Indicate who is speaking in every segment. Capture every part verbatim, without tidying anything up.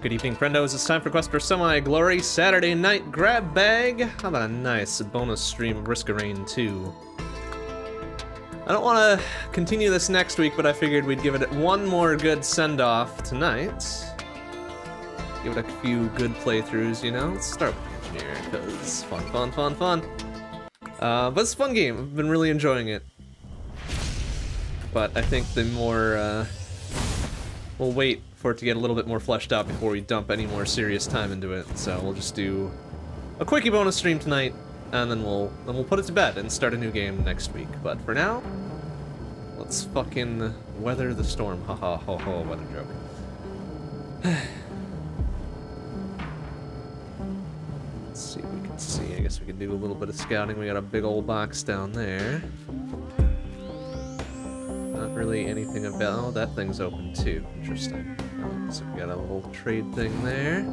Speaker 1: Good evening, friendos. It's time for Quest for Semi-Glory Saturday Night Grab Bag. How about a nice bonus stream of Risk of Rain two? I don't want to continue this next week, but I figured we'd give it one more good send-off tonight. Give it a few good playthroughs, you know? Let's start with Engineer, because fun, fun, fun, fun. Uh, but it's a fun game. I've been really enjoying it. But I think the more, uh... we'll wait for it to get a little bit more fleshed out before we dump any more serious time into it. So we'll just do a quickie bonus stream tonight, and then we'll then we'll put it to bed and start a new game next week. But for now, let's fucking weather the storm. Haha, ho ho, weather joke. Let's see if we can see. I guess we can do a little bit of scouting. We got a big old box down there. Not really anything about. Oh, that thing's open too. Interesting. Oh, so we got a little trade thing there.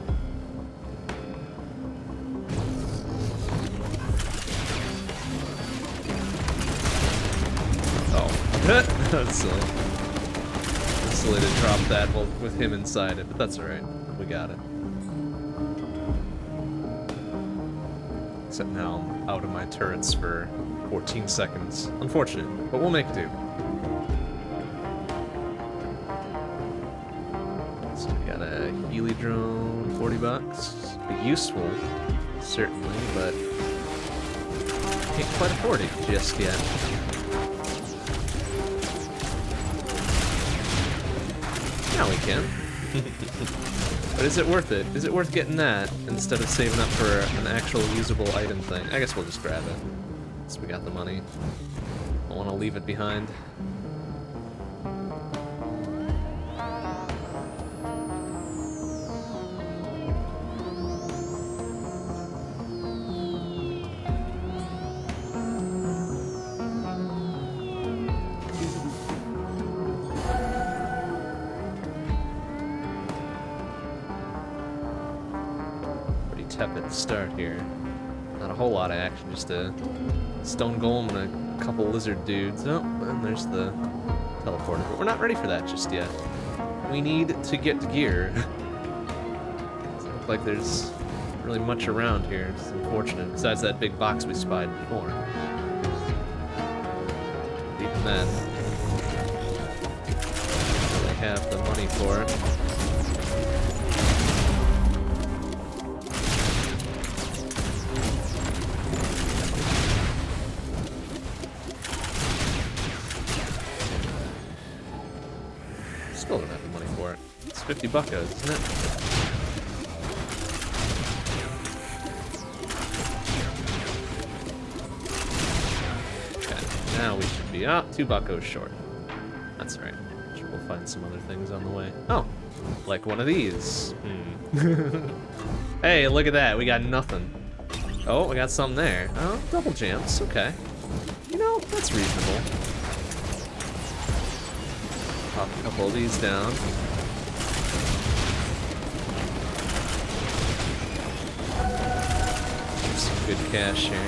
Speaker 1: Oh, that's silly. It's silly to drop that with him inside it, but that's alright. We got it. Except now I'm out of my turrets for fourteen seconds. Unfortunate, but we'll make do. So we got a Healy drone, forty bucks. Be useful, certainly, but can't quite afford it just yet. Now we can. But is it worth it? Is it worth getting that instead of saving up for an actual usable item thing? I guess we'll just grab it. Since we got the money. I want to leave it behind. Tepid start here. Not a whole lot of action, just a stone golem and a couple lizard dudes. Oh, and there's the teleporter. But we're not ready for that just yet. We need to get gear. Doesn't look like there's really much around here. It's unfortunate, besides that big box we spied before. Even then, I really have the money for it. Still don't have the money for it. It's fifty buckos, isn't it? Okay, now we should be up two buckos short. That's alright. Sure, we'll find some other things on the way. Oh, like one of these. Hmm. Hey, look at that. We got nothing. Oh, we got something there. Oh, double jumps. Okay. You know, that's reasonable. Pop a couple of these down. Some good cash here.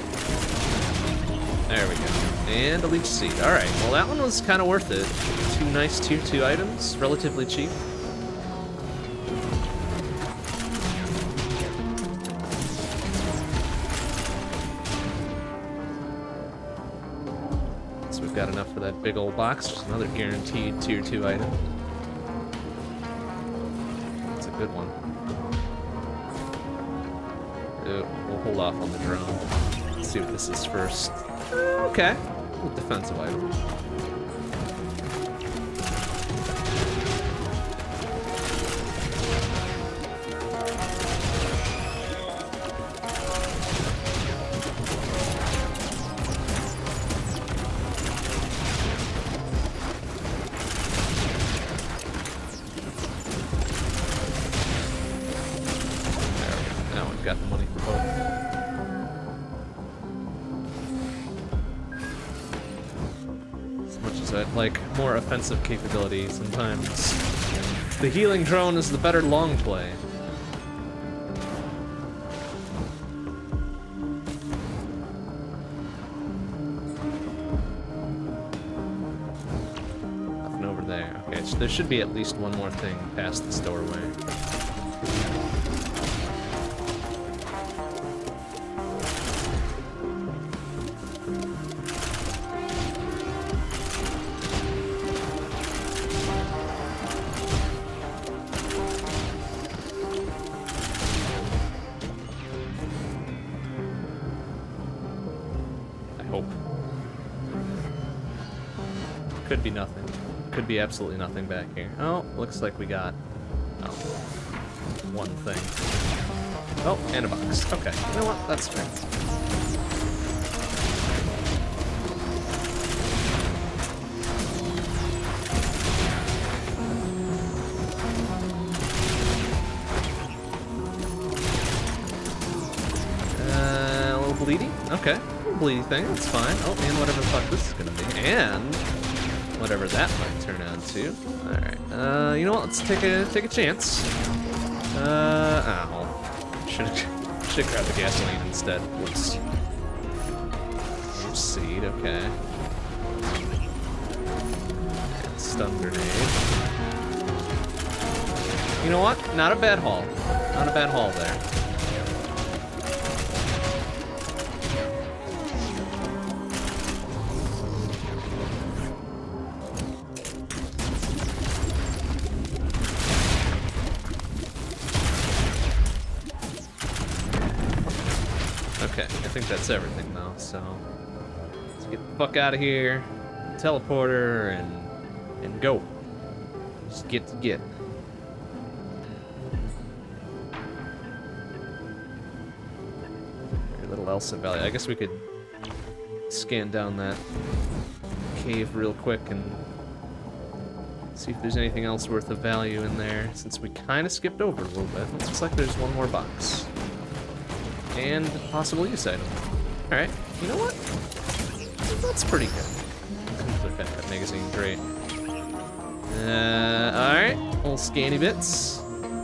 Speaker 1: There we go. And a leech seed. Alright, well that one was kind of worth it. Two nice tier two items, relatively cheap. Got enough for that big old box. Just another guaranteed tier two item. That's a good one. Uh, we'll hold off on the drone. Let's see what this is first. Uh, okay. A defensive item. Got the money for both. As much as I'd like more offensive capability, sometimes the healing drone is the better long play. Nothing over there. Okay, it's there should be at least one more thing past this doorway. Could be nothing. Could be absolutely nothing back here. Oh, looks like we got oh, one thing. Oh, and a box. Okay, you know what? That's fair. Uh, a little bleedy? Okay, a little bleedy thing. That's fine. Oh, and whatever the fuck this is gonna be. And whatever that might turn out to. Alright. Uh, you know what? Let's take a take a chance. Uh, ow. Should've, should've grabbed the gasoline instead. Whoops. Seed, okay. And stun grenade. You know what? Not a bad haul. Not a bad haul there. I think that's everything though, so let's get the fuck out of here, teleporter, and and go. Just get to get. Very little else in Valley. I guess we could scan down that cave real quick and see if there's anything else worth of value in there, since we kind of skipped over a little bit. It looks like there's one more box. And a possible use item. Alright, you know what? That's pretty good. Another Fat magazine, great. Uh, alright, little scanny bits.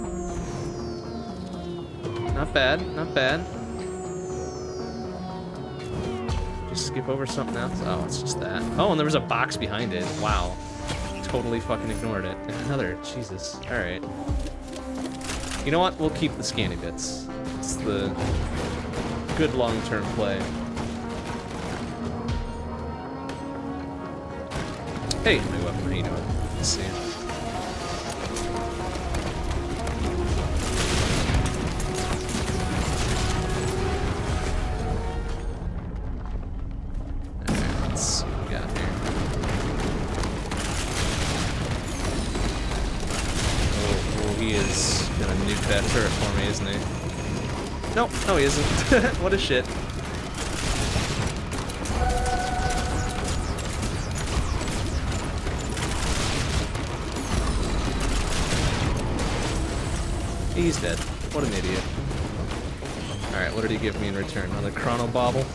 Speaker 1: Not bad, not bad. Just skip over something else. Oh, it's just that. Oh, and there was a box behind it. Wow. Totally fucking ignored it. Another, Jesus. Alright. You know what? We'll keep the scanny bits. It's the good long-term play. Hey, my weapon, how you doing? Let's see. Alright, let's see what we got here. Oh, oh, he is gonna nuke that turret for me, isn't he? Nope, no he isn't. What a shit. He's dead. What an idiot. Alright, what did he give me in return? Another chrono bauble?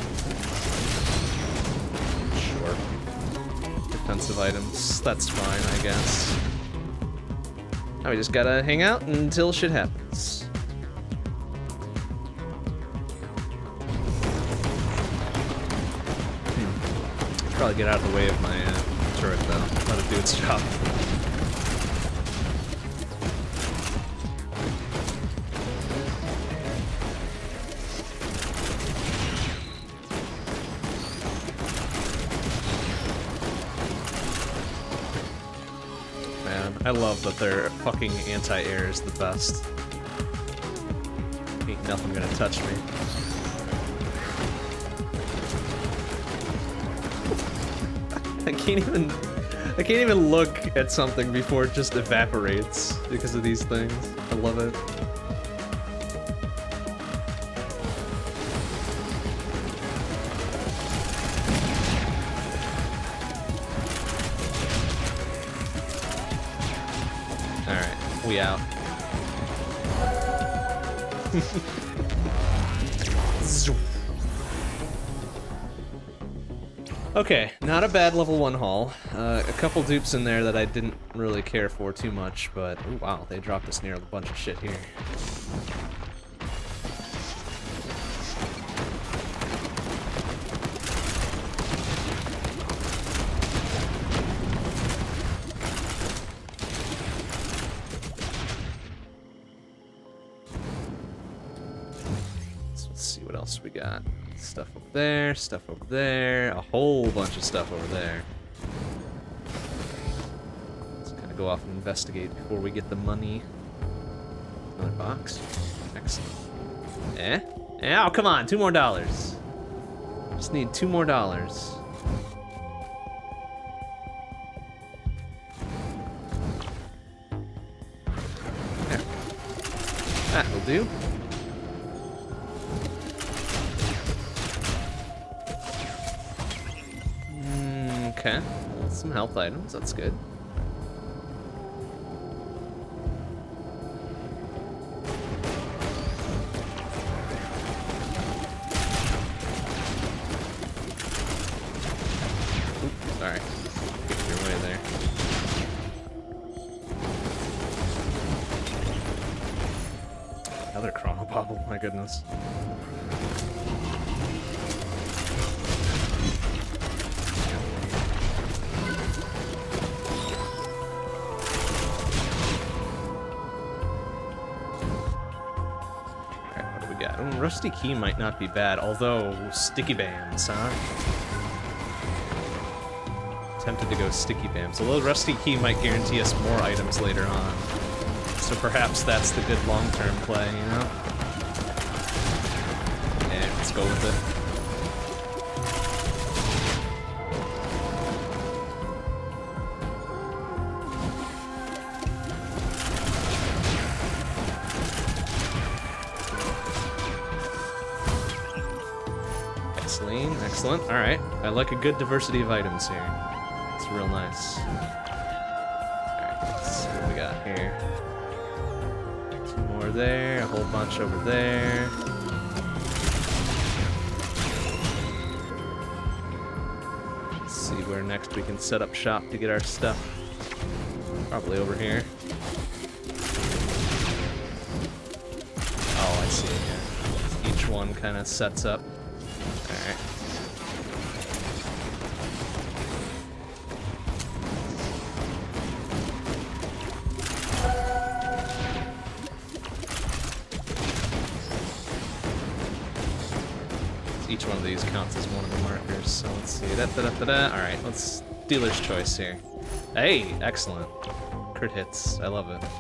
Speaker 1: Sure. Defensive items. That's fine, I guess. Now we just gotta hang out until shit happens. Probably get out of the way of my uh, turret though. Let it do its job. Man, I love that their fucking anti-air is the best. Ain't nothing gonna touch me. I can't even, I can't even look at something before it just evaporates because of these things. I love it. All right, we out. Okay, not a bad level one haul. Uh, a couple dupes in there that I didn't really care for too much, but ooh, wow, they dropped us near a bunch of shit here. Let's see what else we got. Stuff over there, stuff over there, a whole bunch of stuff over there. Let's kind of go off and investigate before we get the money. Another box. Excellent. Eh? Eh? Oh, come on, two more dollars. Just need two more dollars. There. That will do. Mm, okay. Well, some health items, that's good. Sorry. Get your way there. Another chrono bobble, my goodness. Alright, what do we got? Oh, rusty key might not be bad, although sticky bams, huh? Tempted to go sticky bams. Although rusty key might guarantee us more items later on. So perhaps that's the good long-term play, you know? Yeah, let's go with it. Excellent, excellent. Alright. I like a good diversity of items here. It's real nice. Alright, let's see what we got here. Two more there, a whole bunch over there. Let's see where next we can set up shop to get our stuff. Probably over here. Oh, I see it here. Each one kind of sets up. Alright. Each one of these counts as one of the markers, so let's see. Da, da, da, da, da. Alright, let's dealer's choice here. Hey, excellent. Crit hits. I love it.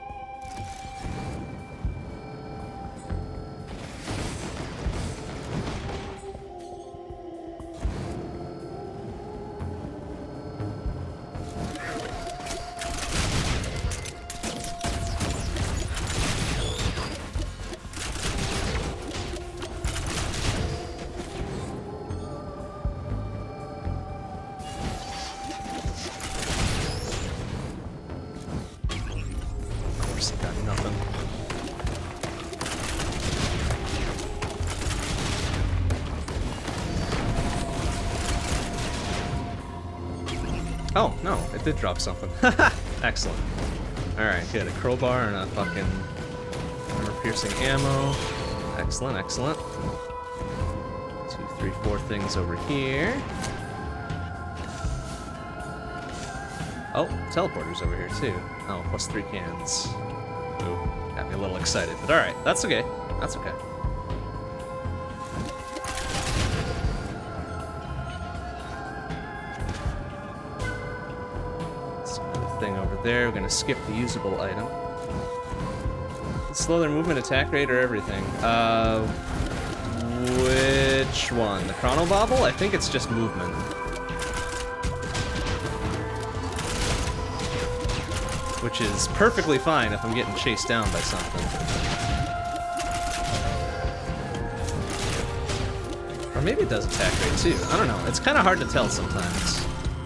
Speaker 1: Oh, no, it did drop something. Excellent. Alright, good. A crowbar and a fucking armor-piercing ammo. Excellent, excellent. Two, three, four things over here. Oh, teleporters over here, too. Oh, plus three cans. Ooh, got me a little excited. But alright, that's okay. That's okay. There, we're gonna skip the usable item. Slow their movement, attack rate, or everything. Uh, which one? The chrono bobble? I think it's just movement. Which is perfectly fine if I'm getting chased down by something. Or maybe it does attack rate too. I don't know. It's kind of hard to tell sometimes.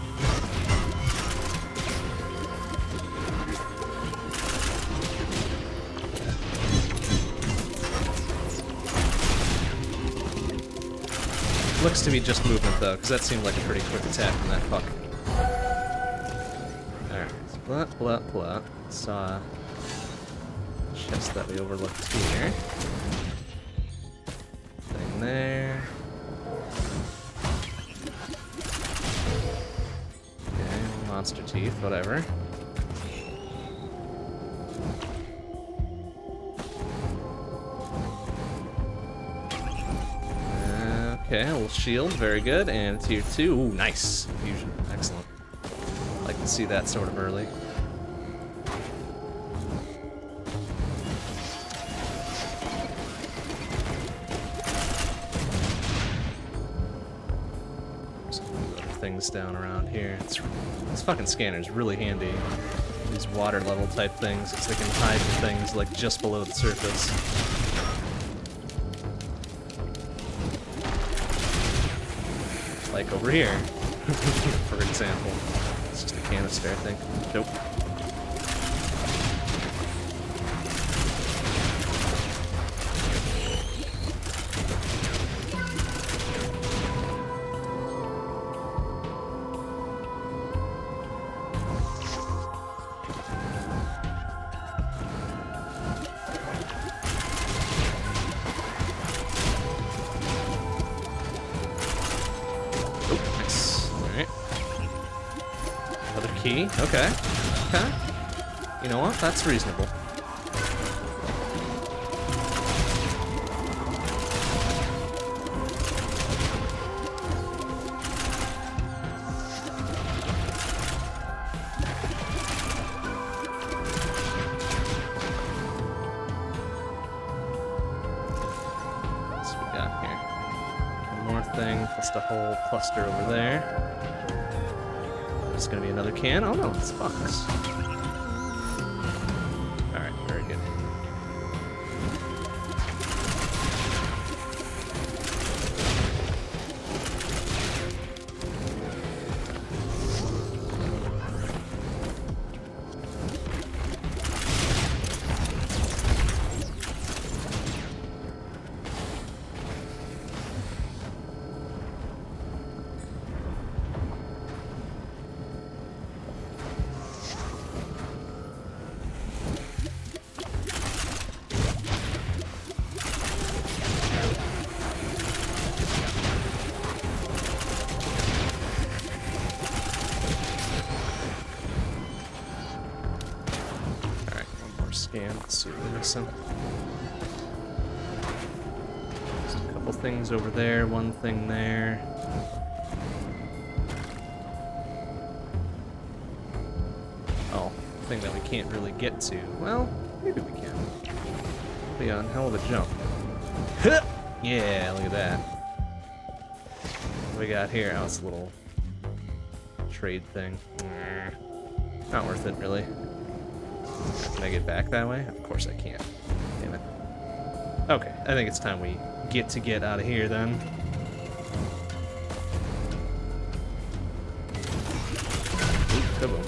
Speaker 1: Looks to be just movement though, because that seemed like a pretty quick attack from that fuck. Alright, so blah, blah, blah. Saw a chest that we overlooked here. Thing there. Okay, monster teeth, whatever. Okay, a little shield, very good. And tier two, ooh, nice. Fusion, excellent. Like to see that sort of early. Some other things down around here. It's, this fucking scanner is really handy. These water level type things, because they can hide the things like just below the surface. Like over here, for example. It's just a canister, I think. Nope. Key, okay. Okay. You know what? That's reasonable. What's we got here? One more thing, plus the whole cluster over there. It's gonna be another can. Oh no, it's a box. Alright, very good. Scan, let's see what we're missing. There's a couple things over there, one thing there. Oh, thing that we can't really get to. Well, maybe we can. It'll be on hell of a jump. Yeah, look at that. What do we got here? Oh, it's a little trade thing. Not worth it, really. Can I get back that way? Of course I can't. Damn it. Okay, I think it's time we get to get out of here then. Ooh, kaboom.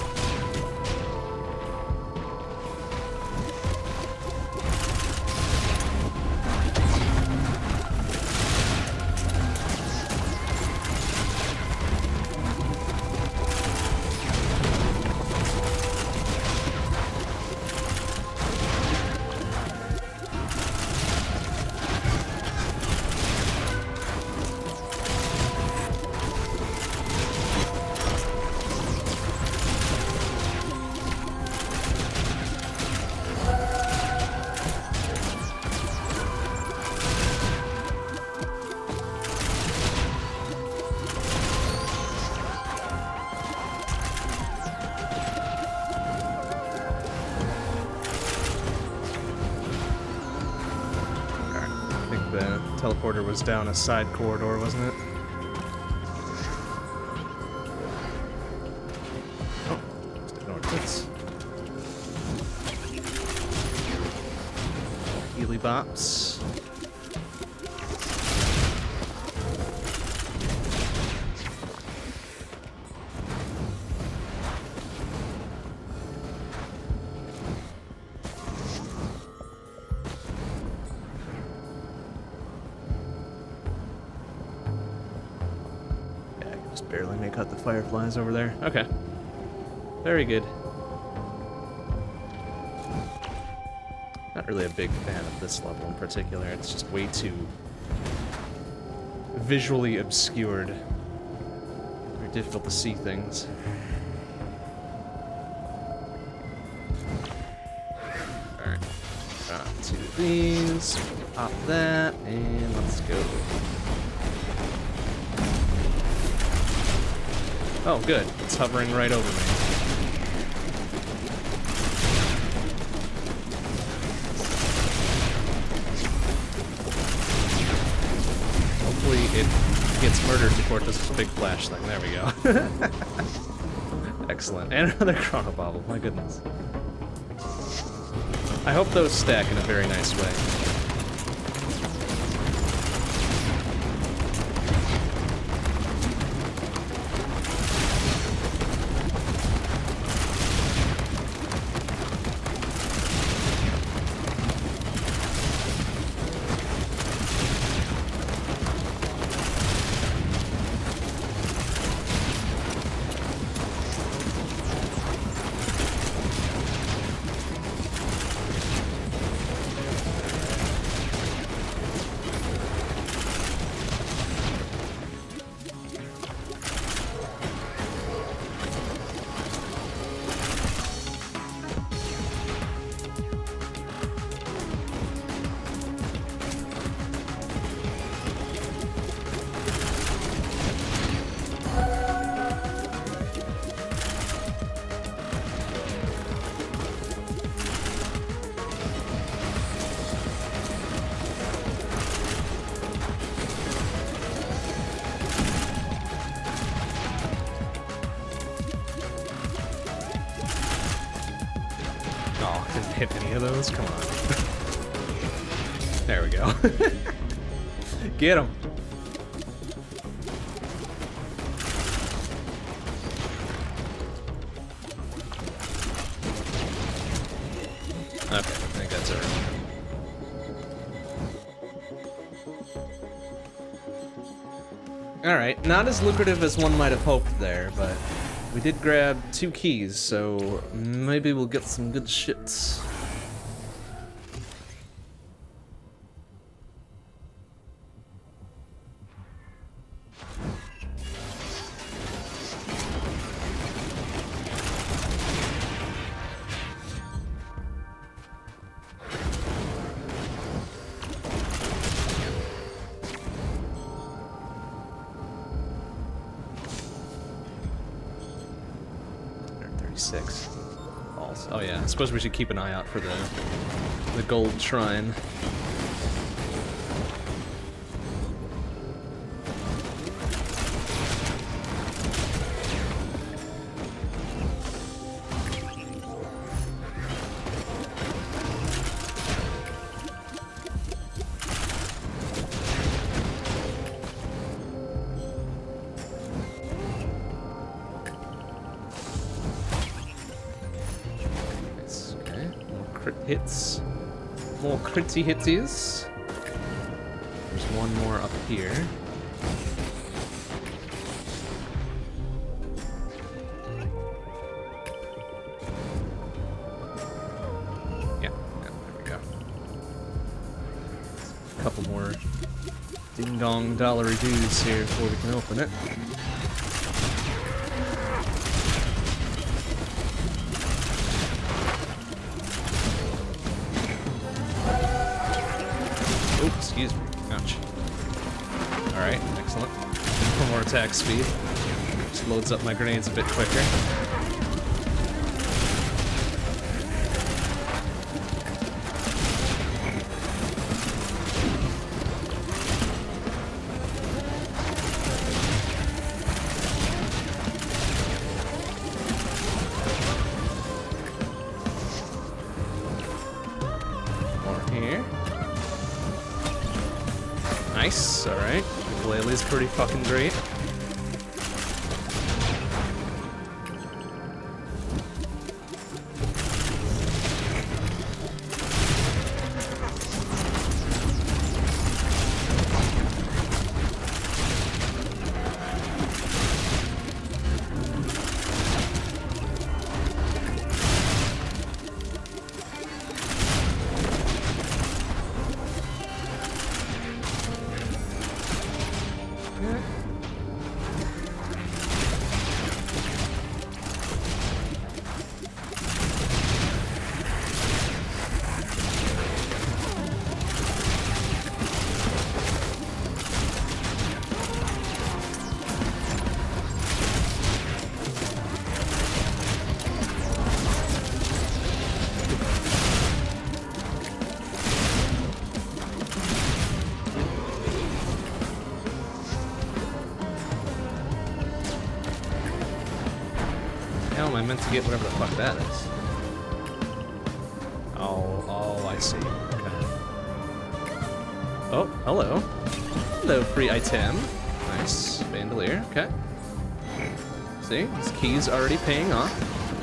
Speaker 1: The teleporter was down a side corridor, wasn't it? Oh, just ignored this. Healy bops. Just barely make out the fireflies over there. Okay. Very good. Not really a big fan of this level in particular. It's just way too visually obscured. Very difficult to see things. Alright. Got two of these. Pop that, and let's go. Oh, good. It's hovering right over me. Hopefully it gets murdered before it does this big flash thing. There we go. Excellent. And another Chronobauble, my goodness. I hope those stack in a very nice way. Hit any of those? Come on. There we go. Get him. Okay, I think that's it. Alright, not as lucrative as one might have hoped there, but we did grab two keys, so maybe we'll get some good shit. thirty-six. Oh yeah, I suppose we should keep an eye out for the the gold shrine. Hits. More critty hitsies. There's one more up here. Yeah, yeah, there we go. A couple more ding-dong dollary dues here before we can open it. Excuse me. Ouch. Alright, excellent. One more attack speed. Just loads up my grenades a bit quicker. Nice, alright. Ukulele's pretty fucking great. I meant to get whatever the fuck that is. Oh, oh, I see. Okay. Oh, hello. Hello, free item. Nice. Bandolier, okay. See, this key's already paying off.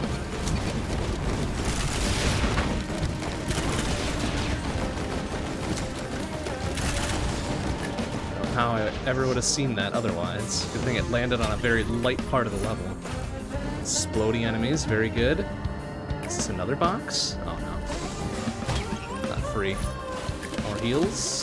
Speaker 1: I don't know how I ever would have seen that otherwise. Good thing it landed on a very light part of the level. Exploding enemies, very good. Is this another box? Oh no. Not free. More heals.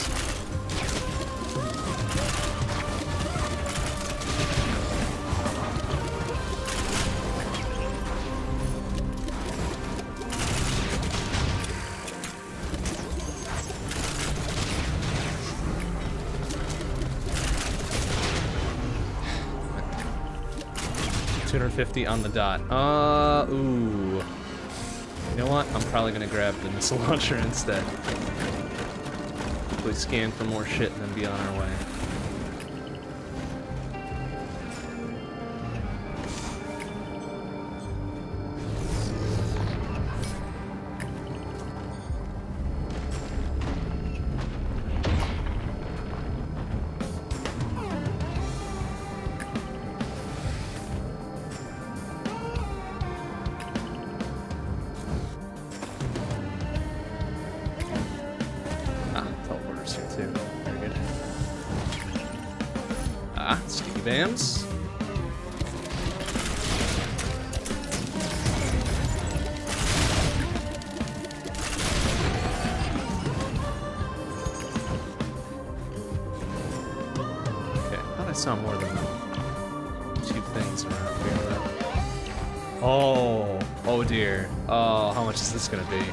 Speaker 1: two hundred fifty on the dot. Uh, ooh. You know what? I'm probably gonna grab the missile launcher instead. Hopefully scan for more shit and then be on our way. Bams. Okay, I thought I saw more than two things around here though. Oh, oh dear. Oh, how much is this gonna be?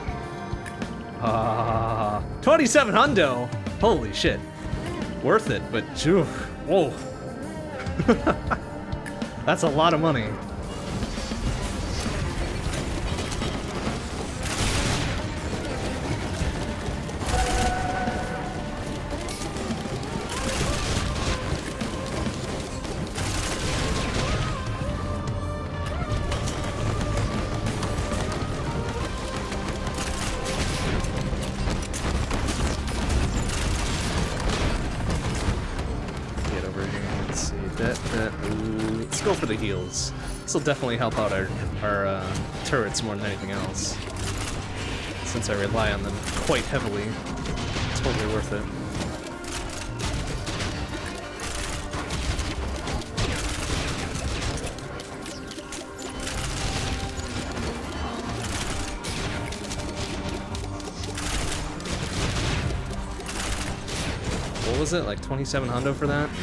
Speaker 1: Ah, uh, twenty-seven hundo. Holy shit. Worth it, but phew, whoa. That's a lot of money. For the heals. This will definitely help out our, our uh, turrets more than anything else. Since I rely on them quite heavily. It's totally worth it. What was it? Like twenty-seven hundo for that?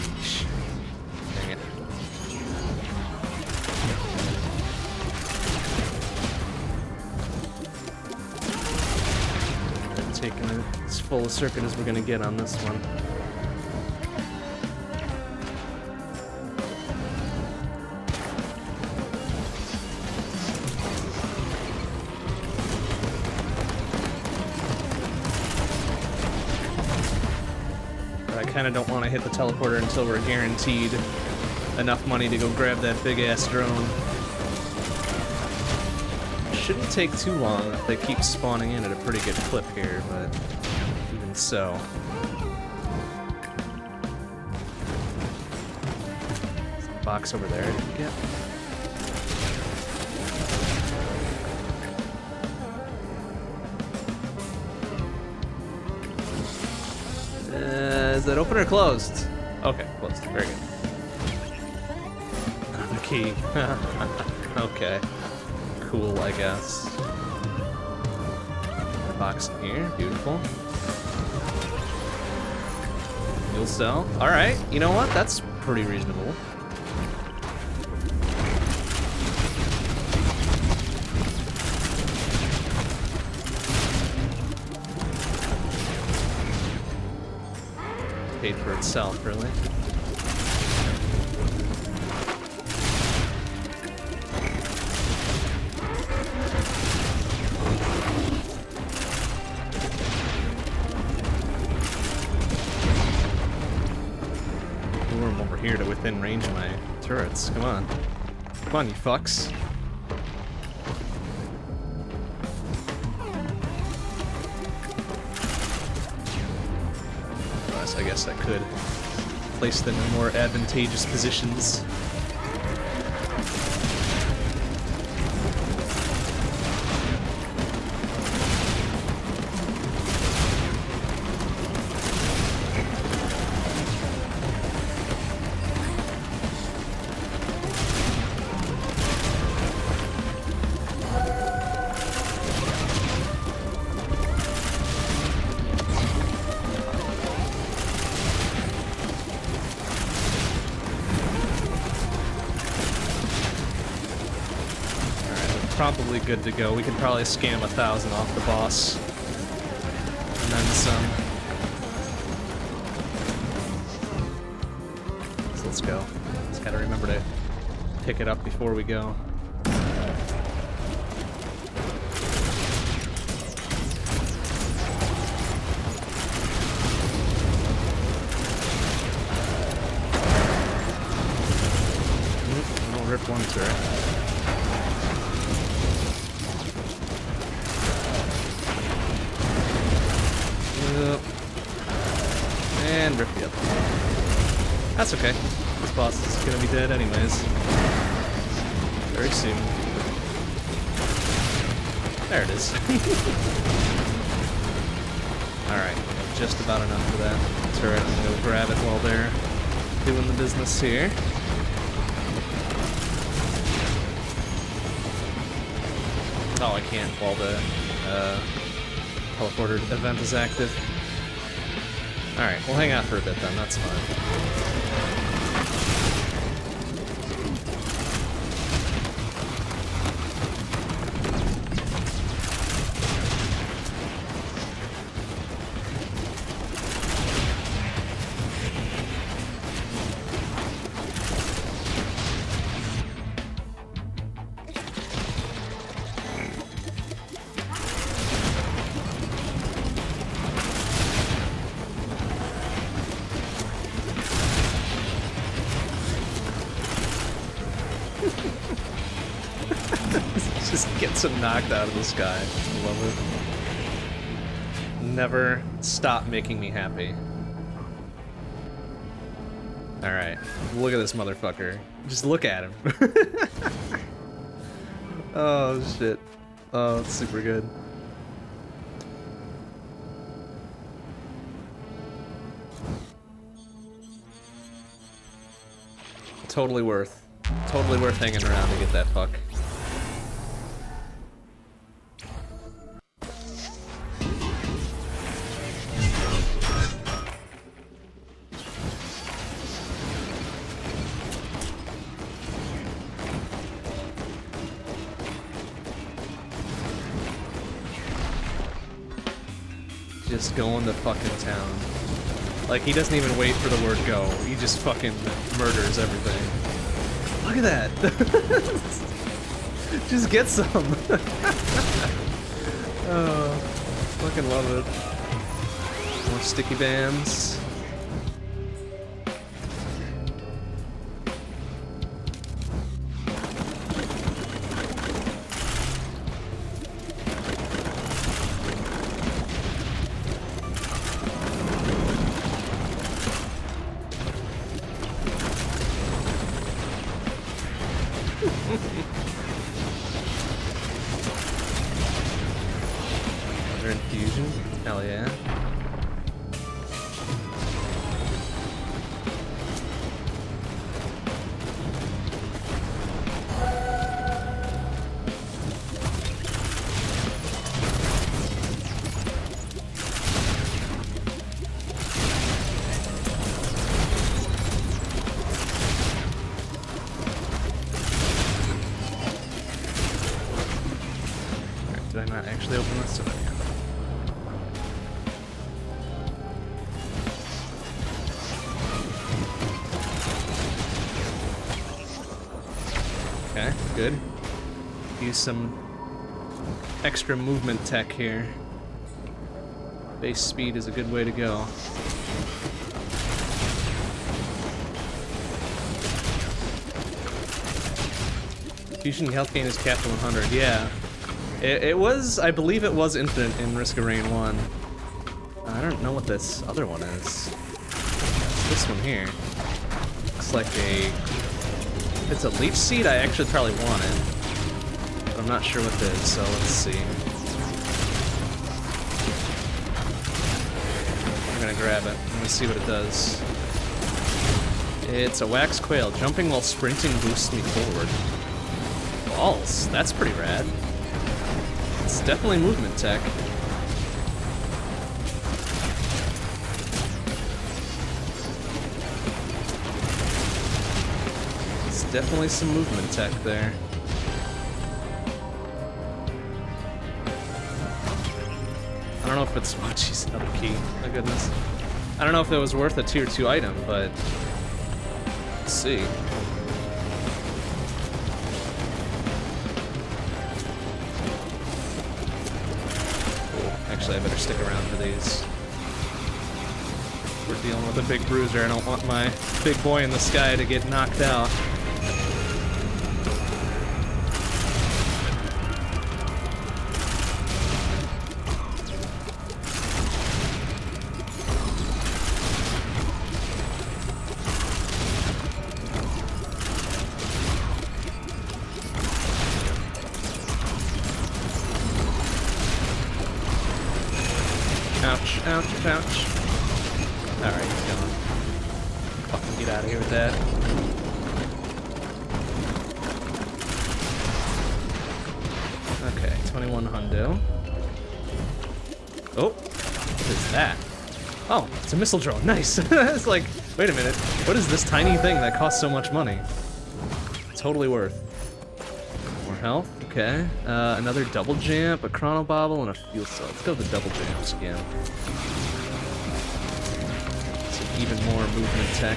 Speaker 1: Full circuit as we're gonna get on this one. But I kind of don't want to hit the teleporter until we're guaranteed enough money to go grab that big ass drone. Shouldn't take too long if they keep spawning in at a pretty good clip here, but so. Box over there, yeah. Uh, is that open or closed? Okay, closed. Very good. The key. Okay. Cool, I guess. Box in here, beautiful. You'll sell. Alright, you know what? That's pretty reasonable. Paid for itself, really. Here to within range of my turrets. Come on. Come on, you fucks. boss, I guess I could place them in more advantageous positions.
Speaker 2: Probably good to go. We could probably scam a thousand off the boss. And then some. So let's go. Just gotta remember to pick it up before we go. Mm, I'll rip one turret. And rip the other one. That's okay. This boss is gonna be dead anyways. Very soon. There it is. Alright, just about enough for that turret. I'm gonna go grab it while they're doing the business here. Oh, I can't while the uh, teleporter event is active. Alright, we'll hang out for a bit then, that's fine. Just gets him knocked out of the sky. I love it. Never stop making me happy. Alright, look at this motherfucker. Just look at him. Oh shit. Oh, it's super good. Totally worth. Totally worth hanging around to get that fuck. Just going to fucking town. Like, he doesn't even wait for the word go. He just fucking murders everything. Look at that! Just get some! Oh, fucking love it. More sticky bands. Another infusion? Hell yeah. Did I not actually open this? Oh, yeah. Okay, good. Use some extra movement tech here. Base speed is a good way to go. Fusion health gain is capped to one hundred, yeah. It, it was, I believe it was infinite in Risk of Rain one. I don't know what this other one is.
Speaker 1: this one here. Looks like a... If it's a leech seed, I actually probably want it. But I'm not sure what it is, so let's see. I'm gonna grab it. I'm gonna see what it does. It's a wax quail. Jumping while sprinting boosts me forward. Balls. That's pretty rad. It's definitely movement tech. It's definitely some movement tech there. I don't know if it's... Oh, jeez, another key. My goodness. I don't know if it was worth a tier two item, but... Let's see. Actually, I better stick around for these. We're dealing with a big bruiser. I don't want my big boy in the sky to get knocked out. Ouch, ouch, ouch. Alright, he's gone. Fucking get out of here with that. Okay, twenty-one hundo. Oh, what is that? Oh, it's a missile drone. Nice. It's like, wait a minute. What is this tiny thing that costs so much money? Totally worth. More health. Okay. Uh, another double jump, a chrono bobble, and a fuel cell. Let's go with the double jumps again. So even more movement tech.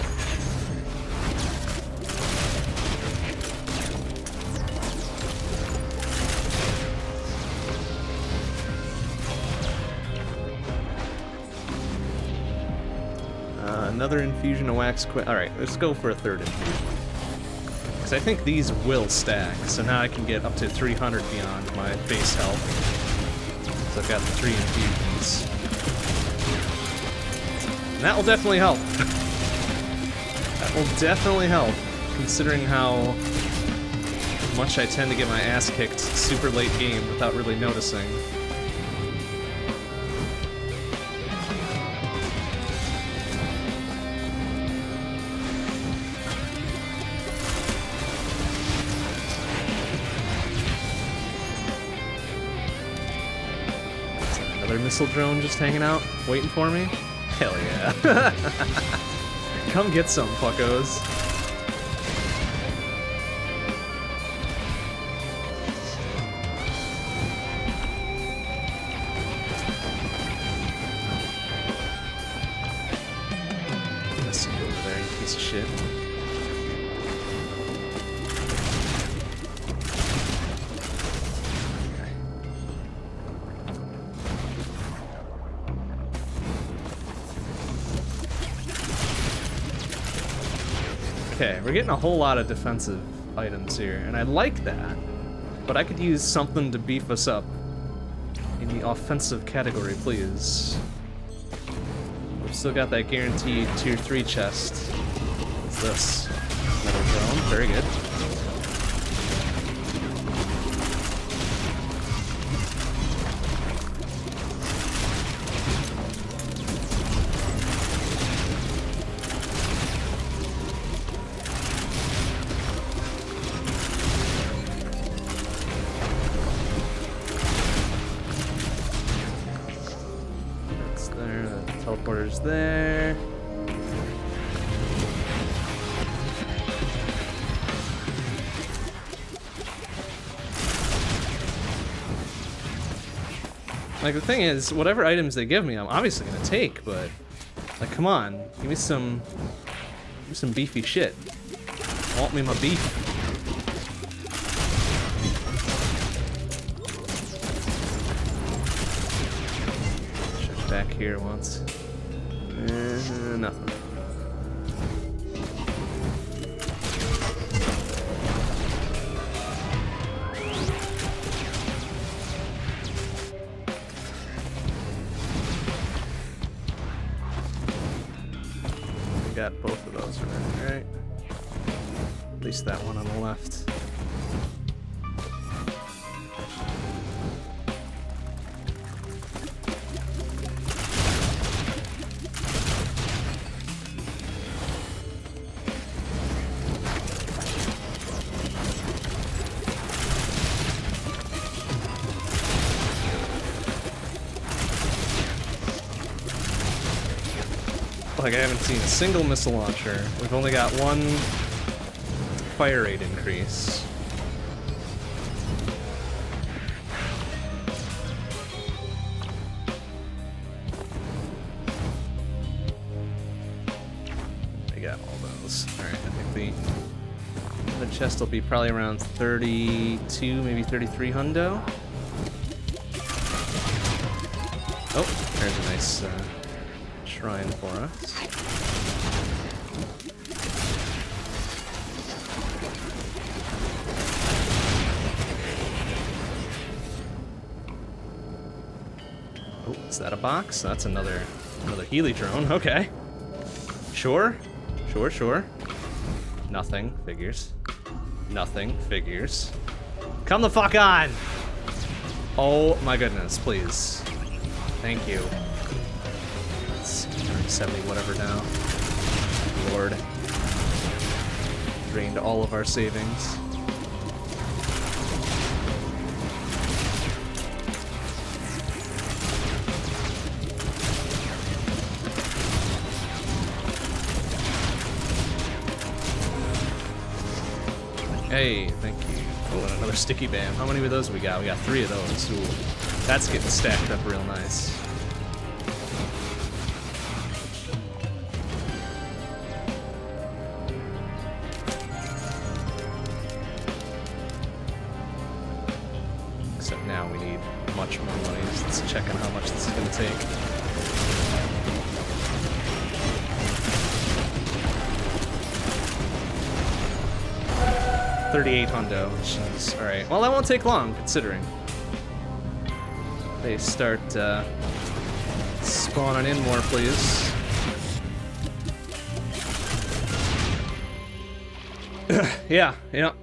Speaker 1: Uh, another infusion of wax quit. All right, let's go for a third infusion. I think these will stack, so now I can get up to three hundred beyond my base health. So I've got the three infusions. And that will definitely help. That will definitely help, considering how much I tend to get my ass kicked super late game without really noticing. Missile drone just hanging out, waiting for me? Hell yeah. Come get some, fuckos. Let's see over there, you piece of shit. Okay, we're getting a whole lot of defensive items here, and I like that, but I could use something to beef us up in the offensive category, please. We've still got that guaranteed tier three chest. What's this? Metal drone, very good. Teleporter's there. Like, the thing is, whatever items they give me, I'm obviously gonna take, but like, come on, give me some, give me some beefy shit. Want me my beef? Back here once. Uh, nothing. got both of those already, right? At least that one on the left. Like, I haven't seen a single missile launcher. We've only got one fire rate increase. I got all those. Alright, I think the, the chest will be probably around thirty-two, maybe thirty-three hundo. Oh, there's a nice uh, shrine for us. Oh, is that a box? That's another another Healy drone. Okay. Sure. Sure, sure. Nothing. Figures. Nothing. Figures. Come the fuck on! Oh my goodness, please. Thank you. seventy whatever now. Lord. Drained all of our savings. Hey, thank you. Oh, and another sticky bam. How many of those we got? We got three of those. Ooh, that's getting stacked up real nice. Except now we need much more money. Let's check on how much this is going to take. thirty-eight hundo. Jeez. Alright. Well, that won't take long, considering. They start uh, spawning in more, please. yeah, yeah.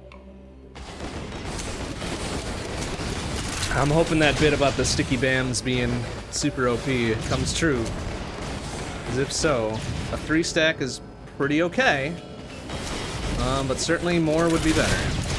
Speaker 1: I'm hoping that bit about the sticky bams being super O P comes true. Because if so, a three stack is pretty okay. Um, but certainly more would be better.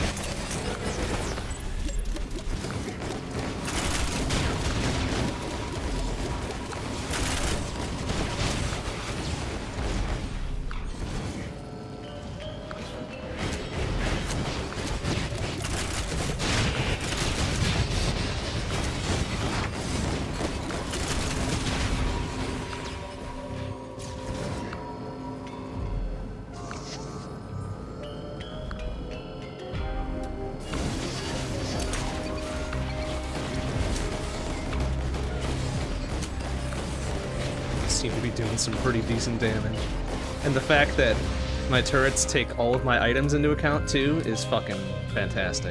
Speaker 1: Seem to be doing some pretty decent damage. And the fact that my turrets take all of my items into account too is fucking fantastic.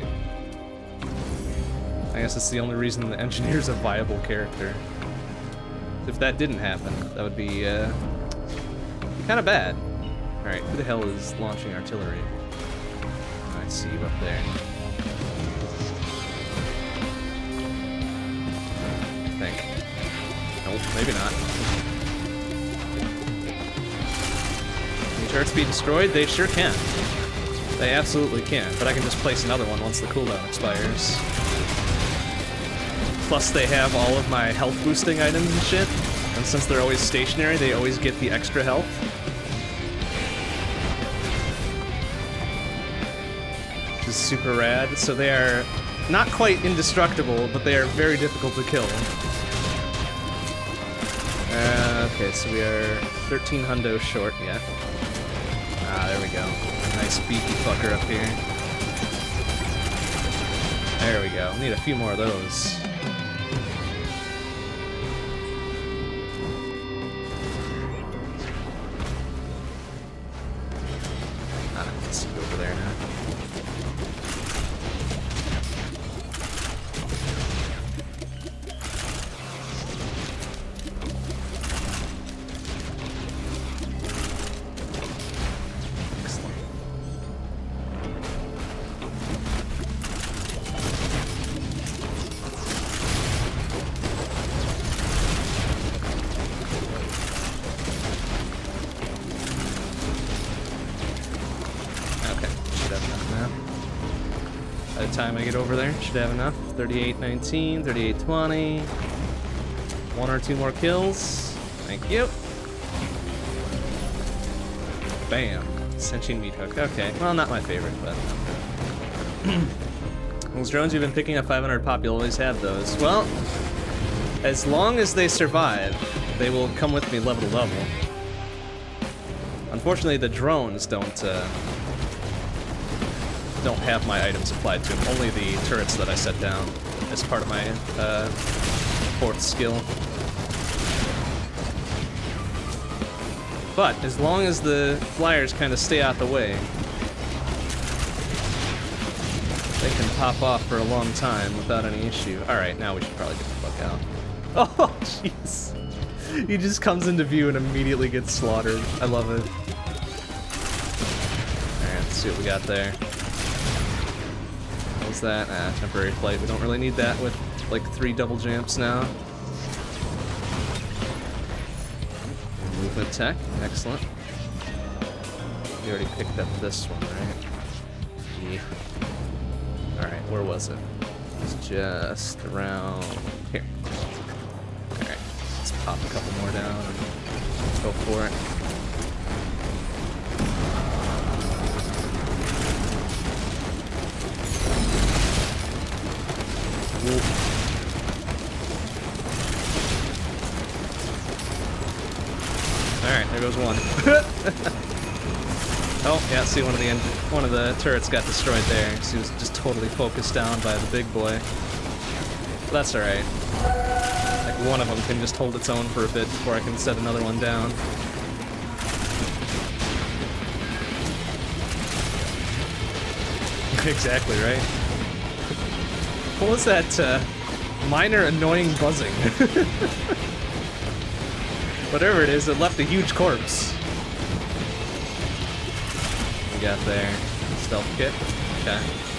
Speaker 1: I guess it's the only reason the engineer's a viable character. If that didn't happen, that would be uh, kind of bad. Alright, who the hell is launching artillery? I see you up there. I think. Nope, maybe not. Turrets be destroyed? They sure can. They absolutely can, but I can just place another one once the cooldown expires. Plus they have all of my health boosting items and shit, and since they're always stationary, they always get the extra health. Which is super rad, so they are not quite indestructible, but they are very difficult to kill. Uh, okay, so we are thirteen hundo short yet. Ah, there we go. A nice beefy fucker up here. There we go. Need a few more of those. Ah, let's go over there now. time I get over there. Should have enough. thirty-eight nineteen, thirty-eight twenty. One or two more kills. Thank you. Bam. Sentient meat hook. Okay, well, not my favorite, but... Those drones you've been picking up five hundred pop, you'll always have those. Well, as long as they survive, they will come with me level to level. Unfortunately, the drones don't, uh... don't have my items applied to them. Only the turrets that I set down as part of my, uh... fourth skill. But as long as the flyers kind of stay out the way, they can pop off for a long time without any issue. Alright, now we should probably get the fuck out. Oh, jeez. He just comes into view and immediately gets slaughtered. I love it. Alright, let's see what we got there. What was that? Ah, temporary flight. We don't really need that with like three double jumps now. Movement tech, excellent. We already picked up this one, right? Yeah. Alright, where was it? It was just around here. Alright, let's pop a couple more down and go for it. Whoa. Alright, there goes one. Oh, yeah, see, one of the one of the turrets got destroyed there. He was just totally focused down by the big boy. But that's alright. Like, one of them can just hold its own for a bit before I can set another one down. Exactly, right? What was that, uh, minor annoying buzzing? Whatever it is, it left a huge corpse. We got there. Stealth kit. Okay.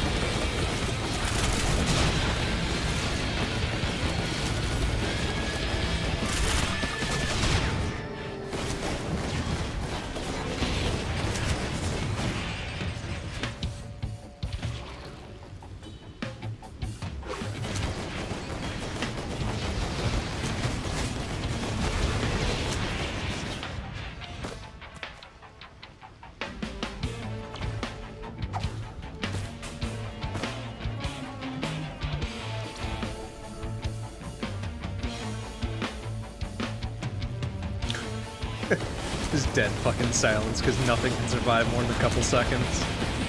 Speaker 1: Just dead fucking silence, because nothing can survive more than a couple seconds.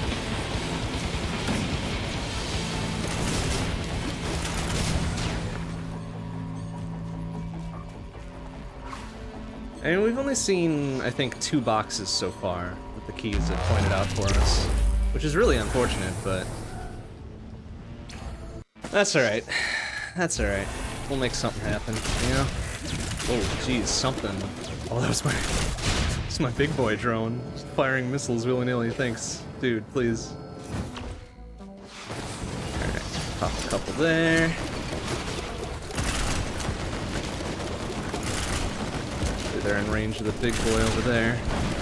Speaker 1: I mean, we've only seen, I think, two boxes so far with the keys that pointed out for us, which is really unfortunate, but that's alright. That's alright. We'll make something happen, you know? Oh, jeez, something. Oh, that was my... It's my big boy drone. Just firing missiles willy-nilly, thanks. Dude, please. Alright, pop a couple there. They're in range of the big boy over there.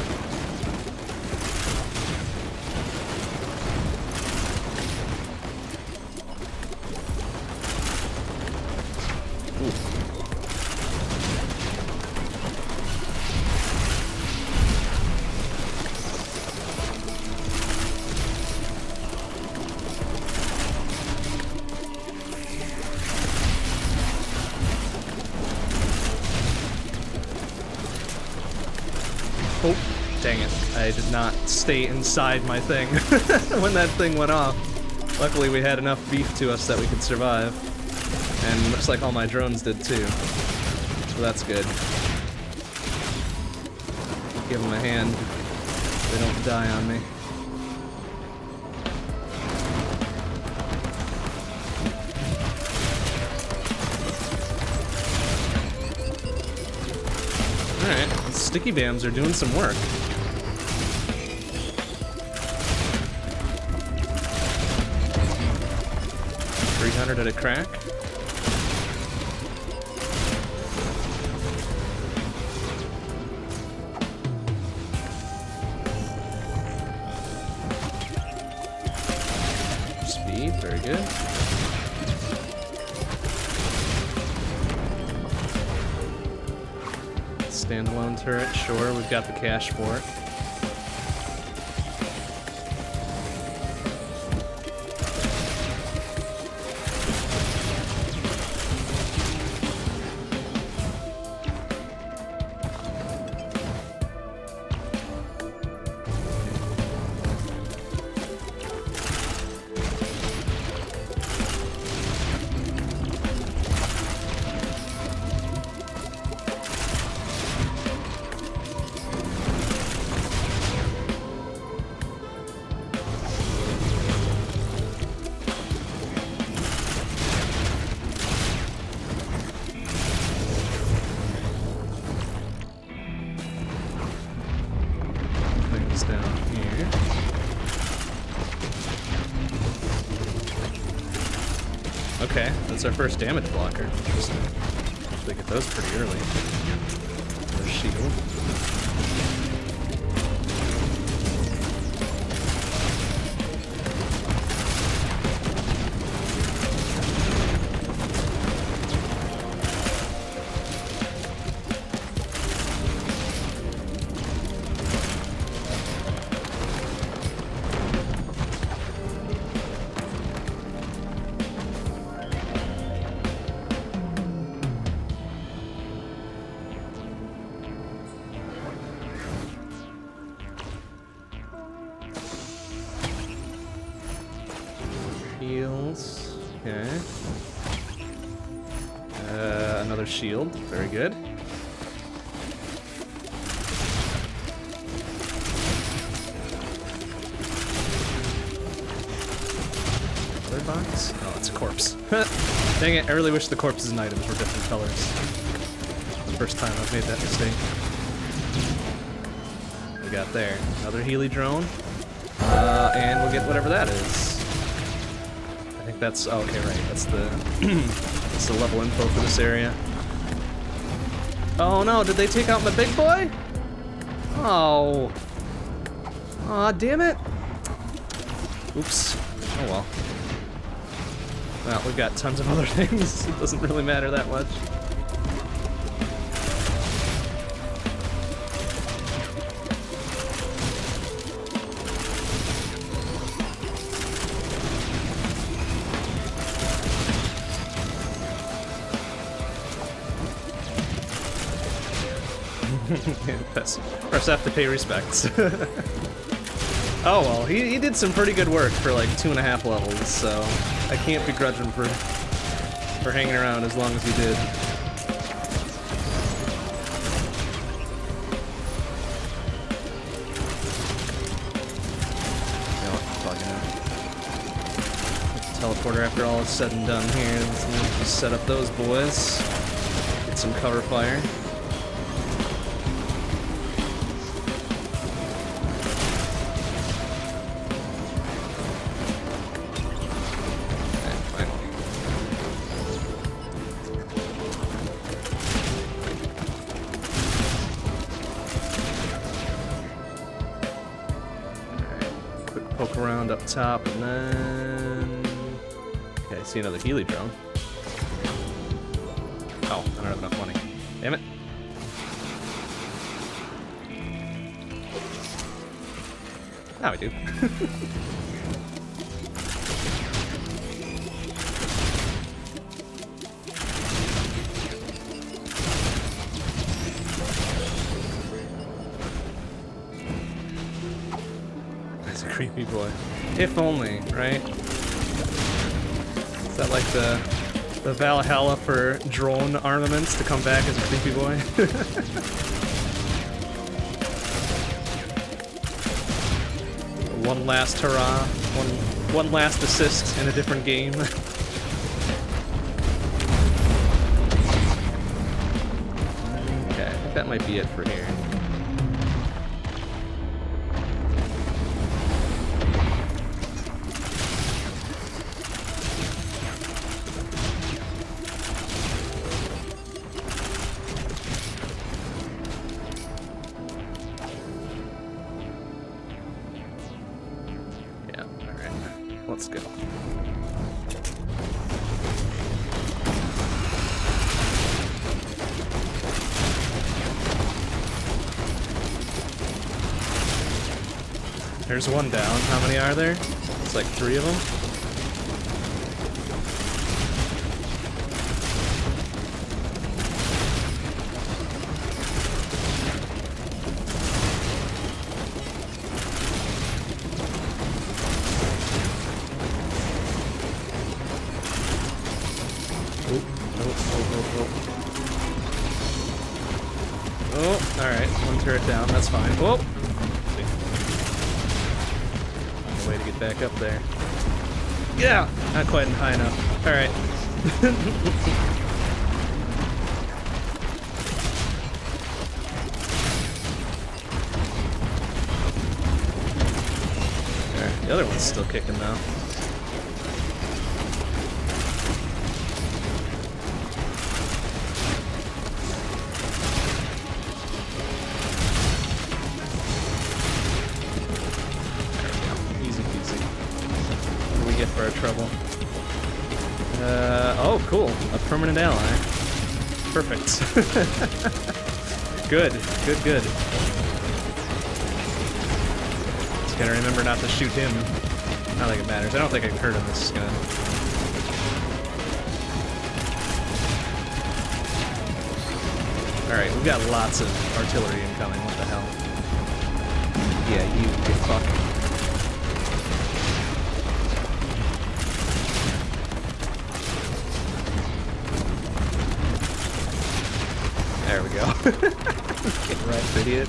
Speaker 1: Oh, dang it. I did not stay inside my thing when that thing went off. Luckily we had enough beef to us that we could survive. And looks like all my drones did too. So that's good. Give them a hand. They don't die on me. Alright, sticky bams are doing some work. three hundred at a crack. Speed, very good. Standalone turret, sure, we've got the cash for it. Okay, that's our first damage blocker. Interesting. Usually get those pretty early. Their shield. Heals. Okay. Uh, another shield. Very good. Other box? Oh, it's a corpse. Dang it, I really wish the corpses and items were different colors. First time I've made that mistake. We got there. Another Healy drone. Uh, and we'll get whatever that is. I think that's, oh, okay, right, that's the, that's the level info for this area. Oh no, did they take out my big boy? Oh. Aw, damn it. Oops. Oh well. Well, we've got tons of other things. It doesn't really matter that much. Press, press F to pay respects. Oh well, he, he did some pretty good work for like two and a half levels, so I can't begrudge him for for hanging around as long as he did. You know, teleporter after all is said and done here. Let's just set up those boys. Get some cover fire. Poke around up top, and then... Okay, I see another Healy drone. Oh, I don't have enough money. Damn it. Now we do. Creepy boy. If only, right? Is that like the the Valhalla for drone armaments to come back as a creepy boy? One last hurrah, one one last assist in a different game. Okay, I think that might be it for here. Let's go. There's one down. How many are there? It's like three of them. Down, that's fine. Whoa! Find a way to get back up there. Yeah! Not quite high enough. Alright. Alright, the other one's still kicking though. For our trouble. Uh, oh, cool. A permanent ally. Perfect. Good, good, good. Just gotta remember not to shoot him. I don't think it matters. I don't think I can hurt him with this gun. Alright, we've got lots of artillery incoming. What the hell? Yeah, you, you fuck. There we go. Get right, idiot.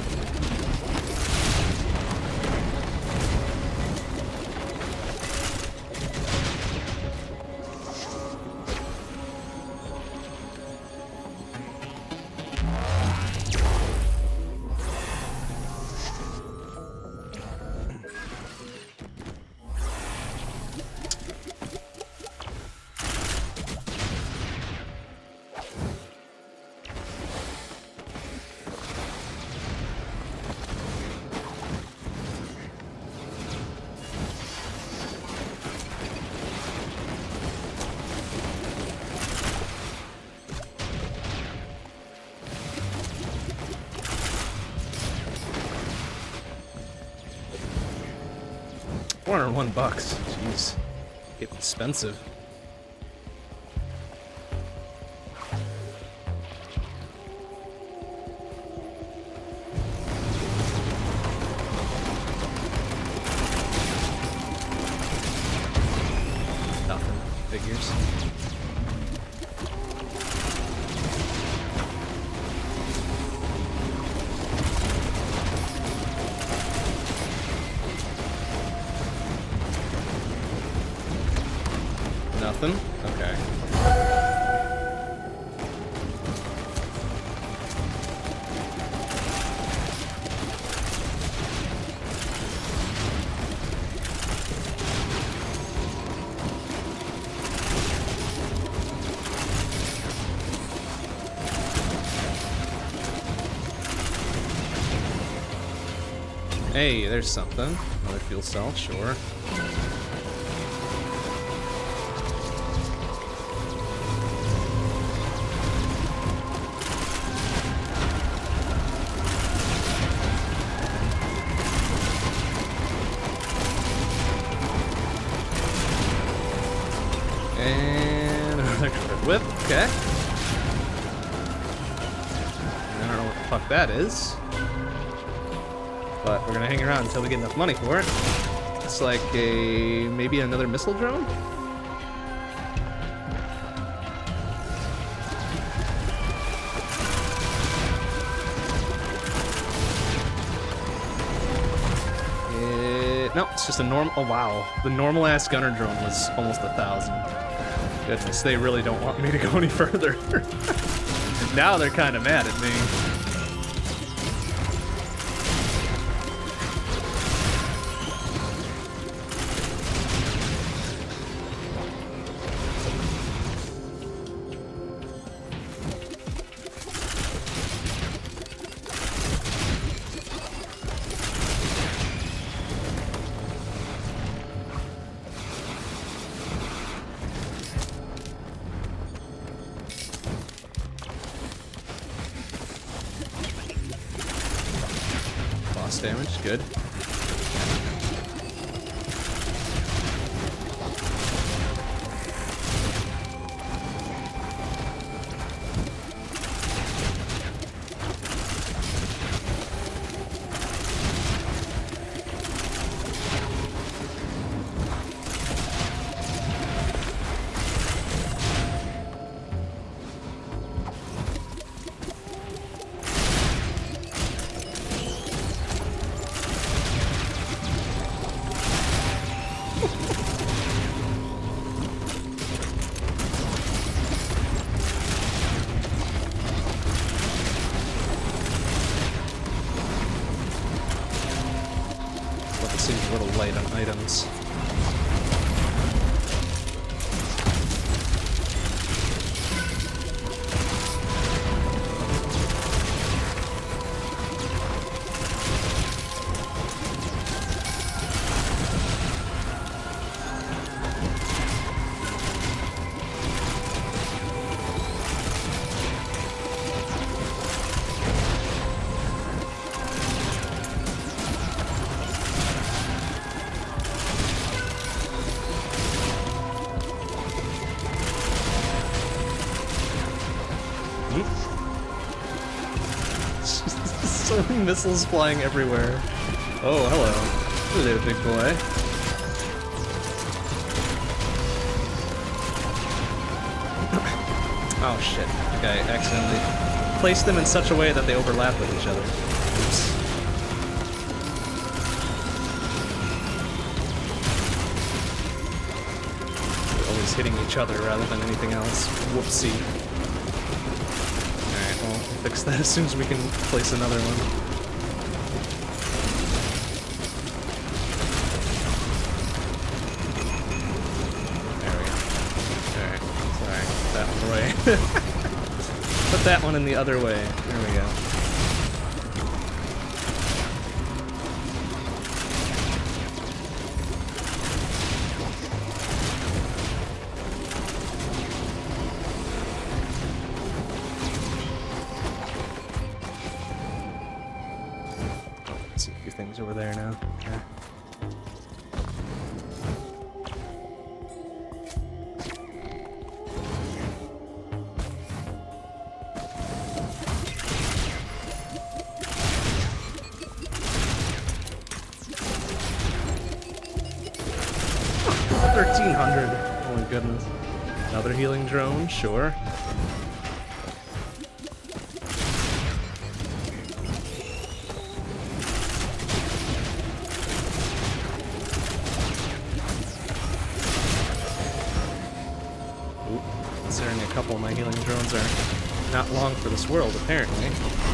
Speaker 1: four hundred one bucks. Jeez. Getting expensive. Nothing. Figures. Nothing? Okay. Hey, there's something. Another fuel cell, sure. And another whip, okay. I don't know what the fuck that is. But we're gonna hang around until we get enough money for it. It's like a, maybe another missile drone? It, no, it's just a normal, oh wow. The normal ass gunner drone was almost a thousand. Goodness, they really don't want me to go any further. Now they're kind of mad at me. Damage, good. seems a little light on items. So many missiles flying everywhere. Oh, hello. Hello, big boy. Oh shit. Okay, I accidentally placed them in such a way that they overlap with each other. Oops. They're always hitting each other rather than anything else. Whoopsie. We'll fix that as soon as we can place another one. There we go. Alright, sorry. Put that one away. Put that one in the other way. There we go. Things over there now. Okay. thirteen hundred. Oh my goodness. Another healing drone, sure. Considering a couple of my healing drones are not long for this world, apparently.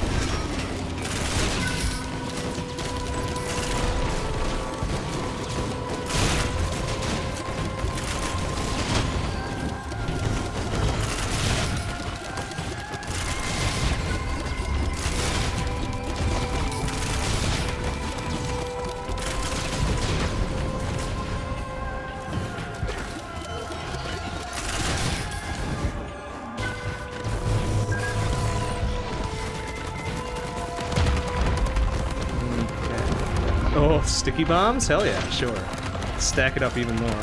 Speaker 1: Oh, sticky bombs? Hell yeah, sure. Stack it up even more.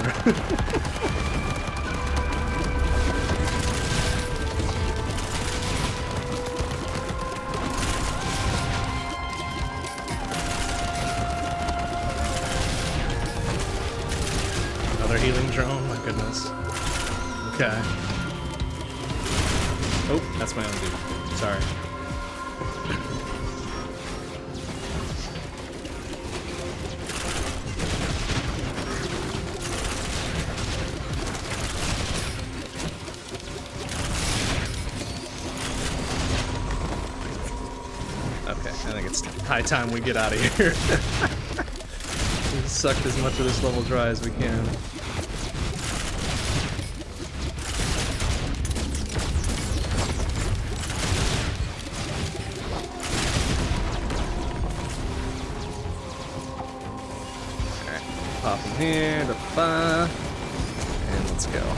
Speaker 1: Another healing drone? My goodness. Okay. Oh, that's my own dude. Sorry. I think it's high time we get out of here. We've sucked as much of this level dry as we can. Alright, pop in here, da ba, and let's go.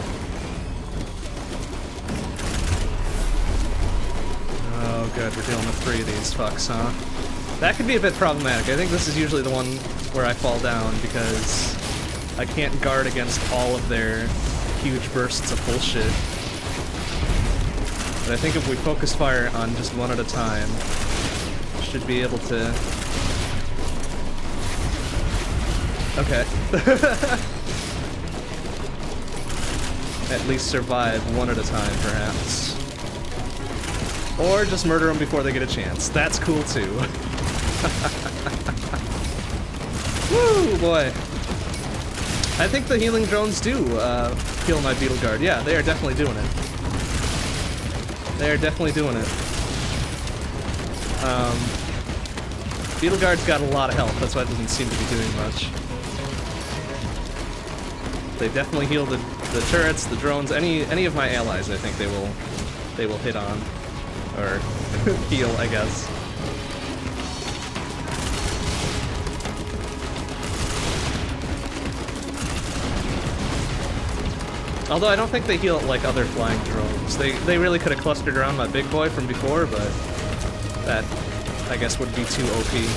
Speaker 1: Oh good, we're dealing with three of these fucks, huh? That could be a bit problematic. I think this is usually the one where I fall down because I can't guard against all of their huge bursts of bullshit. But I think if we focus fire on just one at a time, should be able to... Okay. At least survive one at a time, perhaps. Or just murder them before they get a chance. That's cool too. Woo, boy. I think the healing drones do uh, kill my Beetle Guard. Yeah, they are definitely doing it. They are definitely doing it. Um, Beetle Guard's got a lot of health, that's why it doesn't seem to be doing much. they definitely heal the, the turrets, the drones, any any of my allies. I think they will they will hit on or heal, I guess. Although I don't think they heal like other flying drones. They they really could have clustered around my big boy from before, but that I guess would be too O P.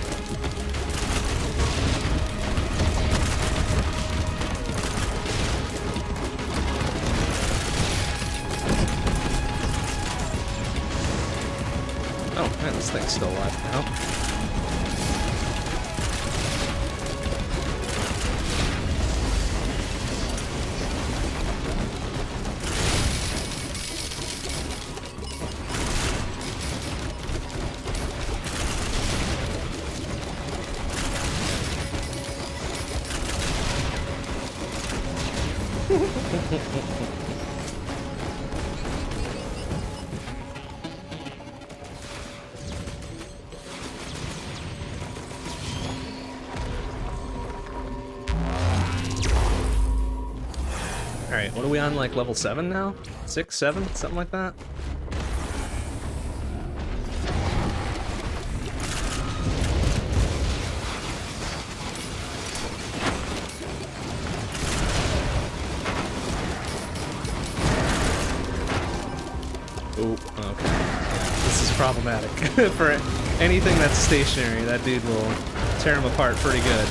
Speaker 1: Oh man, this thing's still alive now. Alright, what are we on, like level seven now? Six, seven, something like that? Oh, okay. This is problematic. For anything that's stationary, that dude will tear him apart pretty good.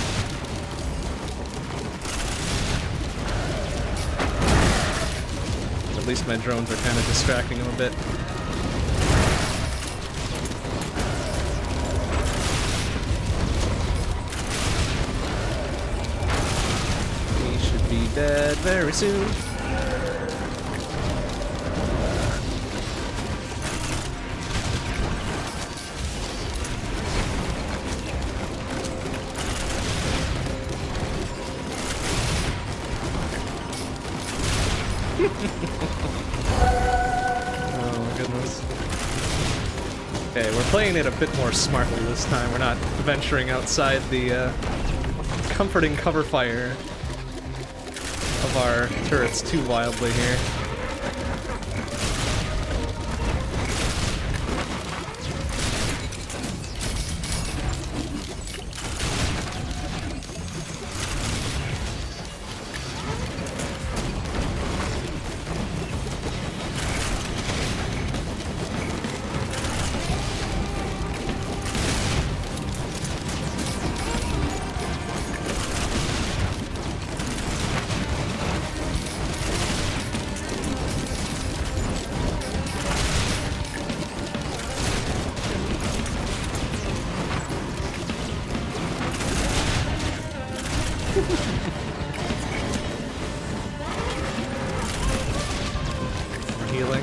Speaker 1: At least my drones are kind of distracting him a bit. He should be dead very soon. Playing it a bit more smartly this time. We're not venturing outside the uh, comforting cover fire of our turrets too wildly here. Healing.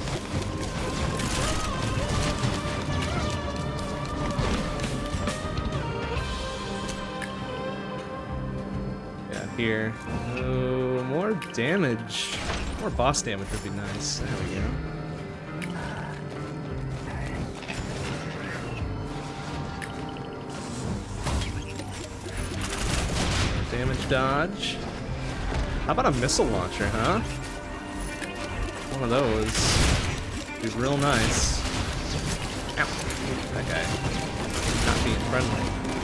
Speaker 1: Yeah, here. Oh, more damage. More boss damage would be nice. There we go. Damage dodge. How about a missile launcher, huh? One of those. Be real nice. Ow. That guy. Not being friendly.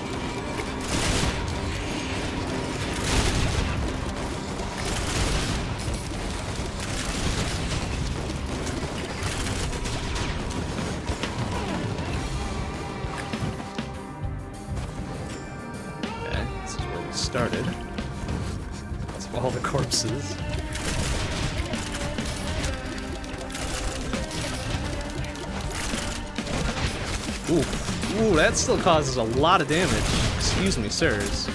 Speaker 1: Okay, this is where we started. That's all the corpses. Ooh, ooh, that still causes a lot of damage. Excuse me, sirs.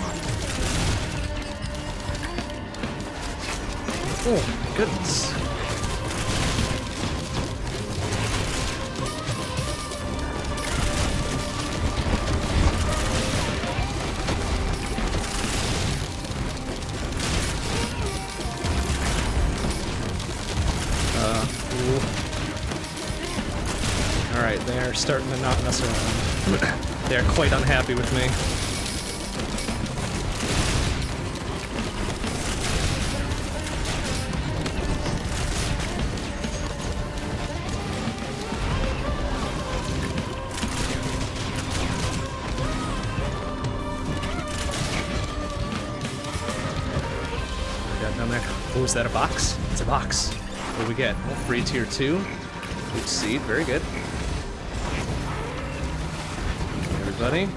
Speaker 1: Oh, my goodness. Alright, they're starting to not mess around. They're quite unhappy with me. is that a box? It's a box. What do we get? Oh, free tier two. Good seed, very good. Everybody.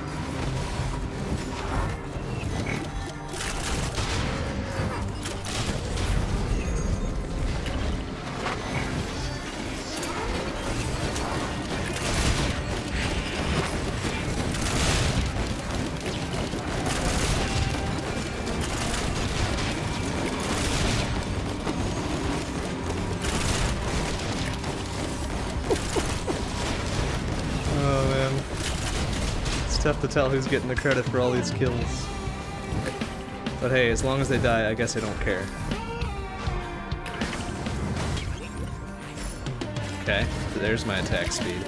Speaker 1: Tough to tell who's getting the credit for all these kills. But hey, as long as they die, I guess I don't care. Okay, so there's my attack speed.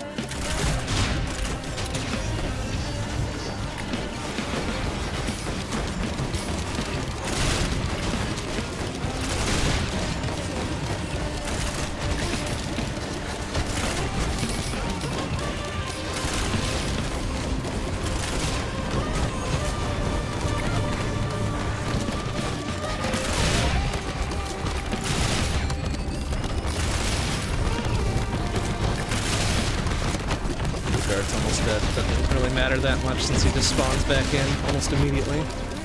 Speaker 1: That much since he just spawns back in almost immediately.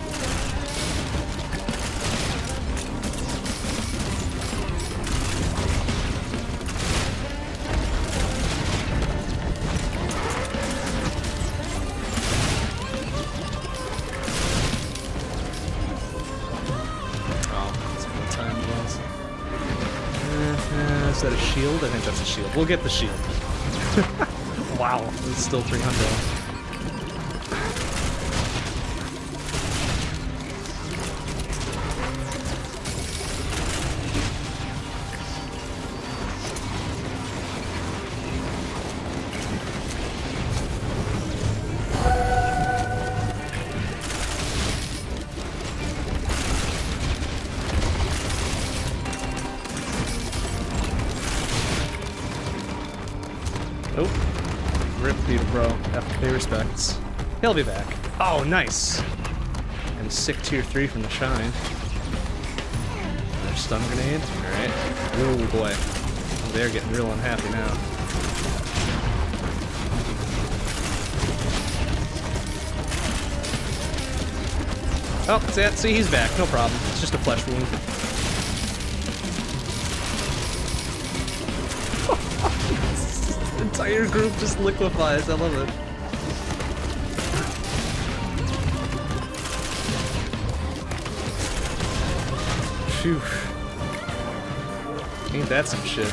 Speaker 1: Oh, that's what time it was. Uh, uh, is that a shield? I think that's a shield. We'll get the shield. Wow, it's still three hundred. Respects. He'll be back. Oh, nice! And sick tier three from the Shine. Another stun grenade. Alright. Oh boy. They're getting real unhappy now. Oh, that's it. See, he's back. No problem. It's just a flesh wound. The entire group just liquefies. I love it. Phew. Ain't that some shit.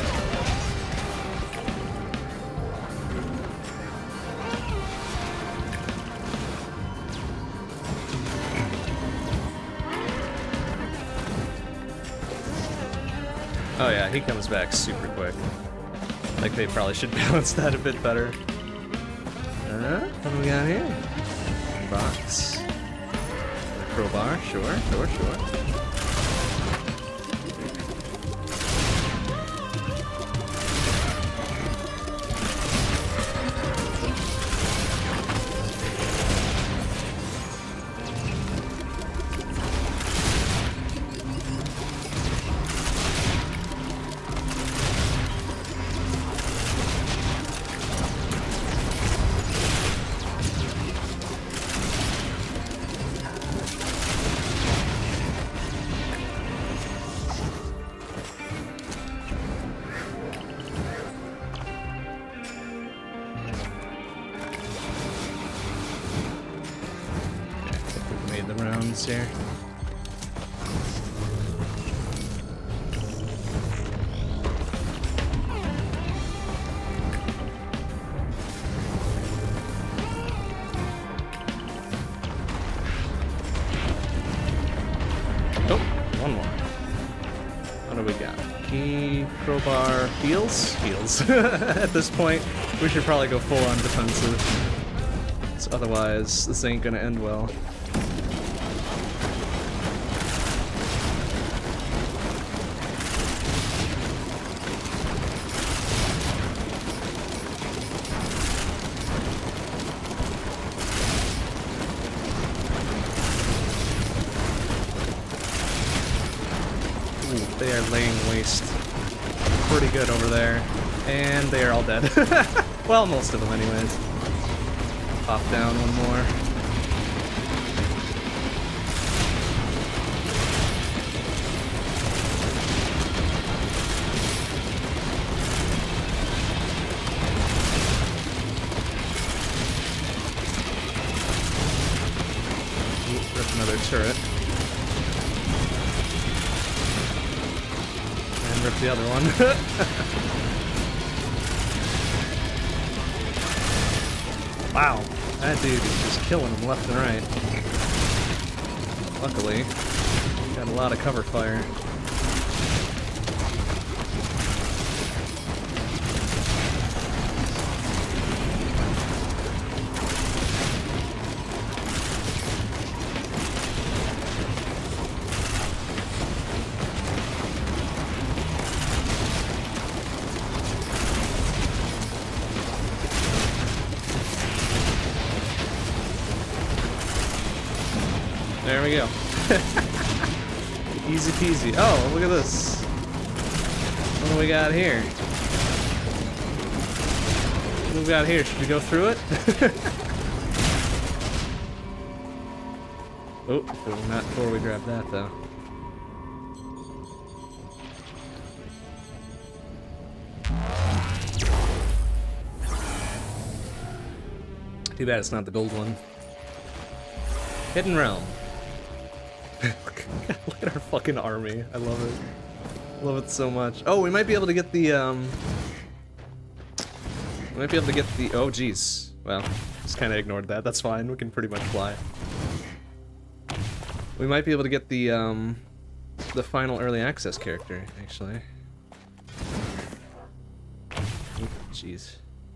Speaker 1: Oh yeah, he comes back super quick. Like they probably should balance that a bit better. Uh, what do we got here? Box. A crowbar, sure, sure, sure. Here. Oh, one more. What do we got? Key, crowbar, heals? Heals. At this point, we should probably go full on defensive. So otherwise, this ain't gonna end well. They're laying waste pretty good over there. And they are all dead. Well, most of them anyways. Pop down one more. Another turret. And rip the other one. Wow, that dude is just killing them left and right. Luckily, got a lot of cover fire. There we go. Easy peasy. Oh, look at this. What do we got here? What do we got here? Should we go through it? Oh, not before we grab that though. Too bad it's not the gold one. Hidden Realm. Look at our fucking army. I love it. Love it so much. Oh, we might be able to get the, um... We might be able to get the... Oh, jeez. Well, just kind of ignored that. That's fine. We can pretty much fly. We might be able to get the, um... the final early access character, actually. Jeez.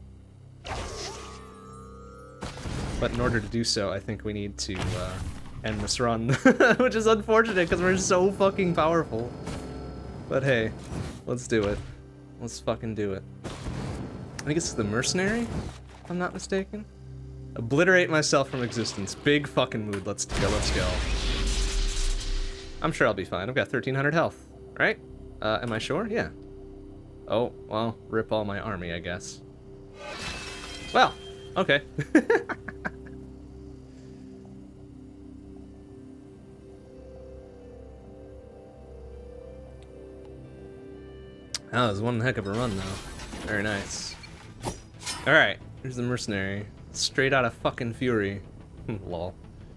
Speaker 1: But in order to do so, I think we need to, uh... end this run, which is unfortunate because we're so fucking powerful. But hey, let's do it. Let's fucking do it. I think it's the Mercenary, if I'm not mistaken. Obliterate myself from existence. Big fucking mood. Let's go, let's go. I'm sure I'll be fine. I've got thirteen hundred health, right? Uh, am I sure? Yeah. Oh, well, rip all my army, I guess. Well, okay. That was one heck of a run, though. Very nice. Alright, here's the Mercenary. Straight out of fucking Fury. Lol.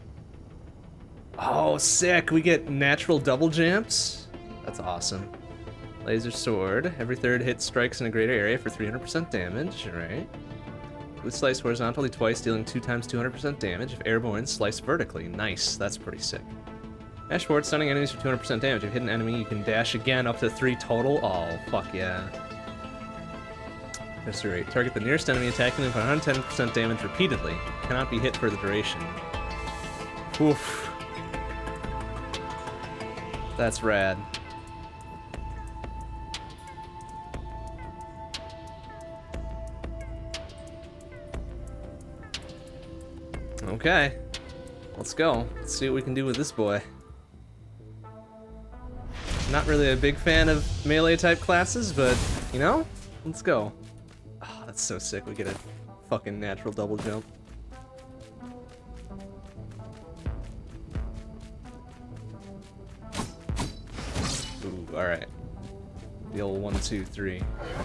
Speaker 1: Oh, sick! We get natural double jumps? That's awesome. Laser Sword. Every third hit strikes in a greater area for three hundred percent damage. Alright. Would slice horizontally twice, dealing two times two hundred percent damage. If airborne, slice vertically. Nice. That's pretty sick. Dash forward, stunning enemies for two hundred percent damage. If you hit an enemy, you can dash again up to three total. Oh, fuck yeah. Mystery rate. Target the nearest enemy, attacking them for one hundred ten percent damage repeatedly. Cannot be hit for the duration. Oof. That's rad. Okay. Let's go. Let's see what we can do with this boy. Not really a big fan of melee type classes, but you know, let's go. Oh, that's so sick. We get a fucking natural double jump. Ooh, alright. The old one, two, three.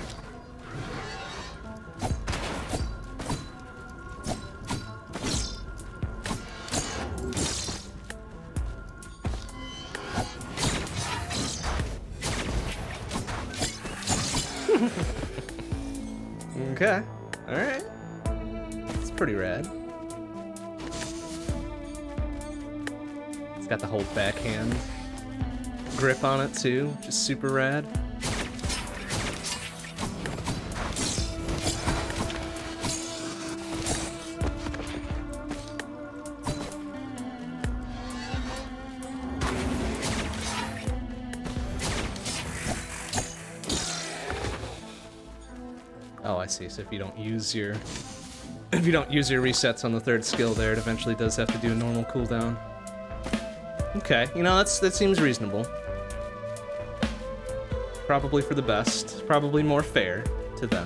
Speaker 1: Okay, alright. It's pretty rad. It's got the whole backhand grip on it too, which is super rad. Oh, I see. So if you don't use your if you don't use your resets on the third skill there, it eventually does have to do a normal cooldown. Okay, you know, that's that seems reasonable. Probably for the best. Probably more fair to them.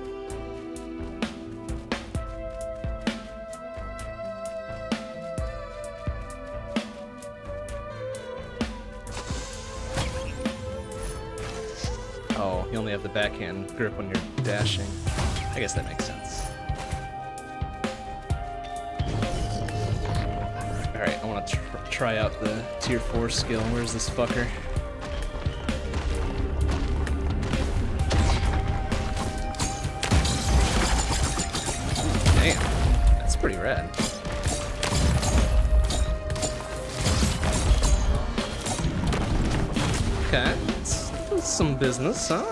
Speaker 1: Oh, you only have the backhand grip when you're dashing. I guess that makes sense. Alright, I want to tr try out the tier four skill. Where's this fucker? Damn, that's pretty rad. Okay, that's, that's some business, huh?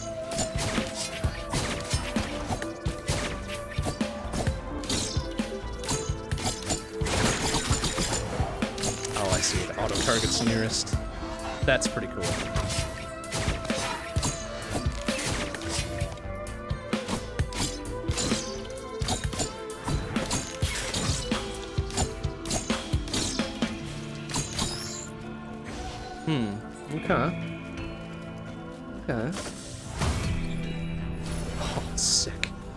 Speaker 1: Oh, I see. The auto target's nearest. That's pretty cool. Hmm. Okay. Okay. Oh, sick.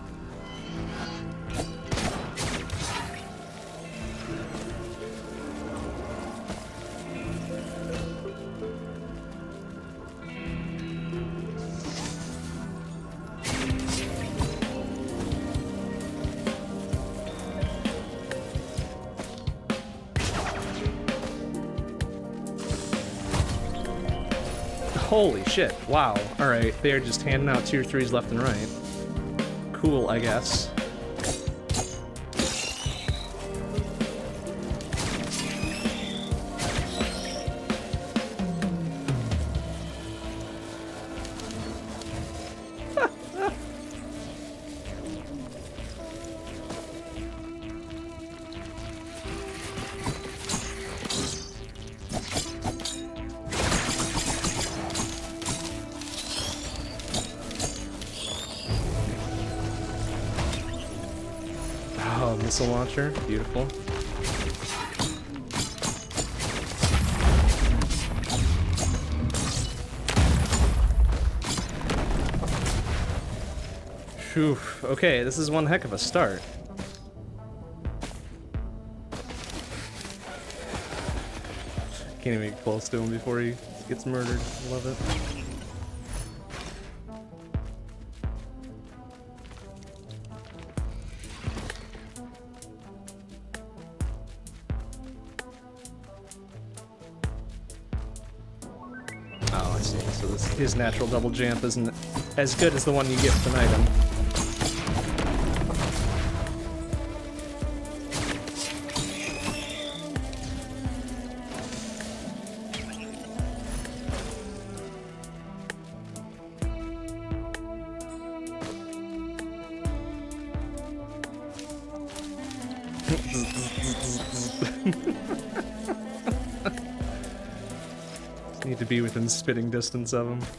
Speaker 1: Holy shit, wow. Alright, they're just handing out tier threes left and right. Cool, I guess. Missile launcher, beautiful. Phew. Okay, this is one heck of a start. Can't even get close to him before he gets murdered. Love it. His natural double jump isn't as good as the one you get with an item. Need to be within spitting distance of him.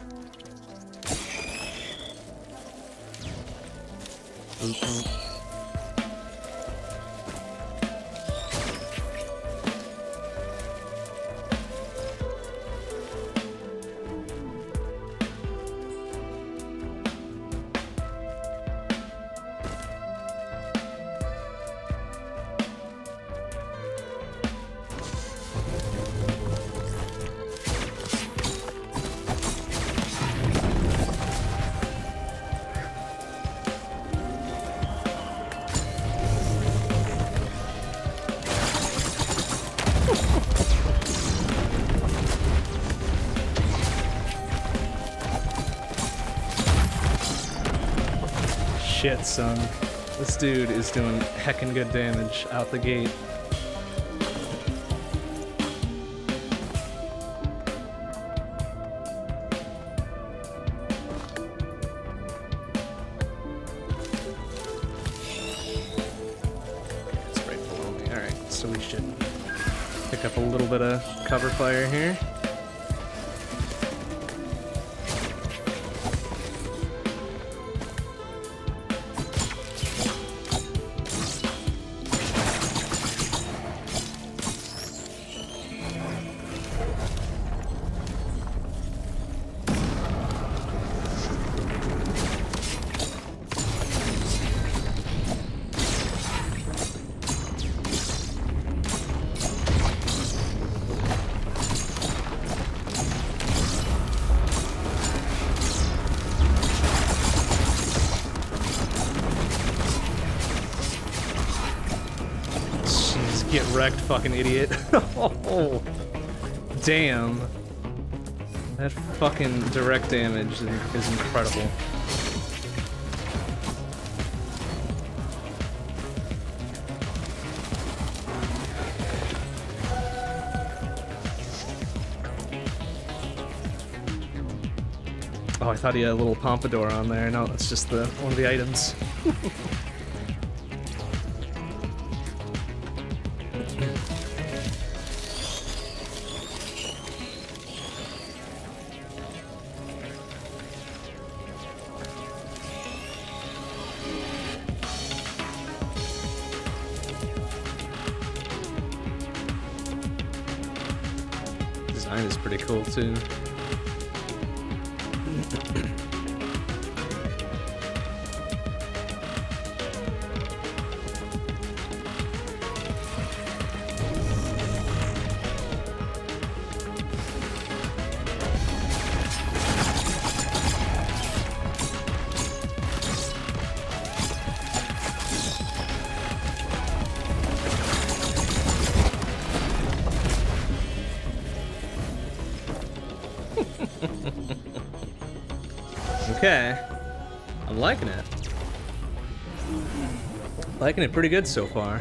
Speaker 1: Shit, son. This dude is doing heckin' good damage out the gate. It's right below me. Alright, so we should pick up a little bit of cover fire here. Get wrecked, fucking idiot. Oh, damn. That fucking direct damage is, is incredible. Oh, I thought he had a little pompadour on there. No, that's just the one of the items. Design is pretty cool too. Okay, I'm liking it. Liking it pretty good so far.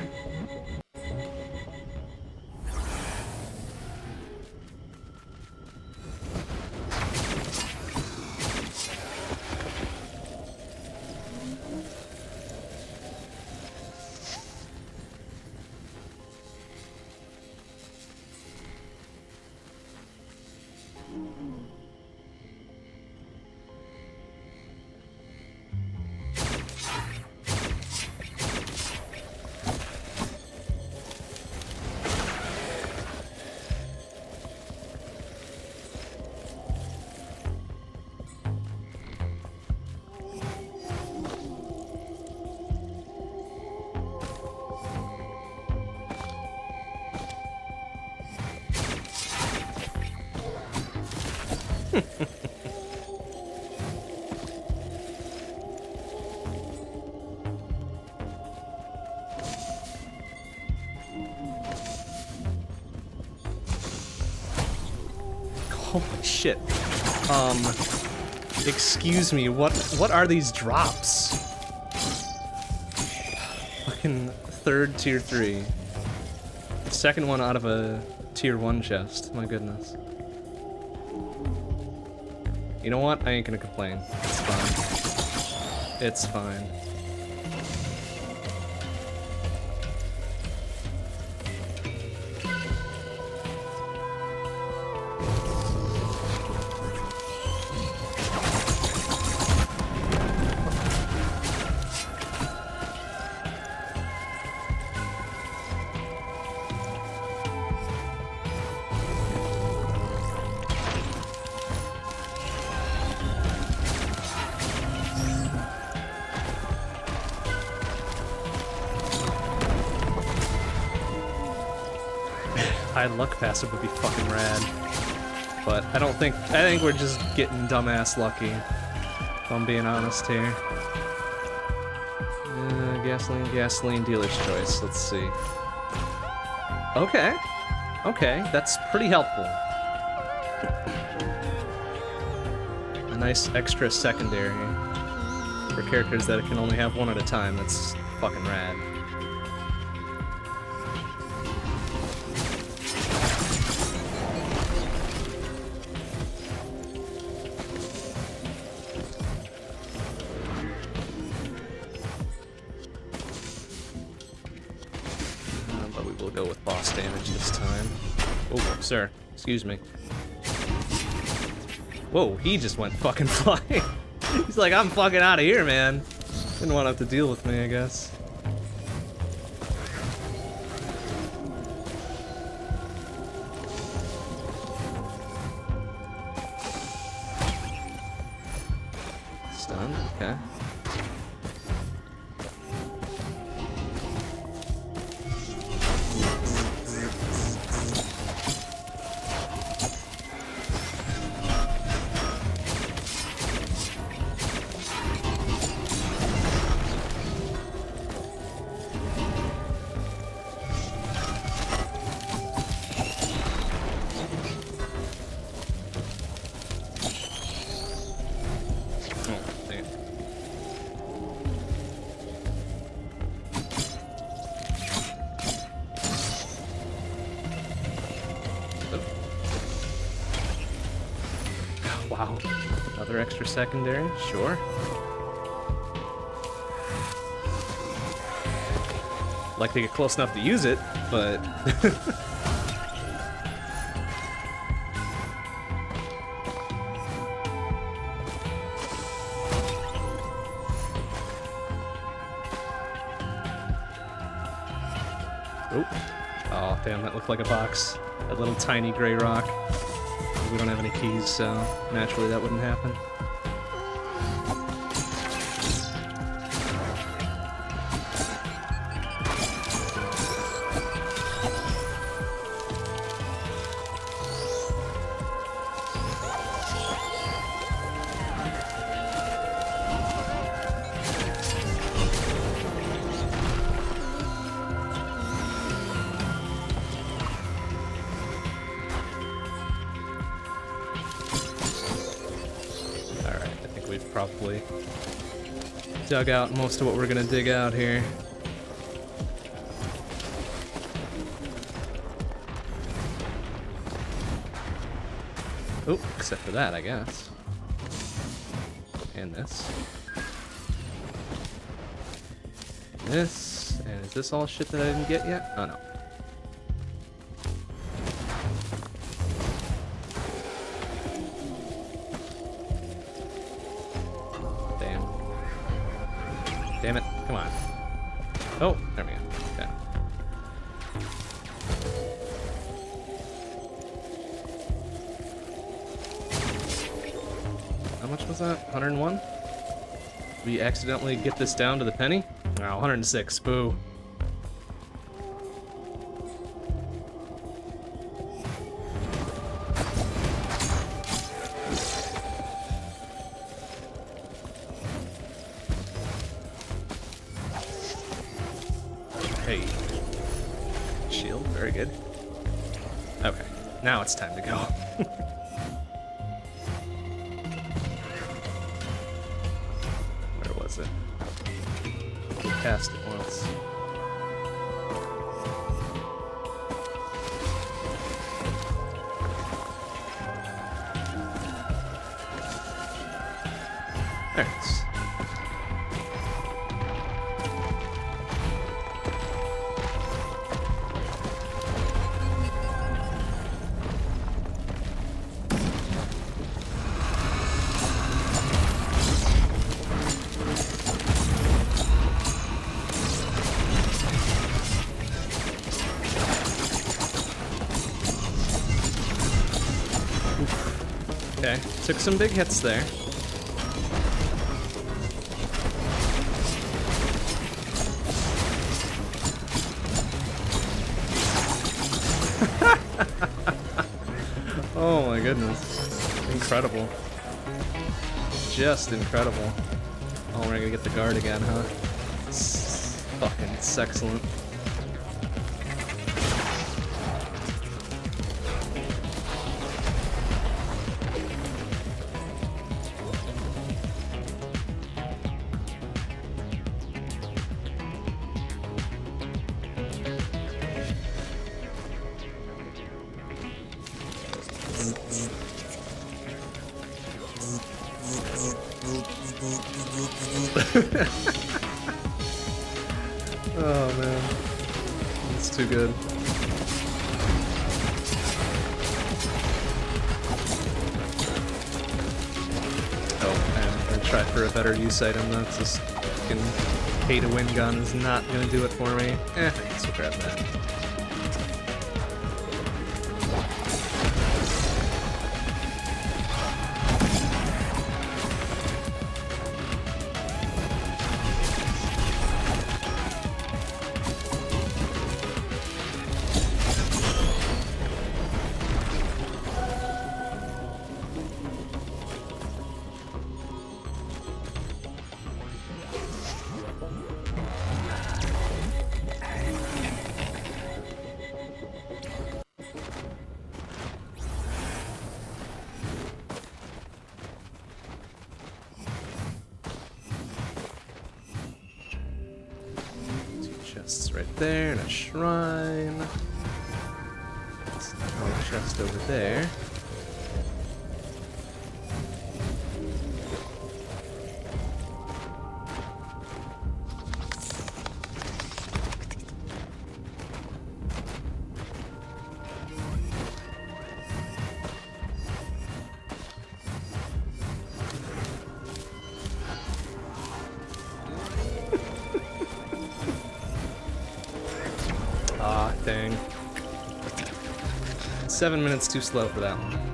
Speaker 1: Holy shit. Um, excuse me, what what are these drops? Fucking third tier three. Second one out of a tier one chest, my goodness. You know what? I ain't gonna complain. It's fine. It's fine. High luck passive would be fucking rad. But I don't think, I think we're just getting dumbass lucky, if I'm being honest here. Uh, gasoline, gasoline, dealer's choice, let's see. Okay, okay, that's pretty helpful. A nice extra secondary for characters that can only have one at a time, that's fucking rad. Sir, excuse me. Whoa, he just went fucking flying. He's like, I'm fucking out of here, man. Didn't want to have to deal with me, I guess. Stunned, okay. Another extra secondary, sure. Like to get close enough to use it, but... Oh. Oh, damn, that looked like a box. That little tiny gray rock. We don't have any keys, so naturally that wouldn't happen. Probably dug out most of what we're gonna dig out here. Oh, except for that, I guess. And this. This. And is this all shit that I didn't get yet? Oh no. Damn it, come on. Oh, there we go. Okay. How much was that? one hundred one? We accidentally get this down to the penny? Oh, one hundred six, boo. Hey. Shield, very good. Okay, now it's time to go. Where was it? We passed it once. There it is. Okay, took some big hits there. Oh my goodness. Incredible. Just incredible. Oh, we're gonna get the guard again, huh? It's fucking, it's excellent. Oh man, it's too good. Oh, and I'm gonna try for a better use item. That's just fucking pay to win gun is not gonna do it for me. Eh, I guess we'll grab that. Chests right there, and a shrine. There's another chest over there. Dang. Seven minutes too slow for that one.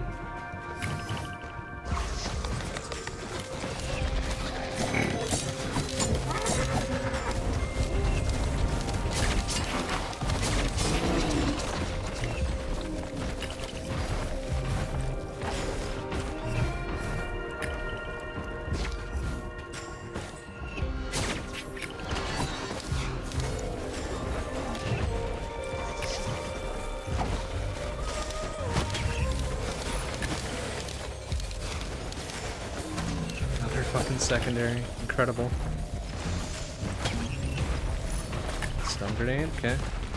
Speaker 1: Secondary, incredible. Stun grenade, okay.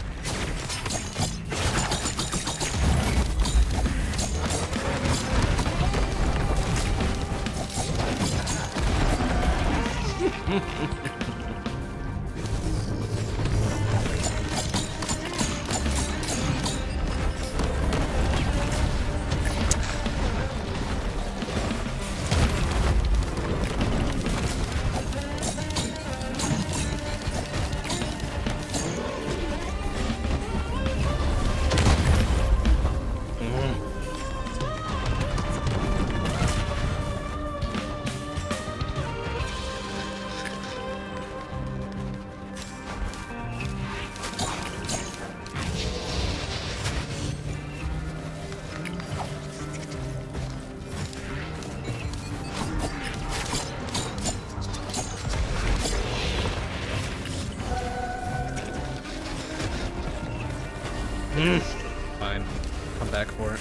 Speaker 1: Fine. Come back for it.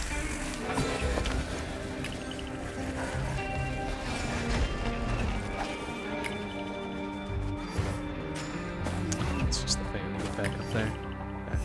Speaker 1: It's just the fan to get back up there. Okay.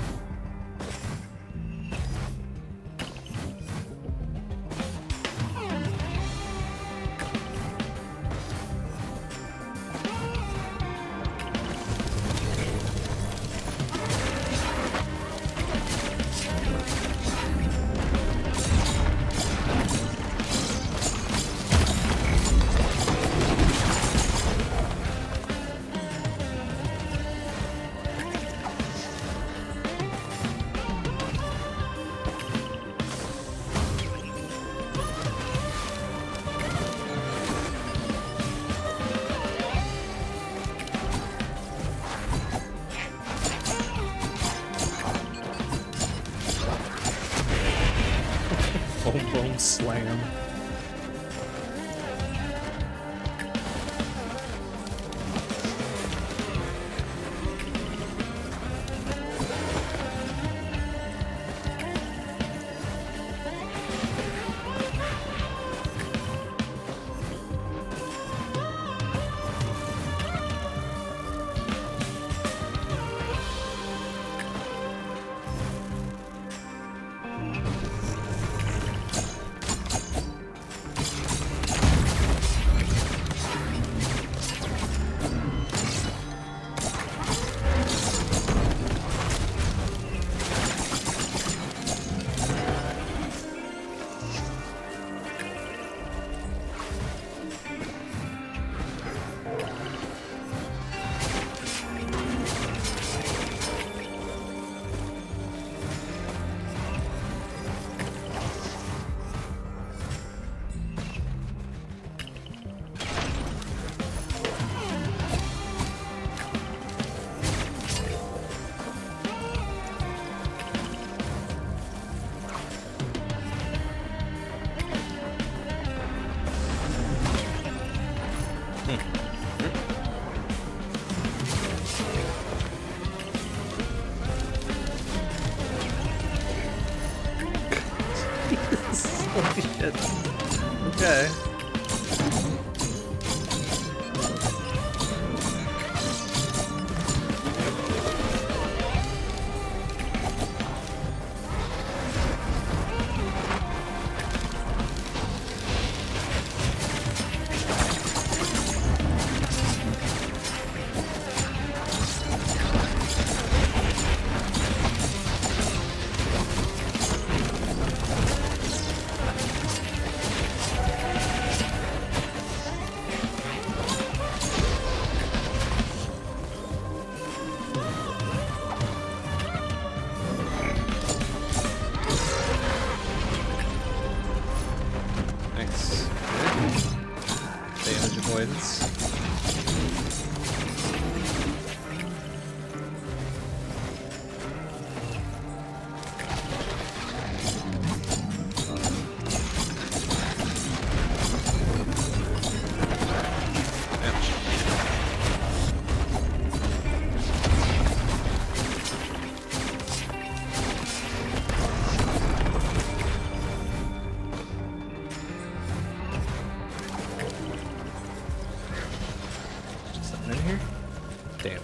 Speaker 1: Boom, boom, slam. Holy shit. Okay. Damn.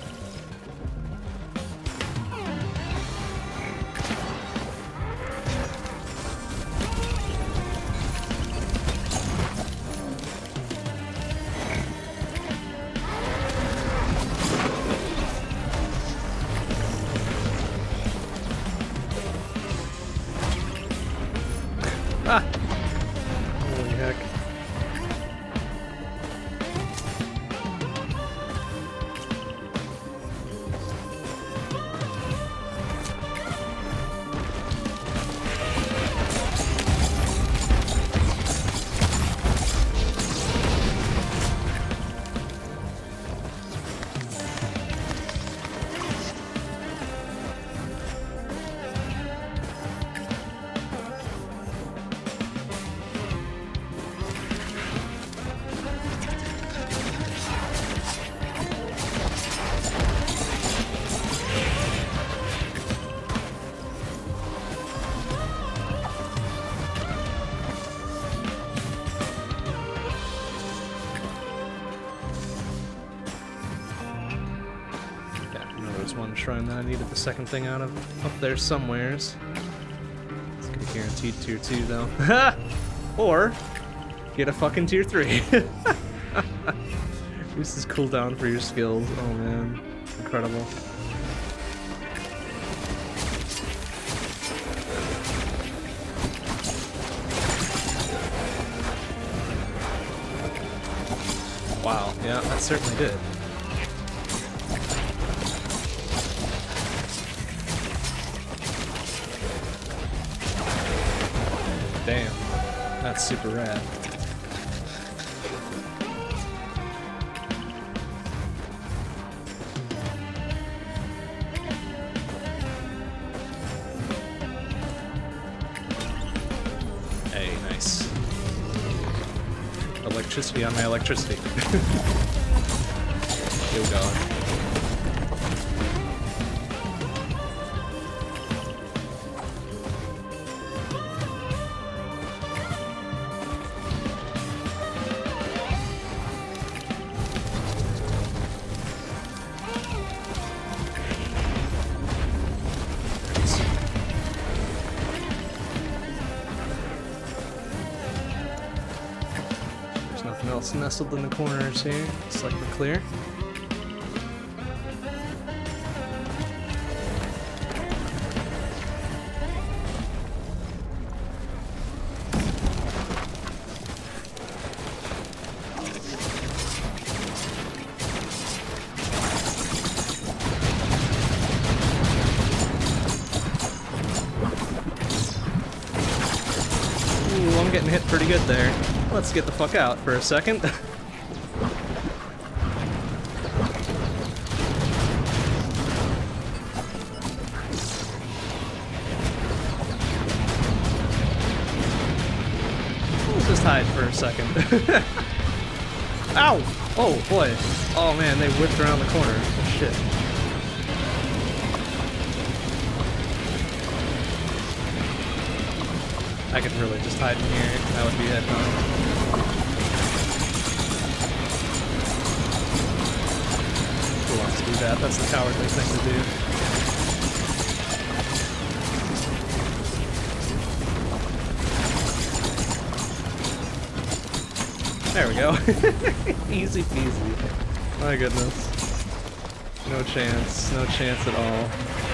Speaker 1: Ah! Holy heck. One shrine that I needed the second thing out of up there somewheres. It's gonna be guaranteed tier two though. Or get a fucking tier three. Reduces cooldown for your skills. Oh man, incredible. Wow, yeah, that certainly did. Damn, that's super rad. Hey, nice. Electricity on my electricity. Yo, God. Else nestled in the corners here. Looks like we're clear. Ooh, I'm getting hit pretty good there. Let's get the fuck out for a second. Let's just hide for a second. Ow! Oh boy. Oh man, they whipped around the corner. Oh, shit. I could really just hide in here. That would be head fun. Who wants to do that? That's the cowardly thing to do. There we go. Easy peasy. My goodness. No chance. No chance at all.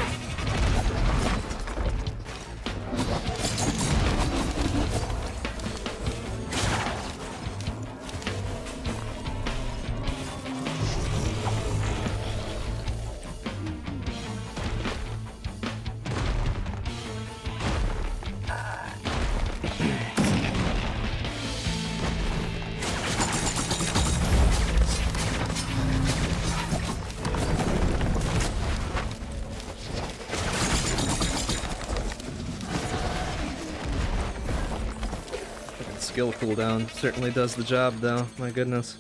Speaker 1: Skill cooldown certainly does the job though, my goodness.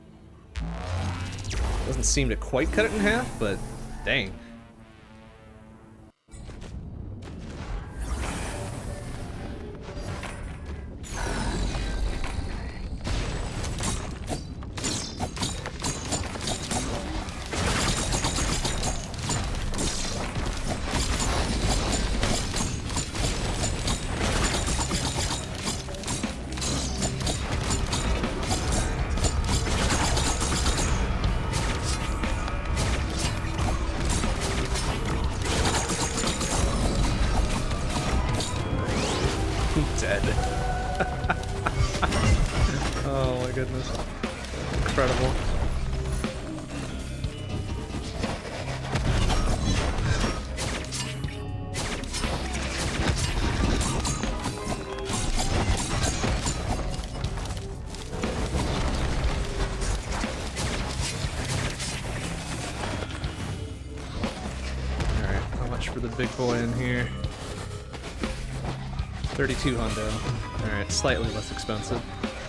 Speaker 1: Doesn't seem to quite cut it in half, but dang. goodness. Incredible. Alright, how much for the big boy in here? thirty-two hundo. Alright, slightly less expensive.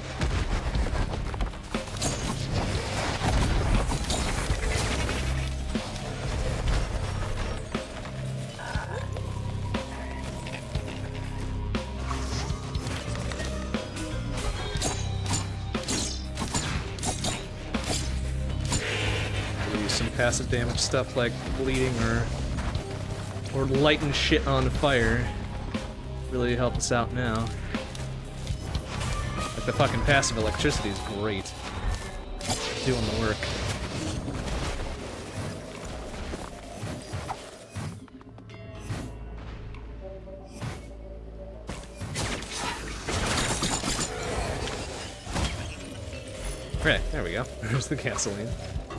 Speaker 1: Use some passive damage stuff like bleeding or or lighting shit on fire. Really help us out now. Like the fucking passive electricity is great. Doing the work. Right, there we go. There's the gasoline.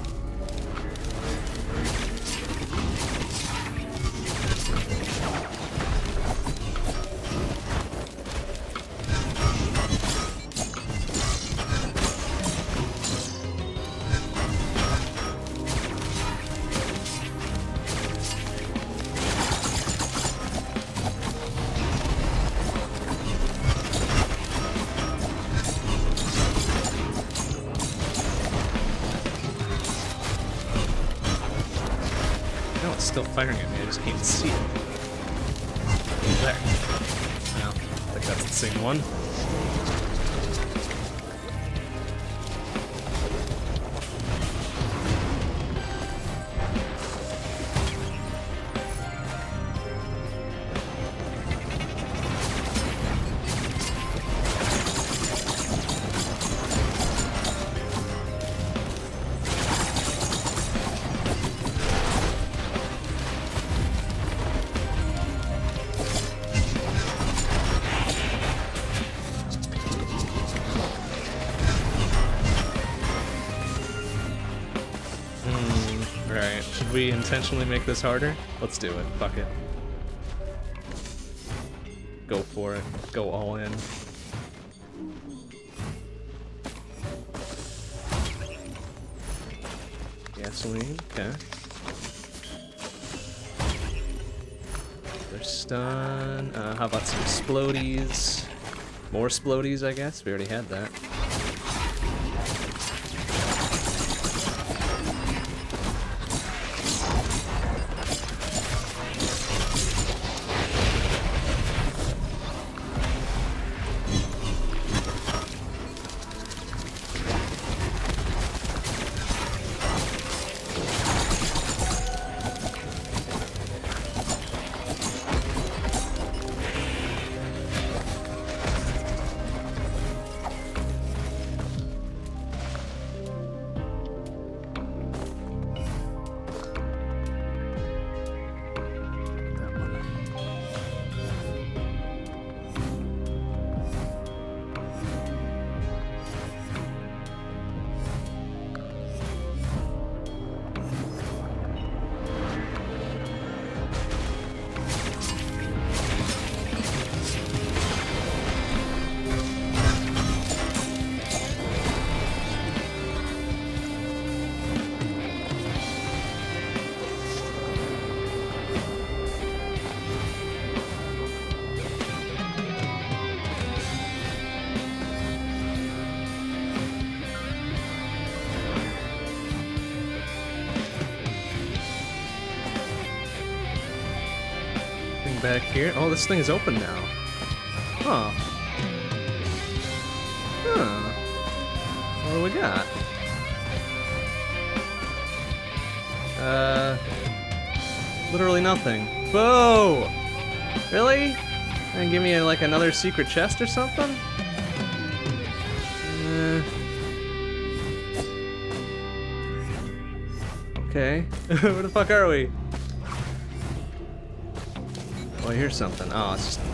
Speaker 1: Still firing at me, I just can't see it. There. No, I think that's the same one. Should we intentionally make this harder? Let's do it. Fuck it. Go for it. Go all in. Gasoline. Okay. They're stun. Uh, how about some explodies? More explodies, I guess. We already had that. Back here. Oh, this thing is open now. Huh. Huh. What do we got? Uh, literally nothing. Whoa! Really? And give me a, like another secret chest or something? Uh, okay. Where the fuck are we? Oh, here's something. Oh, it's just...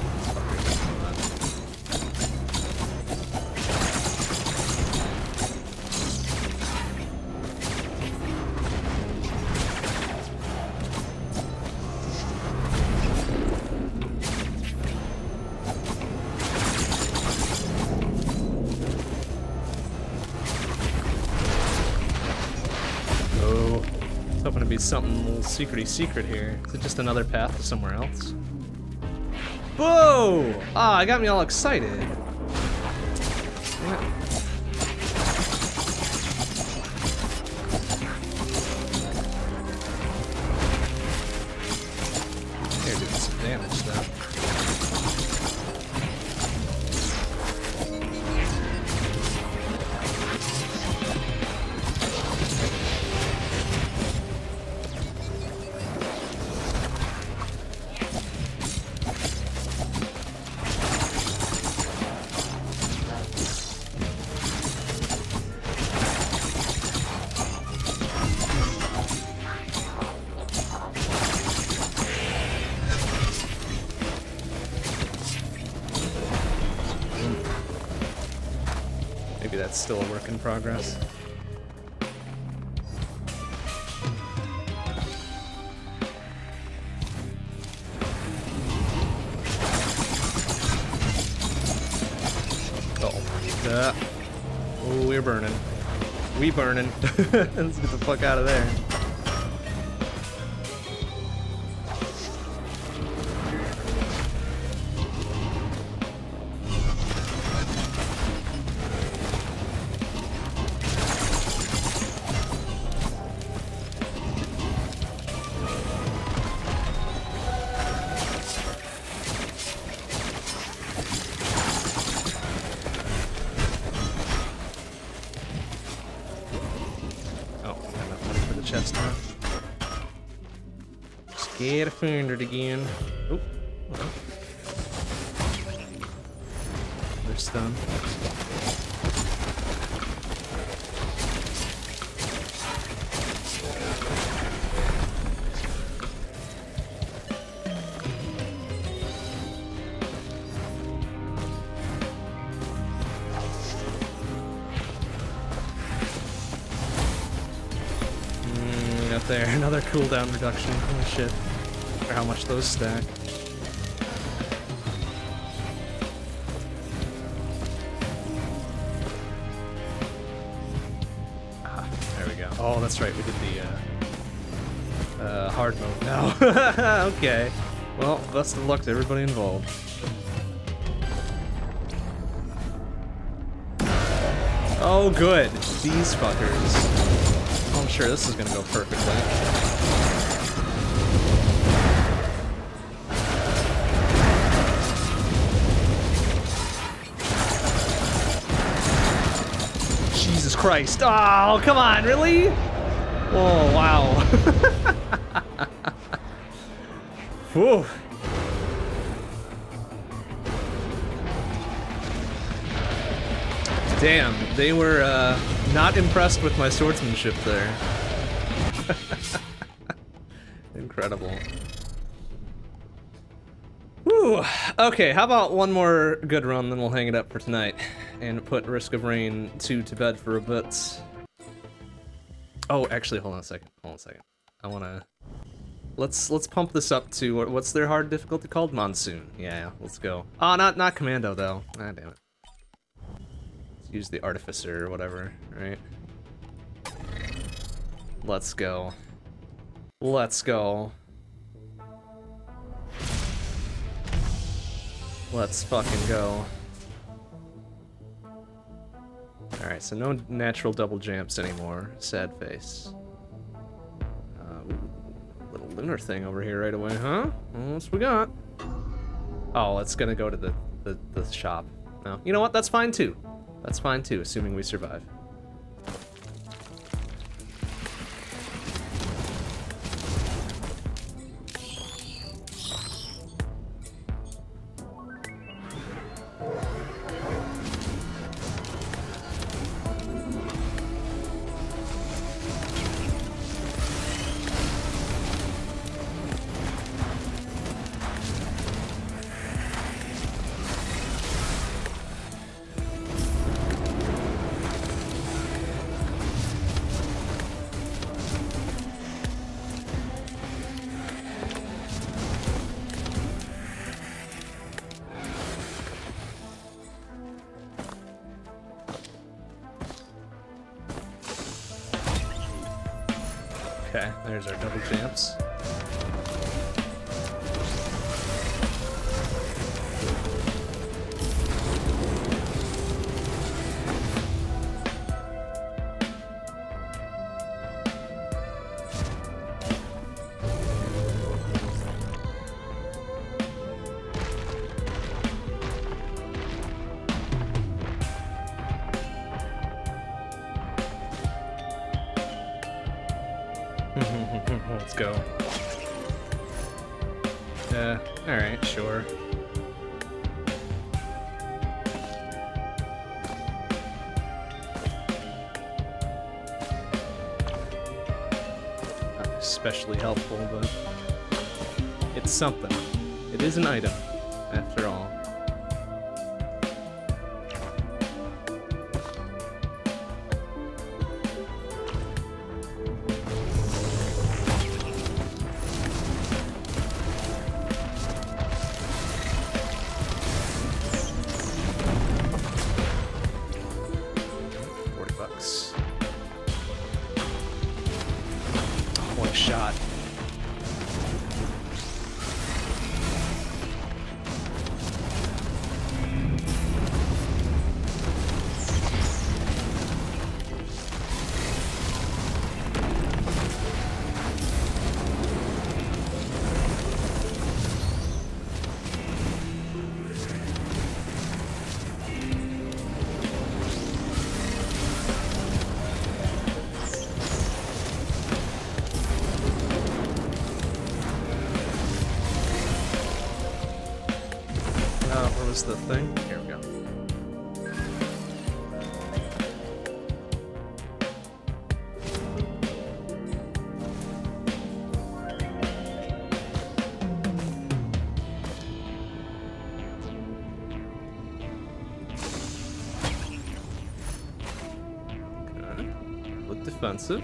Speaker 1: hoping to be something a little secrety secret here. Is it just another path to somewhere else? Whoa! Ah, it got me all excited. What? Here, doing some damage though. Still a work in progress. Oh, uh, oh, we're burning. We burning. Let's get the fuck out of there. Get offended again. Oh, well. They're stunned. Mm, up there, another cooldown reduction. Holy shit. Or how much those stack. Ah, there we go. Oh, that's right, we did the uh, uh, hard mode now. Okay. Well, best of luck to everybody involved. Oh, good. These fuckers. Oh, I'm sure this is gonna go perfectly. Christ. Oh, come on, really? Oh, wow. Whew. Damn, they were uh, not impressed with my swordsmanship there. Incredible. Whew. Okay, how about one more good run, then we'll hang it up for tonight. And put Risk of Rain two to bed for a bit. Oh, actually, hold on a second. Hold on a second. I wanna... Let's let's pump this up to... What's their hard difficulty called? Monsoon. Yeah, let's go. Oh, not, not Commando, though. Ah, damn it. Let's use the Artificer or whatever, right? Let's go. Let's go. Let's fucking go. Alright, so no natural double jumps anymore. Sad face. Uh, ooh, little lunar thing over here right away, huh? What's we got? Oh, it's gonna go to the, the, the shop. No, you know what? That's fine too. That's fine too, assuming we survive. There's our double champs. Let's go. Uh, alright, sure. Not especially helpful, but it's something. It is an item, after all. Shot. The thing. Here we go. Okay. Look defensive.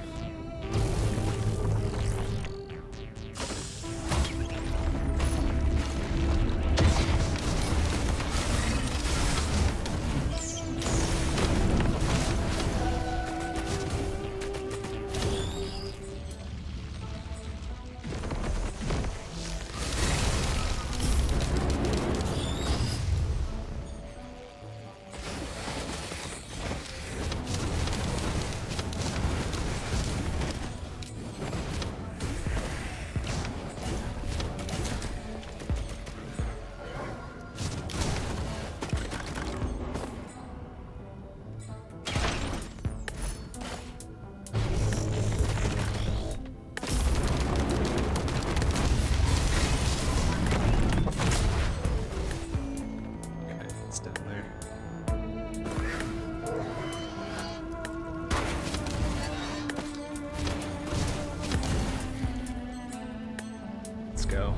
Speaker 1: Go.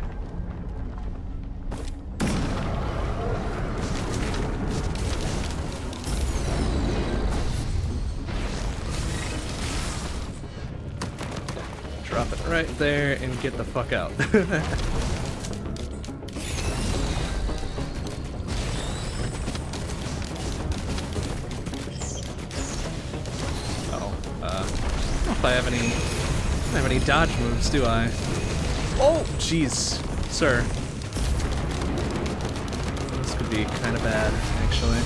Speaker 1: Drop it right there and get the fuck out. Uh-oh. Uh, I don't know if I have any, I don't have any dodge moves, do I? Oh, jeez, sir. This could be kind of bad, actually.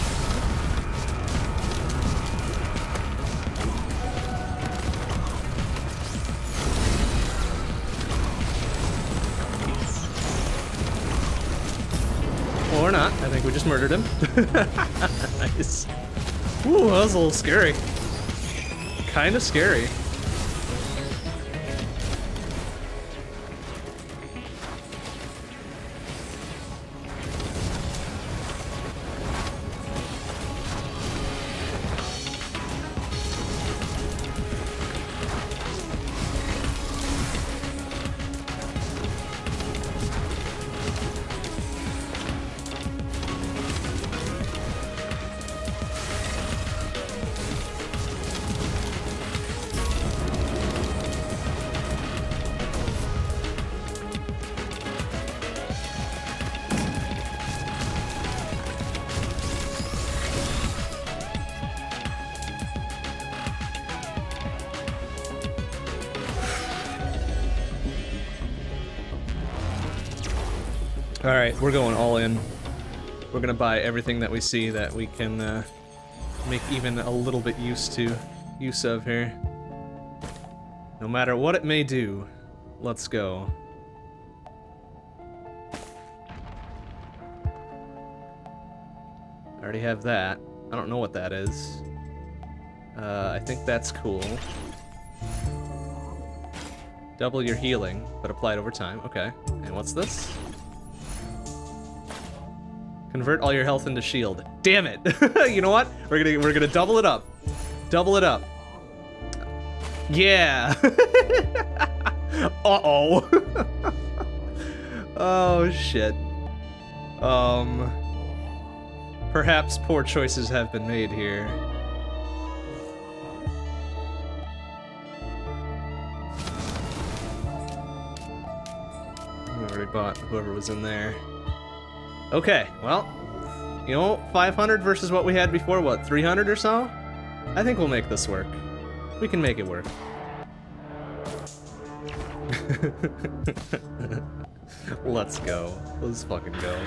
Speaker 1: Or not. I think we just murdered him. Nice. Ooh, that was a little scary. Kind of scary. Alright, we're going all in. We're gonna buy everything that we see that we can uh, make even a little bit used to, use of here. No matter what it may do, let's go. I already have that. I don't know what that is. Uh, I think that's cool. Double your healing, but applied over time. Okay. And what's this? Convert all your health into shield. Damn it! You know what? We're gonna we're gonna double it up. Double it up. Yeah. Uh-oh. Oh shit. Um. Perhaps poor choices have been made here. We already bought whoever was in there. Okay, well, you know, five hundred versus what we had before, what, three hundred or so? I think we'll make this work. We can make it work. Let's go. Let's fucking go.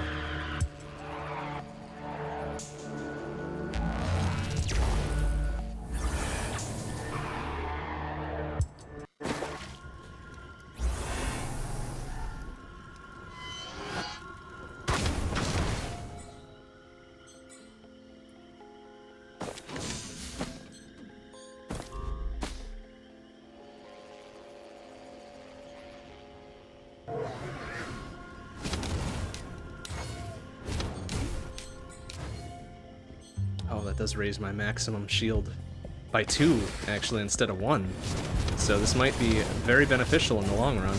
Speaker 1: Does raise my maximum shield by two, actually, instead of one. So this might be very beneficial in the long run.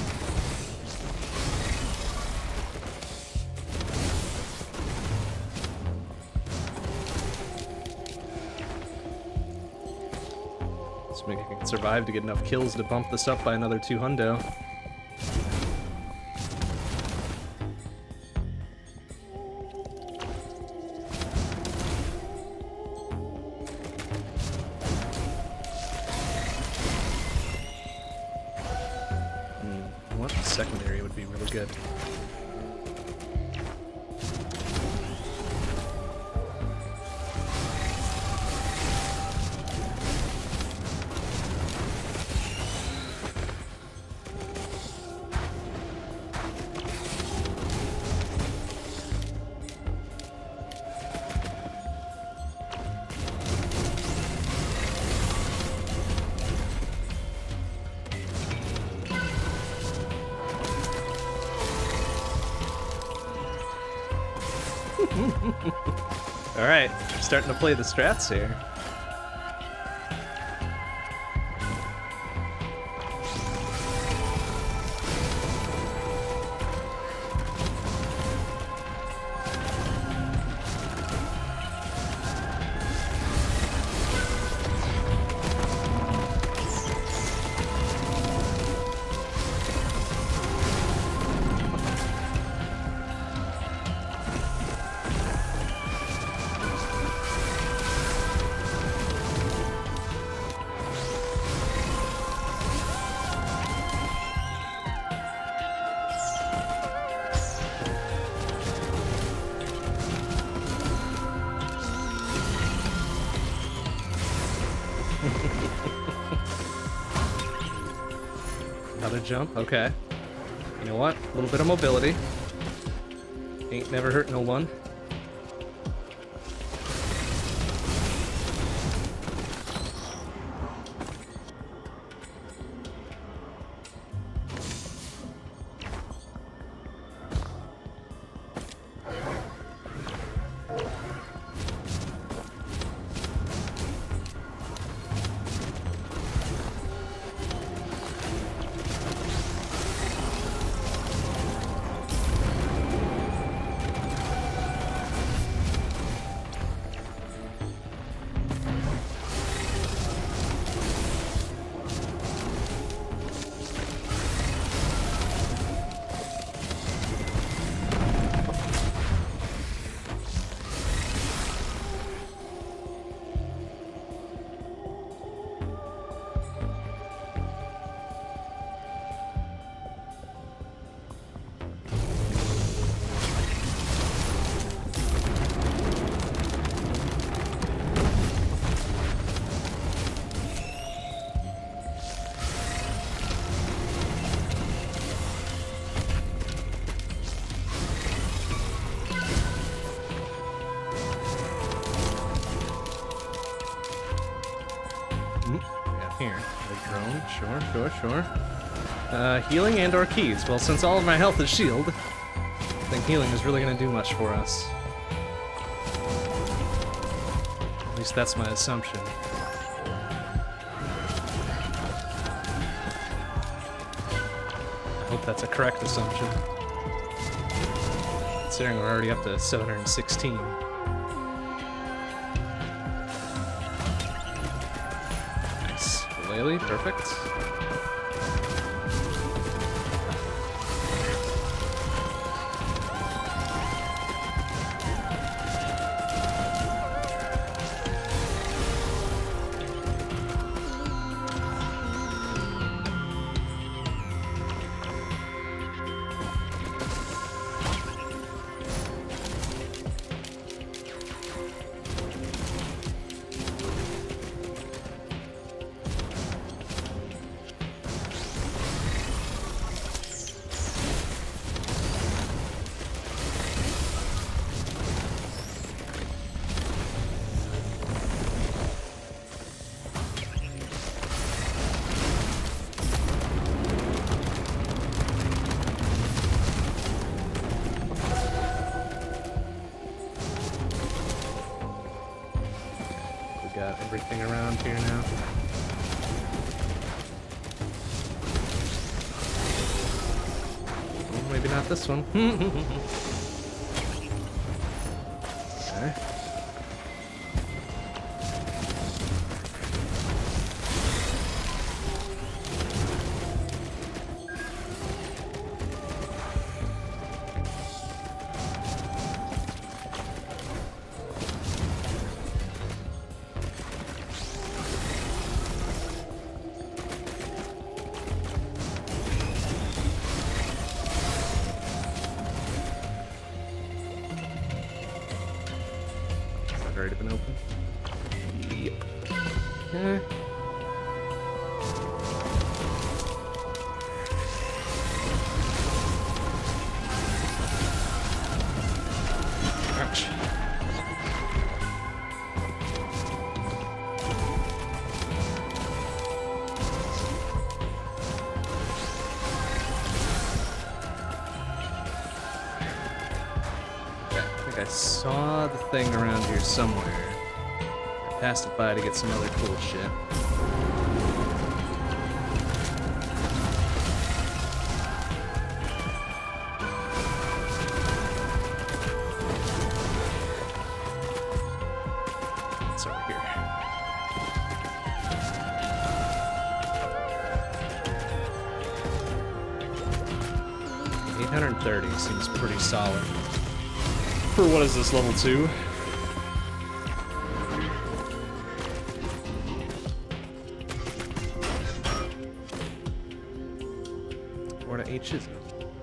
Speaker 1: Let's make it can survive to get enough kills to bump this up by another two hundo. Good. Alright, starting to play the strats here. Another jump, okay. You know what? A little bit of mobility. Ain't never hurt no one. Sure. Uh, healing and or keys. Well, since all of my health is shield, I think healing is really gonna do much for us. At least that's my assumption. I hope that's a correct assumption. Considering we're already up to seven hundred sixteen. Nice. Lily, perfect. Got everything around here now. Well, maybe not this one. Okay. Already been open? Yep. Okay. Ouch. I saw the thing around here somewhere. I passed it by to get some other cool shit. It's over here. eight hundred thirty seems pretty solid. For what is this, level two? Where the H is it?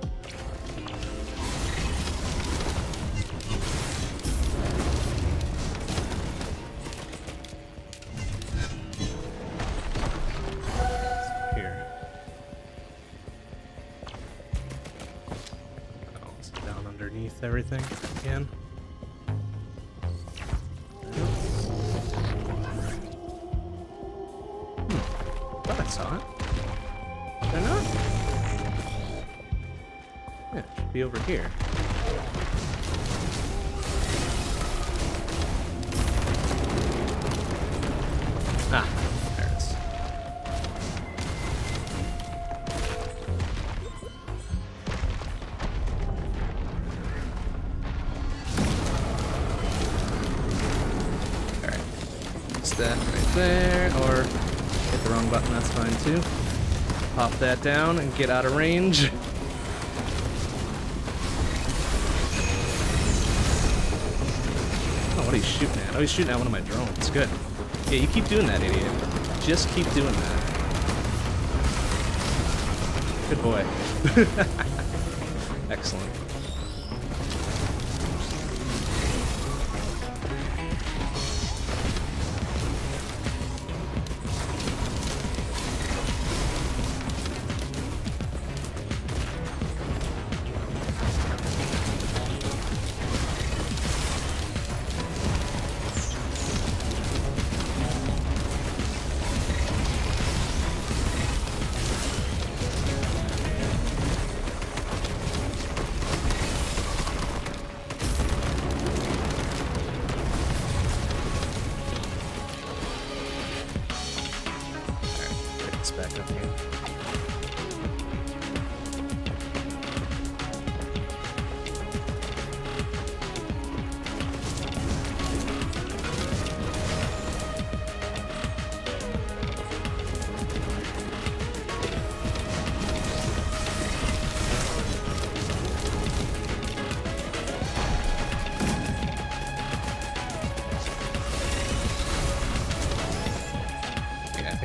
Speaker 1: Here. Oh, it's down underneath everything again. Saw it. Did I not? Yeah, it should be over here. Ah, there it is. Alright. It's that right there, or hit the wrong button, that's fine too. Pop that down and get out of range. Oh, what are you shooting at? Oh, he's shooting at one of my drones. Good. Yeah, you keep doing that, idiot. Just keep doing that. Good boy. Excellent.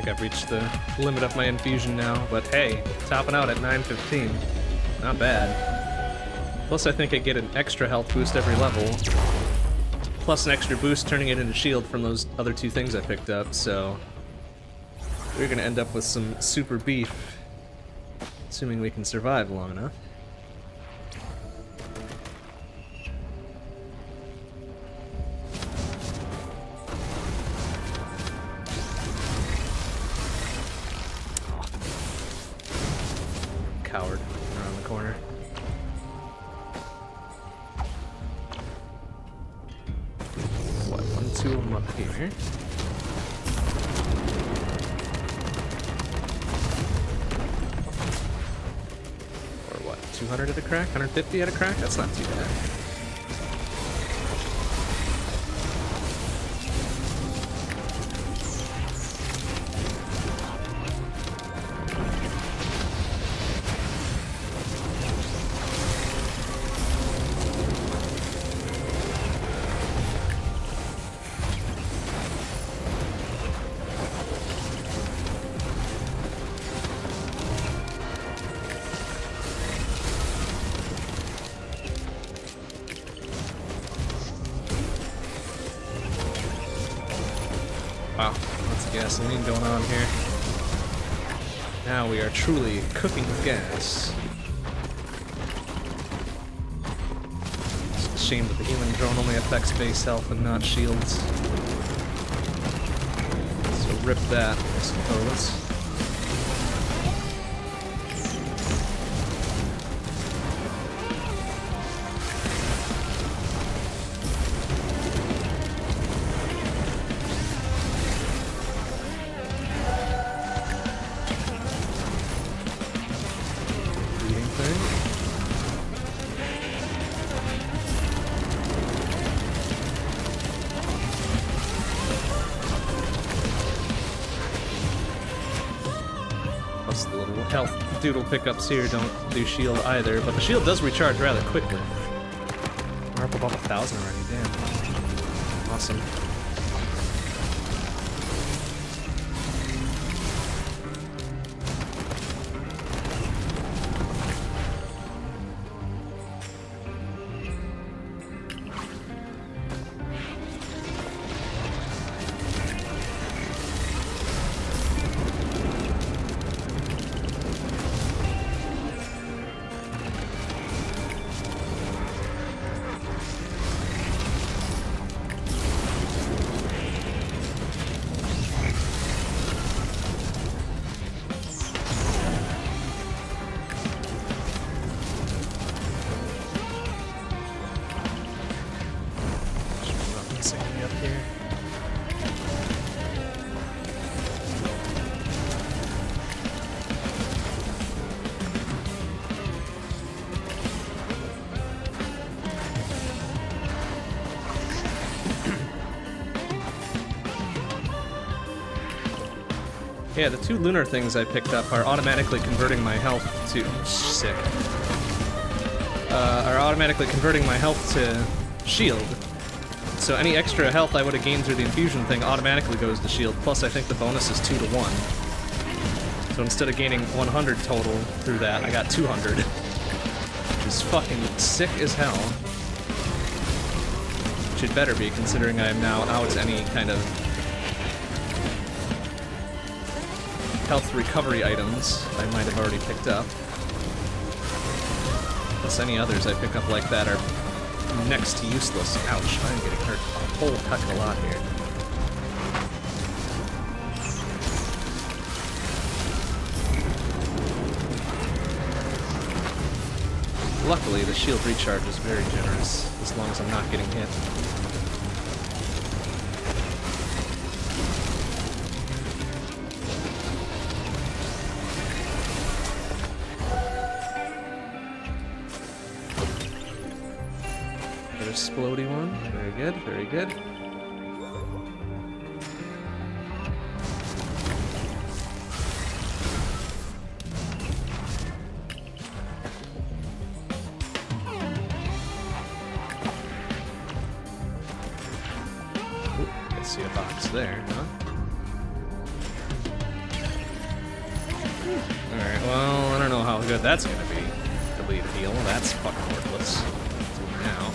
Speaker 1: think I've reached the limit of my infusion now, but hey, topping out at nine fifteen. Not bad. Plus I think I get an extra health boost every level. Plus an extra boost turning it into shield from those other two things I picked up, so we're gonna end up with some super beef, assuming we can survive long enough. Coward around the corner. What, one, two of them up here? Or what, two hundred at a crack? one fifty at a crack? That's not too bad. Wow, lots of gasoline going on here. Now we are truly cooking with gas. It's a shame that the healing drone only affects base health and not shields. So rip that, I suppose. The little health doodle pickups here don't do shield either, but the shield does recharge rather quickly. We're up above a thousand already, damn. Awesome. Yeah, the two lunar things I picked up are automatically converting my health to... sick. Uh, are automatically converting my health to shield. So any extra health I would have gained through the infusion thing automatically goes to shield, plus I think the bonus is two to one. So instead of gaining one hundred total through that, I got two hundred. Which is fucking sick as hell. Which it better be, considering I am now out any kind of health recovery items I might have already picked up. Plus any others I pick up like that are next to useless. Ouch, I'm getting hurt a whole heck of a lot here. Luckily, the shield recharge is very generous, as long as I'm not getting hit. Explodey one. Very good, very good. Ooh, I see a box there, huh? Alright, well, I don't know how good that's gonna be. Ability to heal, that's fucking worthless. Now.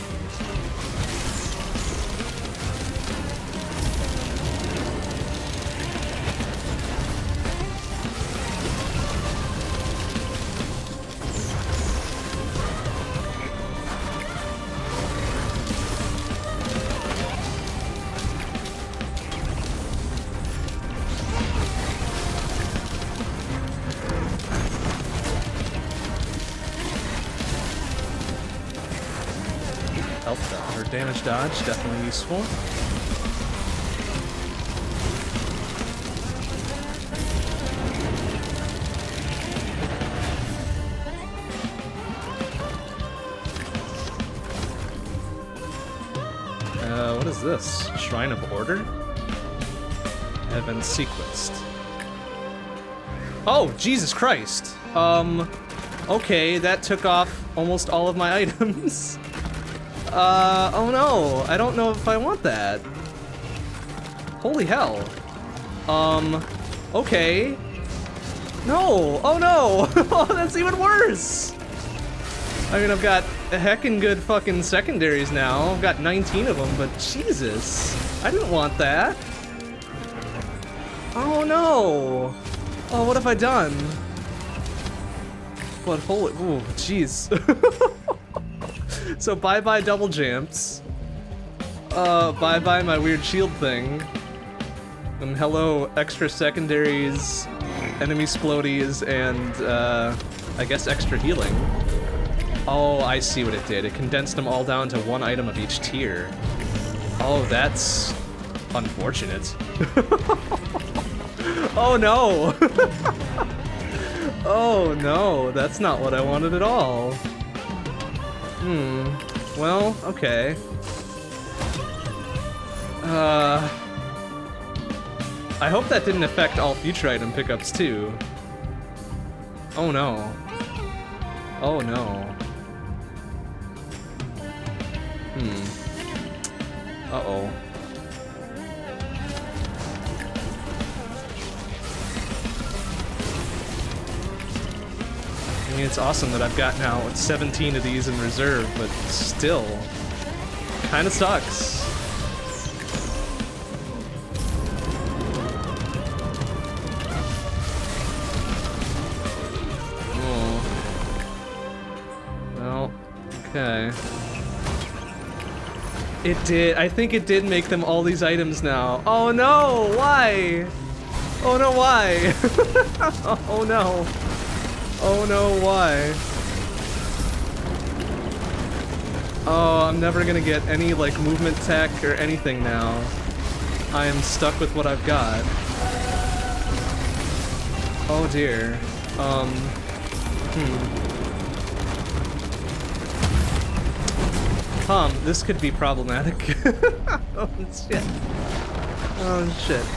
Speaker 1: Damage dodge, definitely useful. Uh, what is this? Shrine of Order? Have been sequenced. Oh, Jesus Christ! Um, okay, that took off almost all of my items. Uh, oh no, I don't know if I want that. Holy hell. Um, okay. No, oh no, oh, that's even worse. I mean, I've got a heckin' good fucking secondaries now. I've got nineteen of them, but Jesus, I didn't want that. Oh no. Oh, what have I done? But holy, ooh, jeez. So bye-bye double jumps. Uh, bye-bye my weird shield thing. And hello extra secondaries, enemy splodies, and uh, I guess extra healing. Oh, I see what it did. It condensed them all down to one item of each tier. Oh, that's unfortunate. Oh no! Oh no, that's not what I wanted at all. Hmm. Well, okay. Uh... I hope that didn't affect all future item pickups, too. Oh no. Oh no. Hmm. Uh-oh. I mean, it's awesome that I've got now seventeen of these in reserve, but still, kinda sucks. Oh. Well, okay. It did, I think it did make them all these items now. Oh no, why? Oh no, why? Oh no. Oh no, why? Oh, I'm never gonna get any, like, movement tech or anything now. I am stuck with what I've got. Oh dear. Um, hmm. Tom, this could be problematic. Oh shit. Oh shit.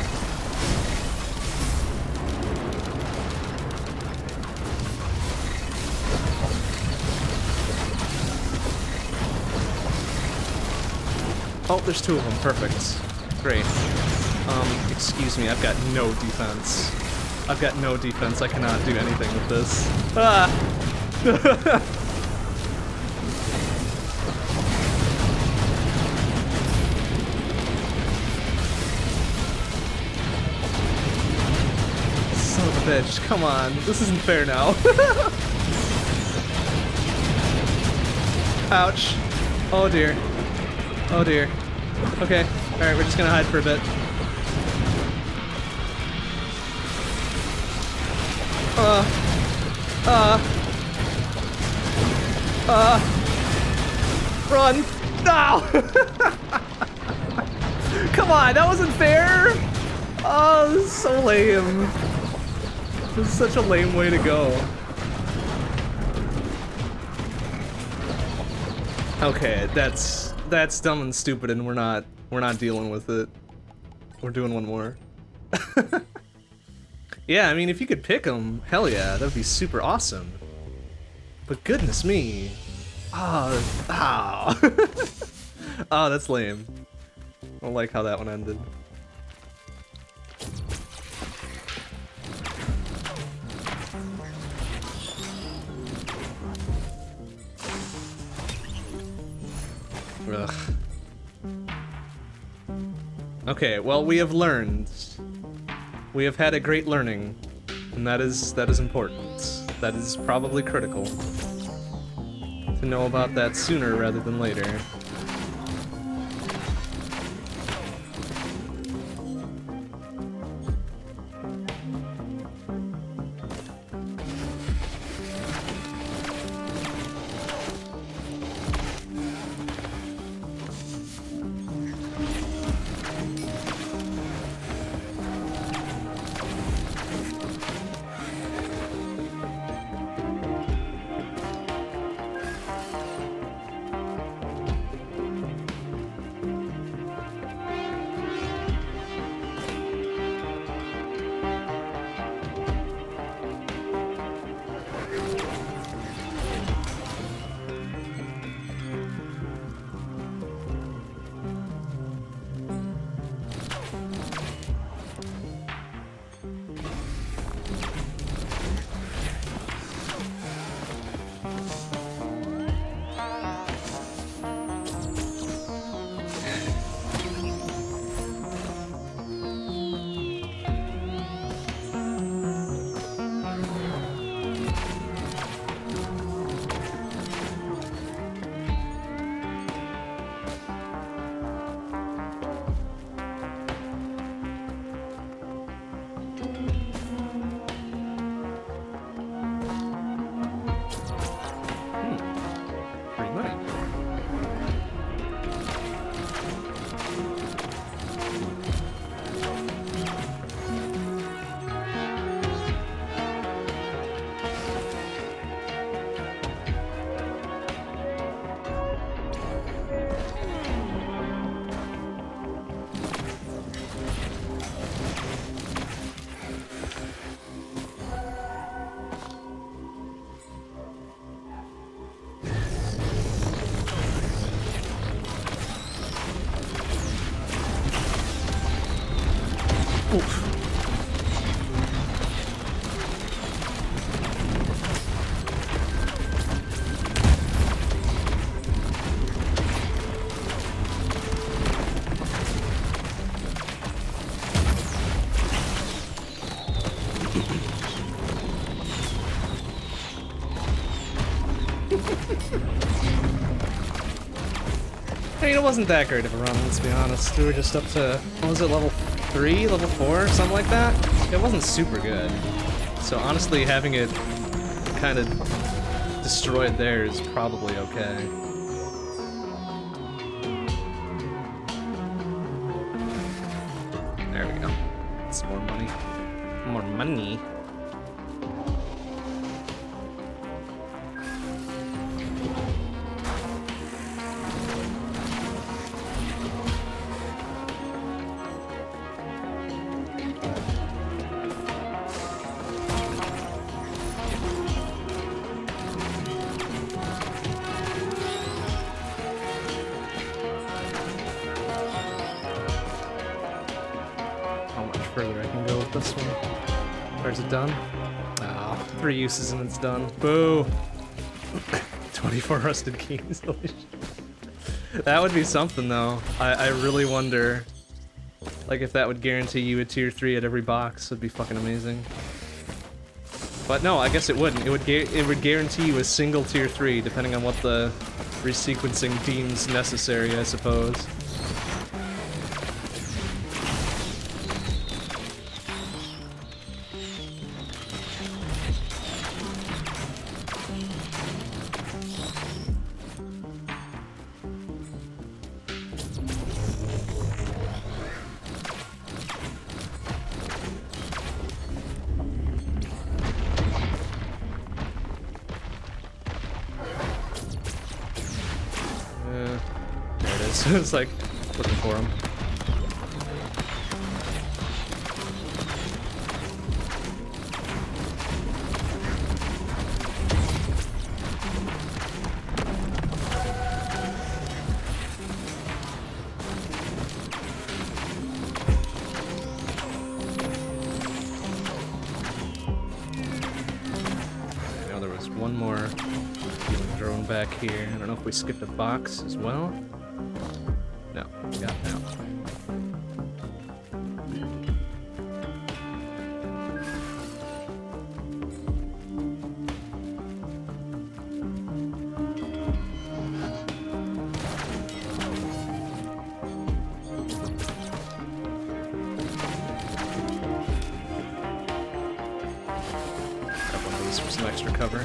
Speaker 1: Oh, there's two of them. Perfect. Great. Um, excuse me, I've got no defense. I've got no defense. I cannot do anything with this. Ah! Son of a bitch. Come on. This isn't fair now. Ouch. Oh dear. Oh dear. Okay. Alright, we're just gonna hide for a bit. Uh. Uh. Uh. Run! No! Come on, that wasn't fair! Oh, this is so lame. This is such a lame way to go. Okay, that's that's dumb and stupid, and we're not we're not dealing with it. We're doing one more. Yeah, I mean, if you could pick them, hell yeah, that would be super awesome. But goodness me. Oh, oh. Oh, that's lame. I don't like how that one ended. Ugh. Okay, well, we have learned. We have had a great learning, and that is that is important. That is probably critical to know about that sooner rather than later. I mean, it wasn't that great of a run, let's be honest. We were just up to, what was it, level three, level four, something like that? It wasn't super good. So honestly, having it kind of destroyed there is probably okay. There we go. Some more money. More money. Done? Oh, three uses and it's done. Boo! twenty-four rusted keys. That would be something though. I, I really wonder, like, if that would guarantee you a tier three at every box. Would be fucking amazing. But no, I guess it wouldn't. It would it would guarantee you a single tier three, depending on what the resequencing deems necessary, I suppose. It's like looking for him. I know there was one more drone back here. I don't know if we skipped a box as well. No, got out. For some extra cover.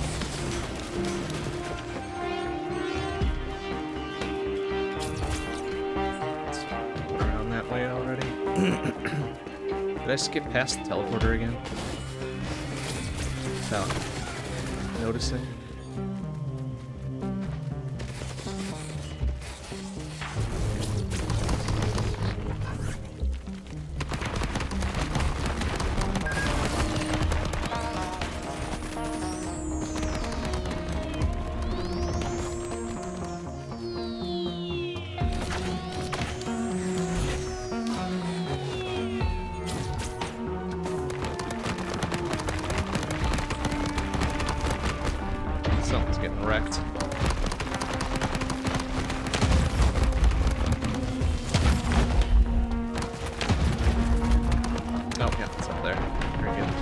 Speaker 1: Let's go around that way already. Did I skip past the teleporter again? Without noticing? Something's getting wrecked. Oh, yeah, it's up there. Very good.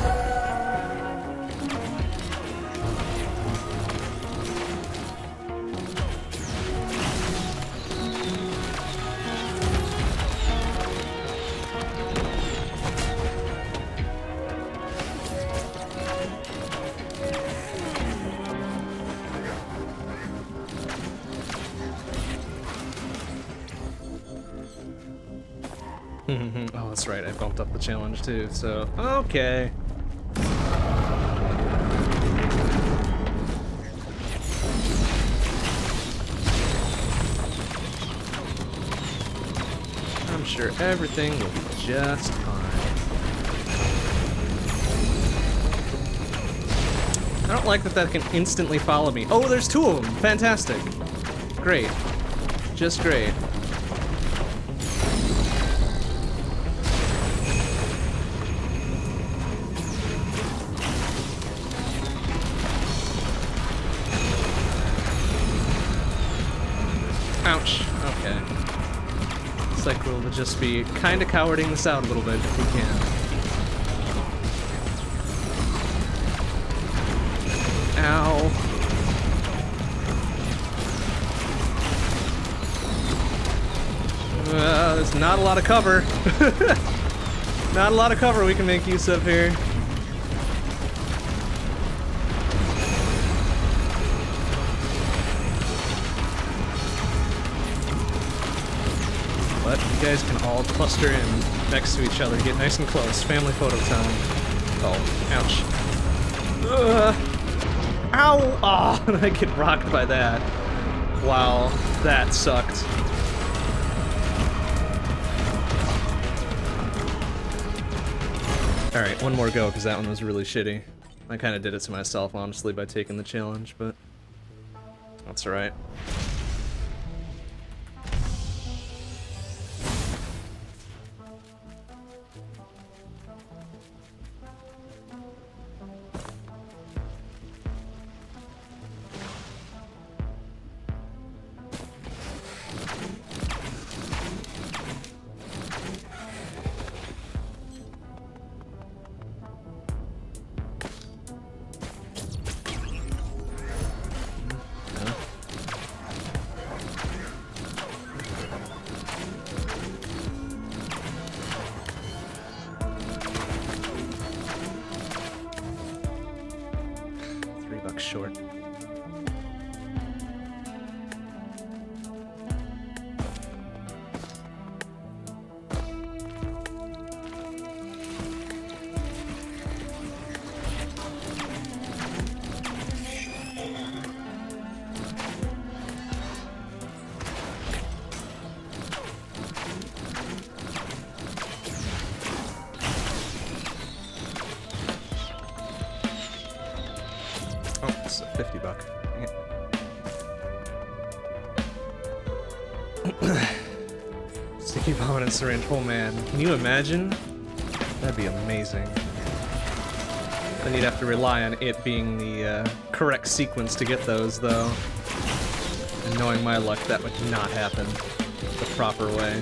Speaker 1: Oh, that's right, I bumped up the challenge too, so, okay. I'm sure everything will be just fine. I don't like that that can instantly follow me. Oh, there's two of them! Fantastic! Great. Just great. Ouch. Okay. Looks like we'll just be kind of cowarding this out a little bit if we can. Ow. Uh, there's not a lot of cover. Not a lot of cover we can make use of here. But you guys can all cluster in next to each other, get nice and close. Family photo time. Oh, ouch. Ugh. Ow! Ah, oh, I get rocked by that. Wow, that sucked. Alright, one more go, because that one was really shitty. I kind of did it to myself, honestly, by taking the challenge, but that's alright. Short. Oh, it's a fifty buck. Sticky bomb and syringe. Oh man, can you imagine? That'd be amazing. Then you'd have to rely on it being the uh, correct sequence to get those, though. And knowing my luck, that would not happen the proper way.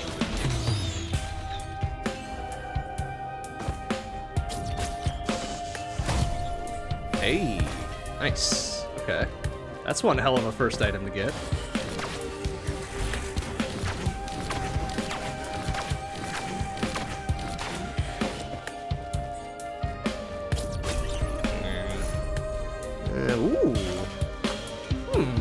Speaker 1: Hey, nice. Okay. That's one hell of a first item to get. Uh, ooh. Hmm.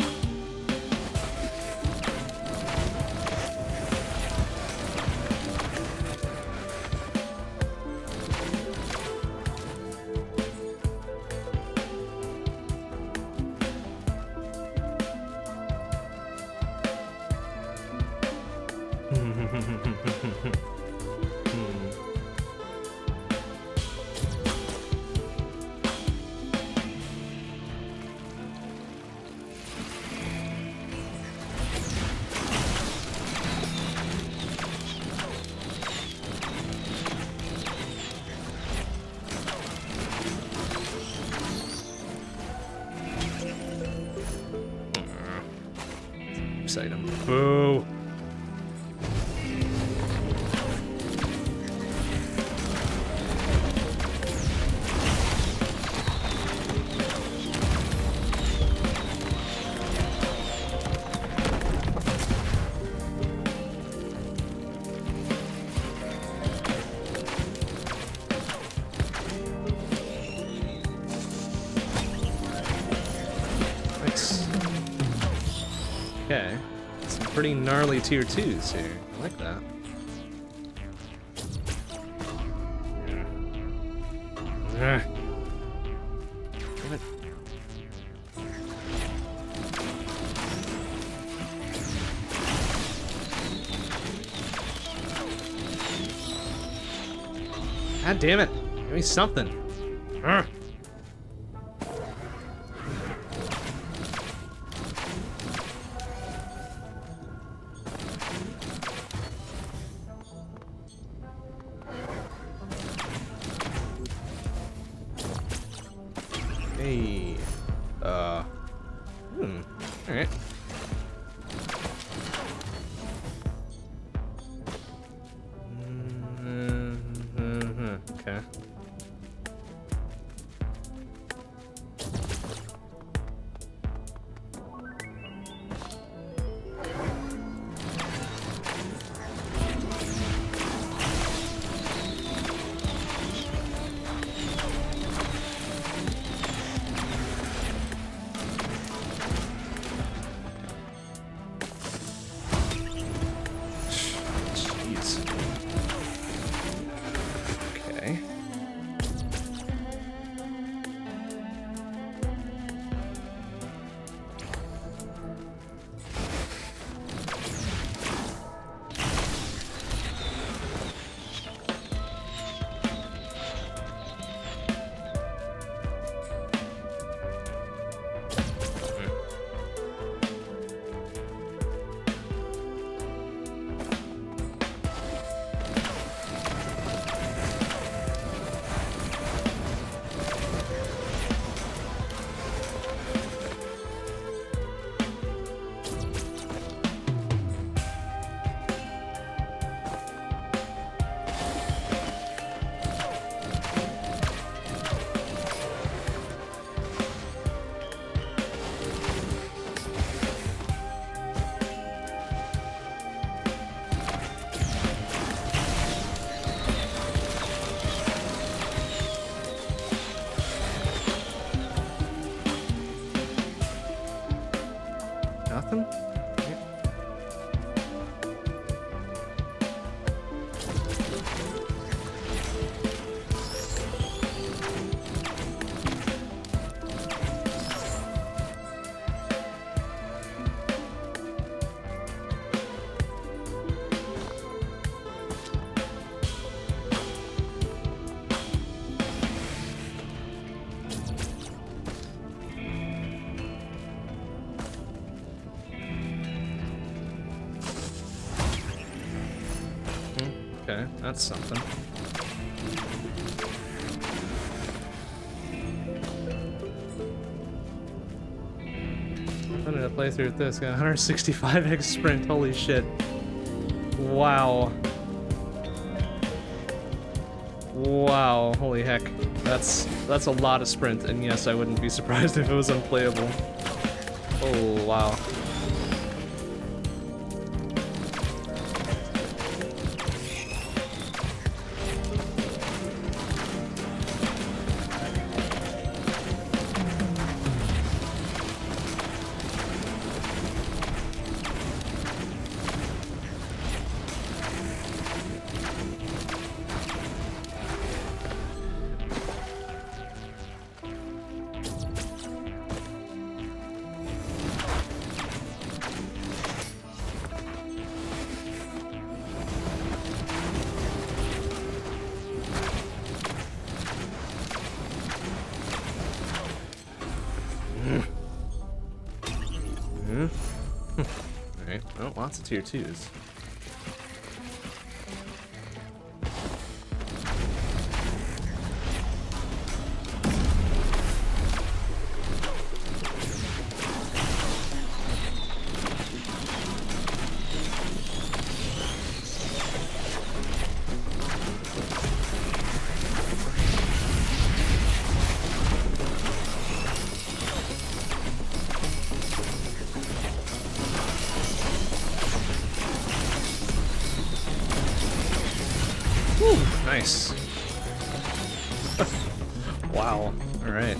Speaker 1: Item. Boo. Nice. Okay. Some pretty gnarly tier twos here. I like that. Yeah. Damn it. God damn it. Give me something. Urgh. Hey, uh, hmm, all right. Mm-hmm. Okay. Nothing? Okay, that's something. How did I play through this? Got one hundred sixty-five x sprint, holy shit. Wow. Wow, holy heck. That's that's a lot of sprint, and yes, I wouldn't be surprised if it was unplayable. Oh, wow. Alright, oh, lots of tier twos. Nice. Wow. All right.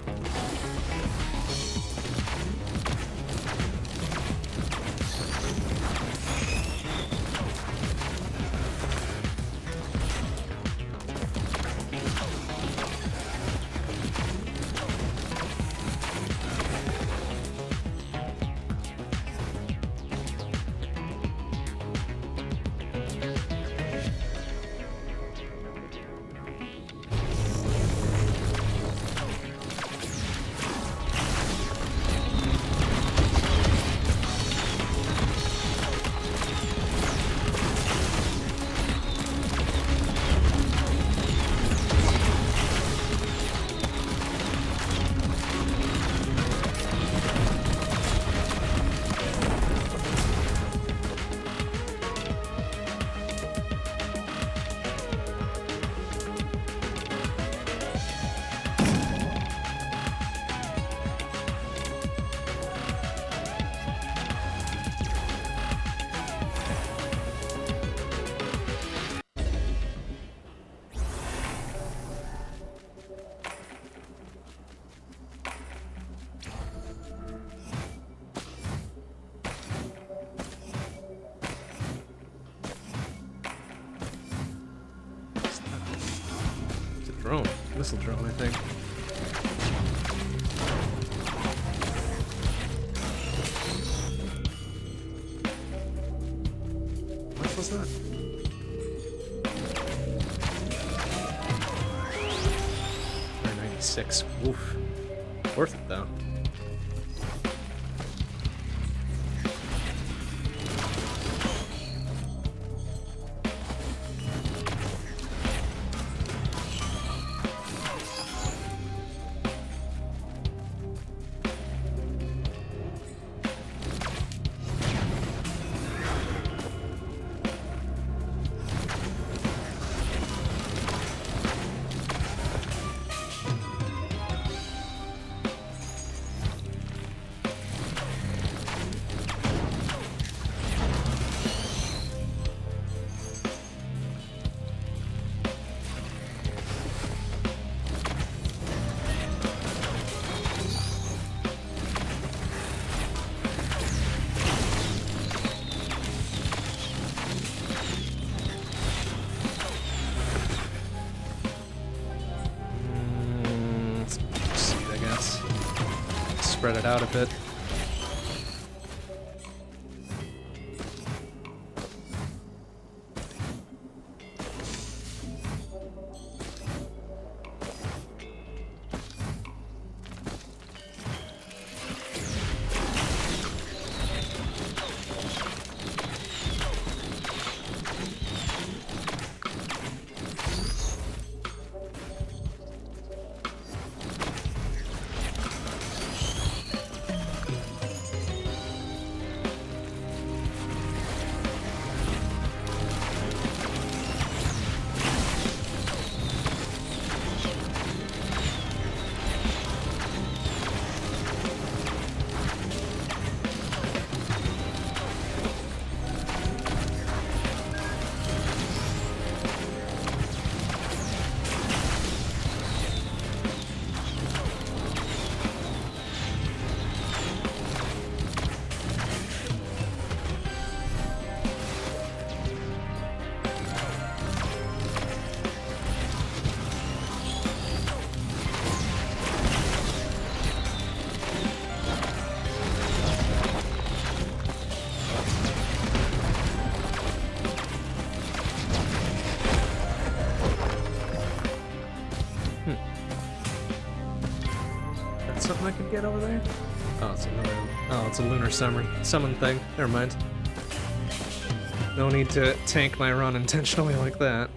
Speaker 1: Drone. Missile drone, I think. What was that? ninety-six. Oof. Worth it, though. Spread it out a bit. get over there? Oh, it's another. Oh, it's a lunar summon summon thing. Never mind. No need to tank my run intentionally like that.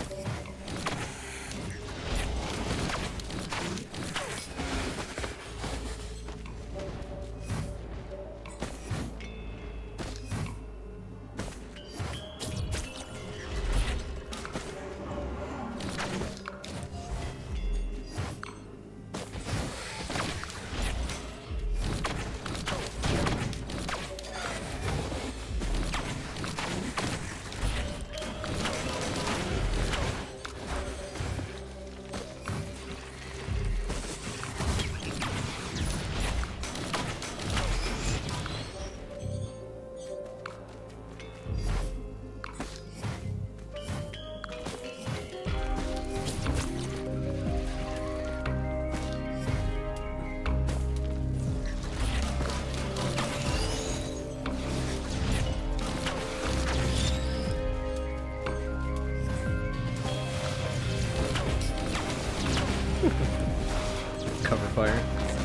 Speaker 1: Cover fire.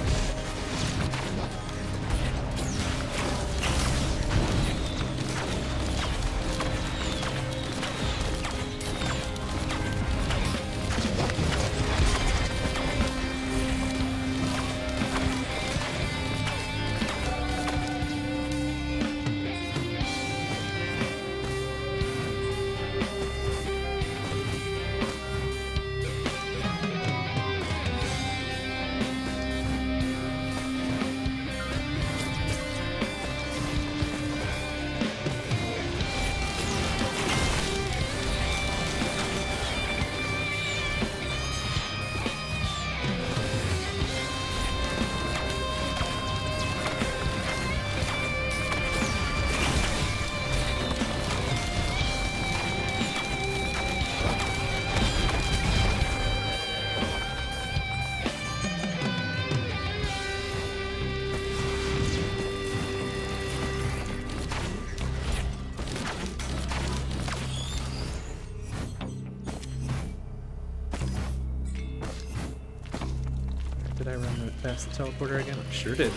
Speaker 1: Did I run it past the teleporter again? Sure did.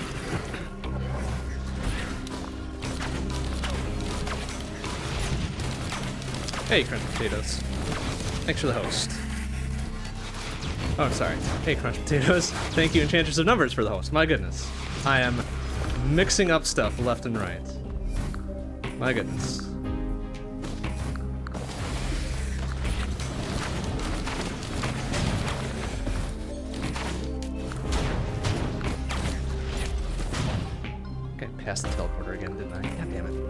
Speaker 1: Hey, Crunch Potatoes. Thanks for the host. Oh, sorry. Hey, Crunch Potatoes. Thank you, Enchantress of Numbers, for the host. My goodness. I am mixing up stuff left and right. My goodness. Okay, passed the teleporter again, didn't I? God damn it.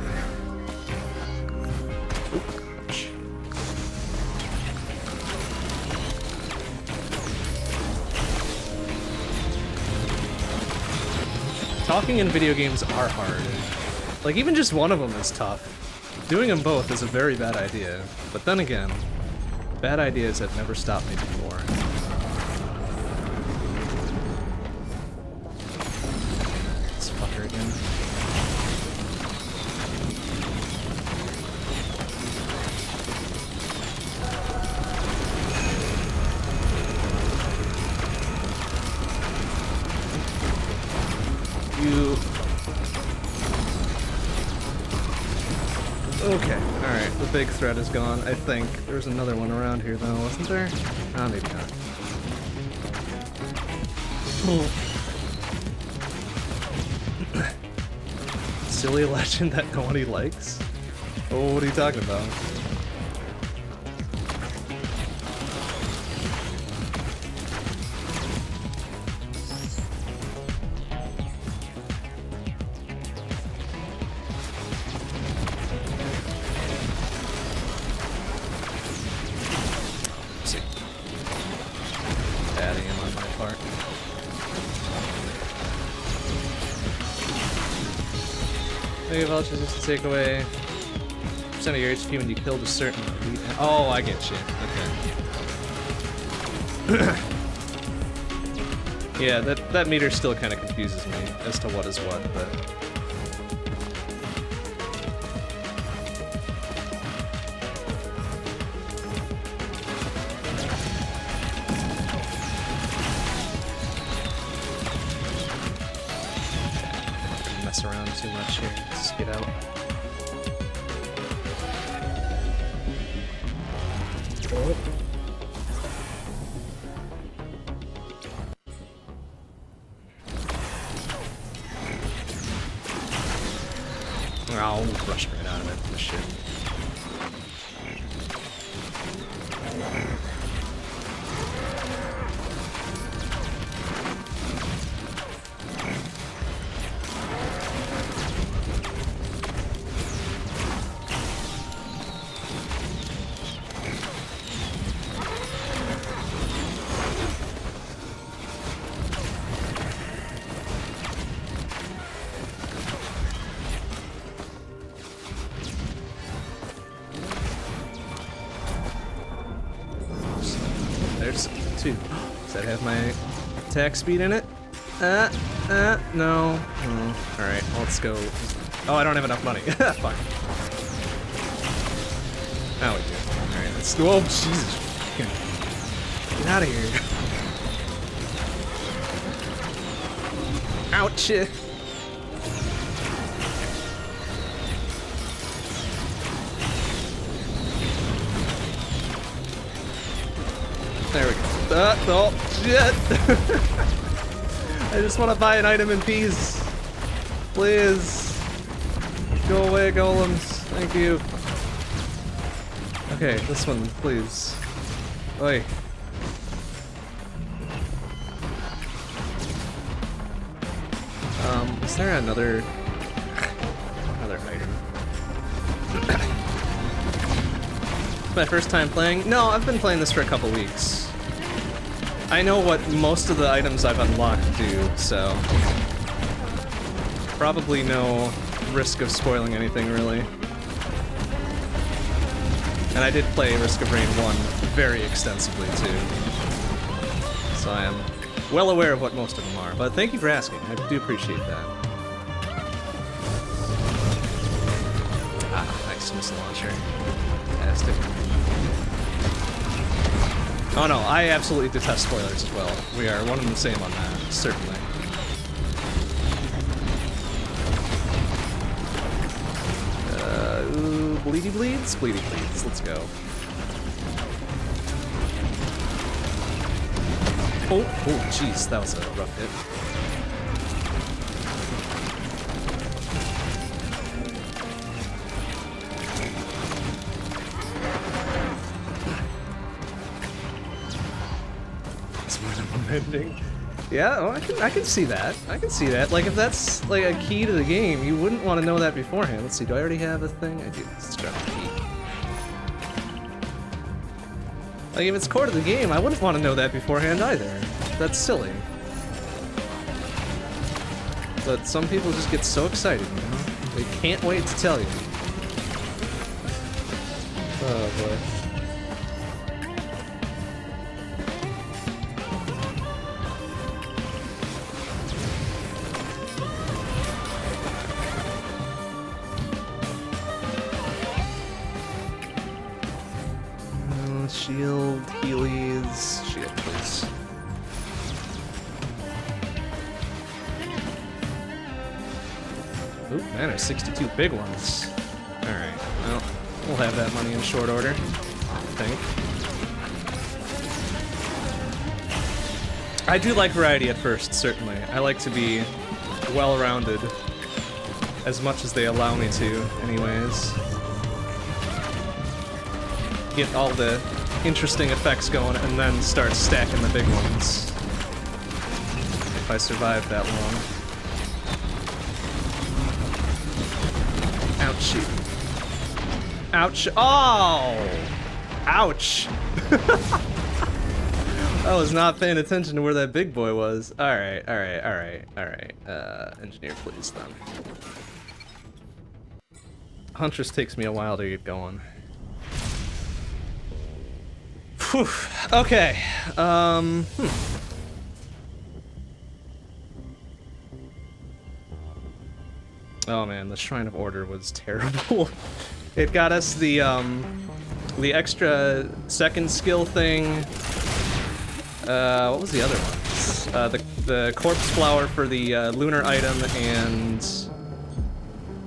Speaker 1: Talking in video games are hard. Like, even just one of them is tough. Doing them both is a very bad idea. But then again, bad ideas have never stopped me before. This fucker again. You... Okay, alright, the big threat is gone, I think. There was another one around here though, wasn't there? Ah, maybe not. Silly legend that nobody likes? Oh, what are you talking about? Mega Vultures used to take away percent of your H P when you killed a certain elite. Oh, I get you. Okay. Yeah, that that meter still kind of confuses me as to what is what, but. mess around too much here. Let's just get out.
Speaker 3: Oh.
Speaker 1: I'll rush right out of it. This shit. There's two. Does that have my attack speed in it? Uh, uh, no. Oh, alright, let's go. Oh, I don't have enough money. Fine. Now we do. Alright, let's go. Oh, Jesus. Get out of here. Ouch. There we go. Uh, oh, shit! I just want to buy an item in peace. Please. Go away, golems. Thank you. Okay, this one, please. Oi. Um, is there another... another item? My first time playing? No, I've been playing this for a couple weeks. I know what most of the items I've unlocked do, so... probably no risk of spoiling anything, really. And I did play Risk of Rain one very extensively, too. So I am well aware of what most of them are, but thank you for asking. I do appreciate that. Ah, nice missile launcher. Fantastic. Oh no, I absolutely detest spoilers as well. We are one and the same on that, certainly. Uh, ooh, bleedy bleeds? Bleedy bleeds, let's go. Oh, oh, jeez, that was a rough hit. Ending. Yeah, well, I can I can see that. I can see that. Like if that's like a key to the game, you wouldn't want to know that beforehand. Let's see, do I already have a thing? I do. Let's grab the key. Like if it's core to the game, I wouldn't want to know that beforehand either. That's silly. But some people just get so excited, you know? They can't wait to tell you. Oh boy. Shield, Heelys, shield, please. Oop, man, there's sixty-two big ones. Alright, well, we'll have that money in short order, I think. I do like variety at first, certainly. I like to be well-rounded, as much as they allow me to, anyways. Get all the interesting effects going and then start stacking the big ones. If I survive that long. Ouchie. Ouch. Oh! Ouch! I was not paying attention to where that big boy was. Alright, alright, alright, alright. Uh, engineer, please, then. Huntress takes me a while to get going. Whew. Okay. Um, hmm. Oh man, the Shrine of Order was terrible. It got us the um, the extra second skill thing. Uh, what was the other one? Uh, the the corpse flower for the uh, lunar item and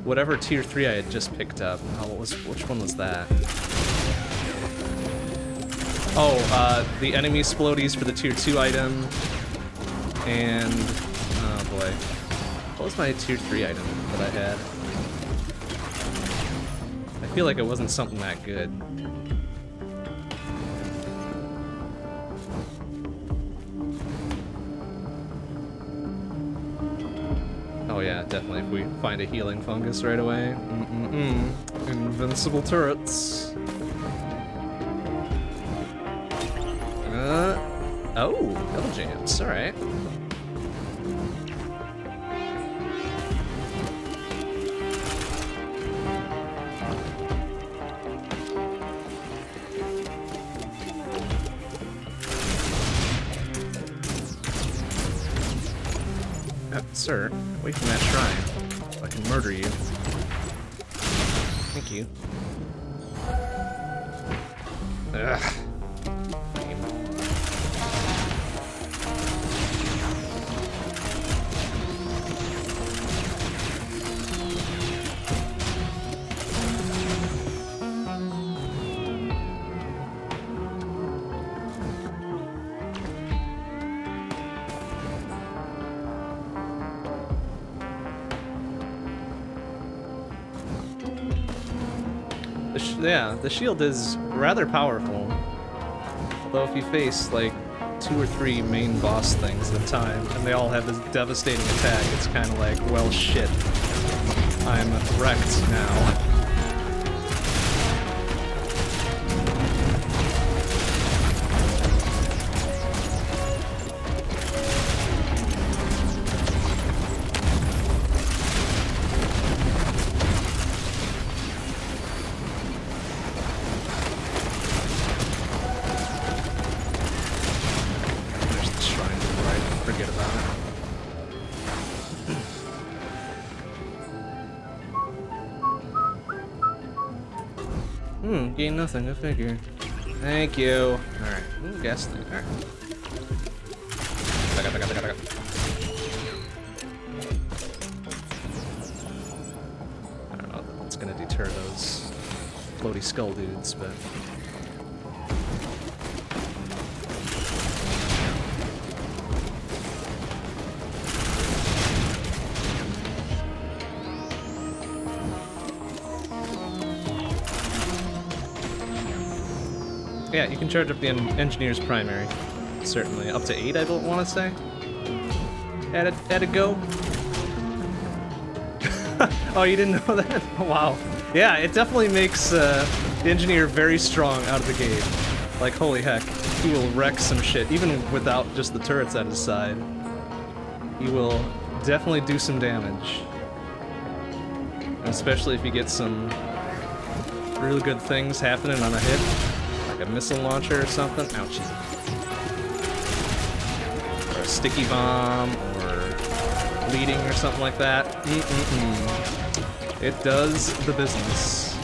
Speaker 1: whatever tier three I had just picked up. Oh, what was, which one was that? Oh, uh, the enemy splodies for the tier two item. And, oh boy. What was my tier three item that I had? I feel like it wasn't something that good. Oh yeah, definitely if we find a healing fungus right away. Mm-mm-mm. Invincible turrets. Uh, oh, double jams, alright. Uh, sir, away from that shrine, so I can murder you. Thank you. Ugh. Yeah, the shield is rather powerful. Although if you face like two or three main boss things at a time, and they all have this devastating attack, it's kind of like, well shit, I'm wrecked now. Gain nothing, I figure. Thank you. Alright. Ooh, gas thing. Alright. I don't know what's gonna deter those floaty skull dudes, but. Yeah, you can charge up the en engineer's primary. Certainly. Up to eight, I don't want to say. At a, at a go. Oh, you didn't know that? Oh, wow. Yeah, it definitely makes uh, the engineer very strong out of the gate. Like, holy heck. He will wreck some shit, even without just the turrets at his side. He will definitely do some damage. And especially if you get some really good things happening on a hit. Like a missile launcher or something. Ouchie. Or a sticky bomb, or bleeding or something like that. Mm-mm-mm. It does the business.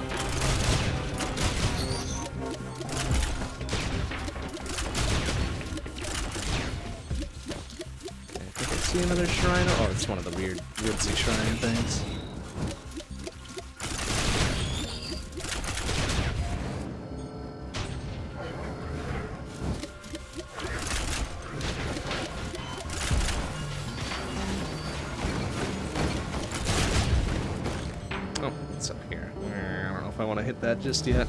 Speaker 1: Okay, I think I see another shrine. Oh, it's one of the weird woodsy shrine things. Hit that just yet.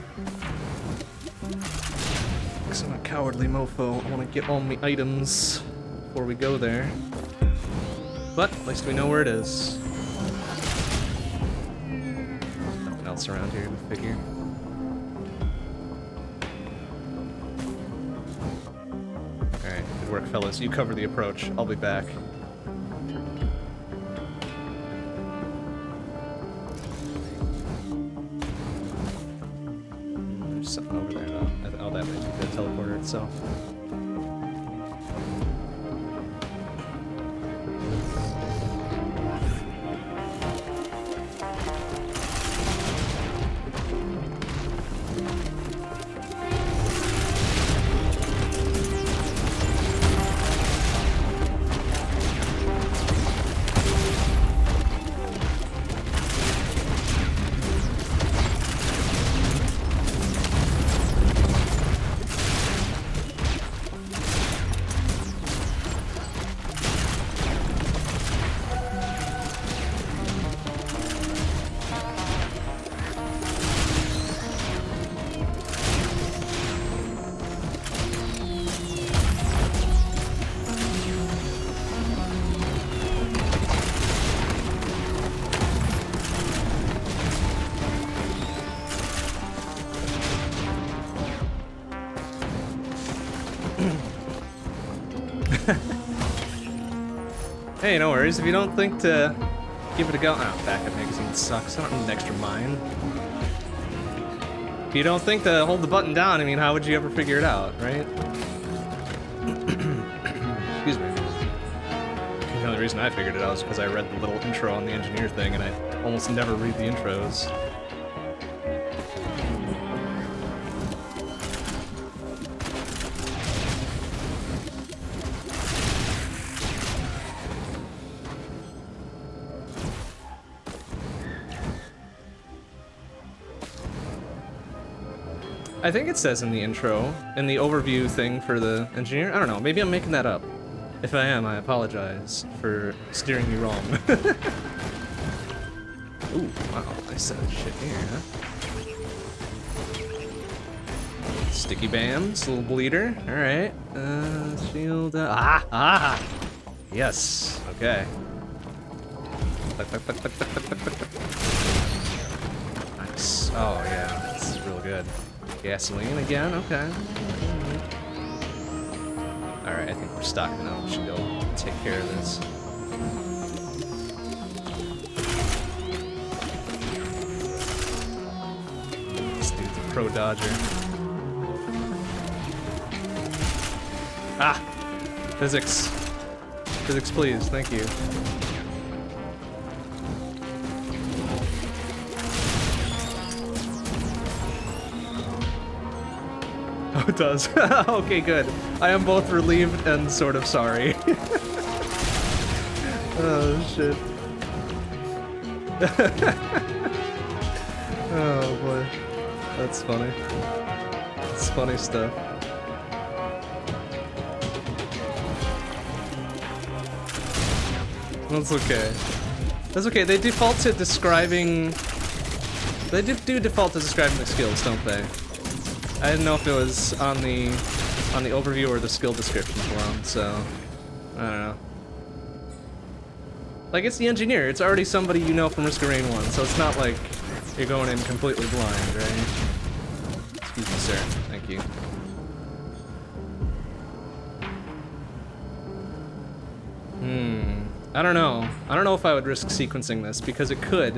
Speaker 1: Because I'm a cowardly mofo. I want to get all my items before we go there. But at least we know where it is. Nothing else around here to figure. Alright, good work, fellas. You cover the approach. I'll be back. Something over there though. Oh, that might be the teleporter itself. Hey, no worries. If you don't think to give it a go... Oh, backup magazine sucks. I don't need an extra mine. If you don't think to hold the button down, I mean, how would you ever figure it out, right? Excuse me. The only reason I figured it out was because I read the little intro on the engineer thing, and I almost never read the intros. I think it says in the intro, in the overview thing for the engineer. I don't know, maybe I'm making that up. If I am, I apologize for steering you wrong. Ooh, wow, nice set of shit here, huh? Sticky bams, little bleeder. Alright. Uh, shield. Uh, ah! Ah! Yes! Okay. Nice. Oh, yeah, this is real good. Gasoline again? Okay. Alright, I think we're stocking up. We should go take care of this. This dude's a pro dodger. Ah! Physics. Physics, please. Thank you. Oh, it does. Okay, good. I am both relieved and sort of sorry. Oh, shit. Oh, boy. That's funny. That's funny stuff. That's okay. That's okay. They default to describing... They do, do default to describing the skills, don't they? I didn't know if it was on the on the overview or the skill description for them, so I don't know. Like, it's the engineer. It's already somebody you know from Risk of Rain one, so it's not like you're going in completely blind, right? Excuse me, sir. Thank you. Hmm. I don't know. I don't know if I would risk sequencing this, because it could.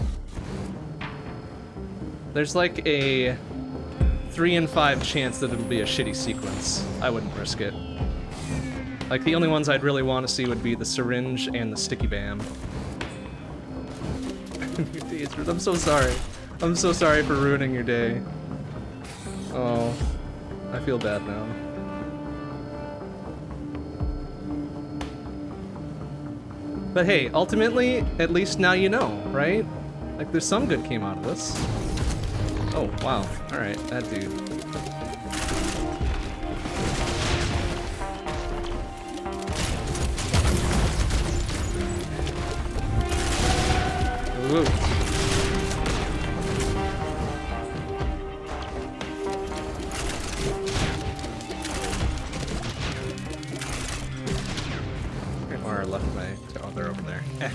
Speaker 1: There's like a three in five chance that it'll be a shitty sequence. I wouldn't risk it. Like, the only ones I'd really want to see would be the syringe and the sticky bam. I'm so sorry. I'm so sorry for ruining your day. Oh, I feel bad now. But hey, ultimately, at least now you know, right? Like, there's some good came out of this. Oh, wow. Alright, that dude. Ooh. Or left my... Oh, they're over there. Eh.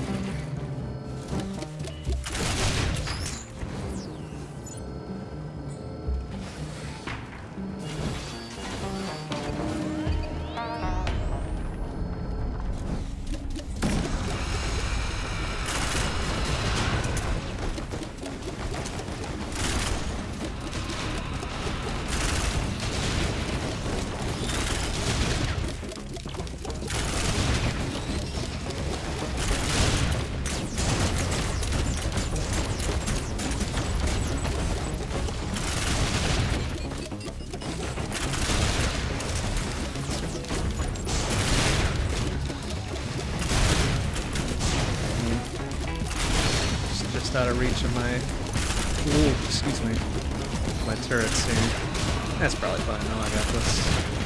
Speaker 1: Out of reach of my, ooh, excuse me, my turrets here. That's probably fine. No, I got this.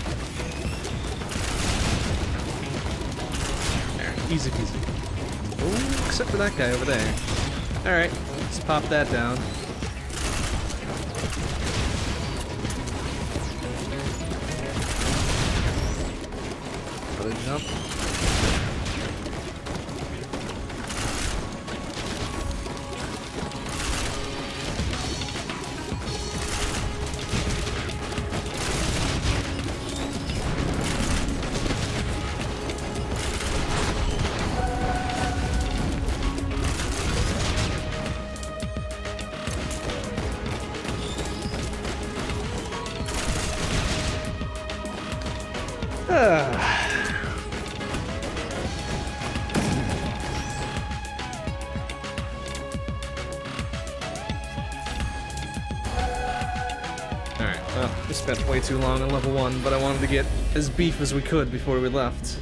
Speaker 1: There, easy peasy. Ooh, except for that guy over there. All right, let's pop that down. Another jump. Well, we spent way too long on level one, but I wanted to get as beef as we could before we left.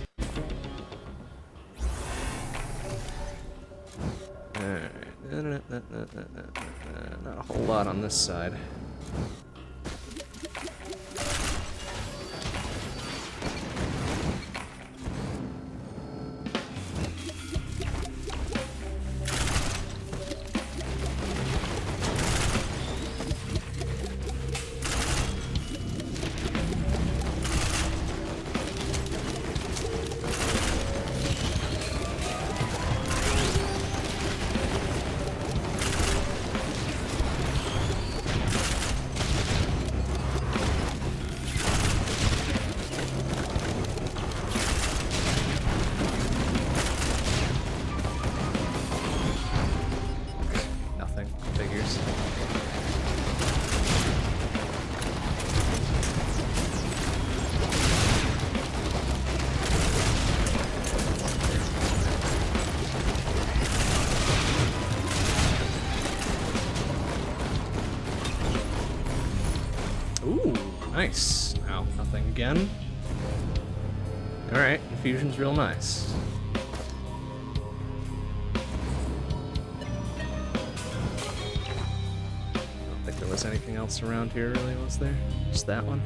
Speaker 1: Alright. Not a whole lot on this side. Nice. Ow, nothing again. Alright, infusion's real nice. I don't think there was anything else around here, really, was there? Just that one?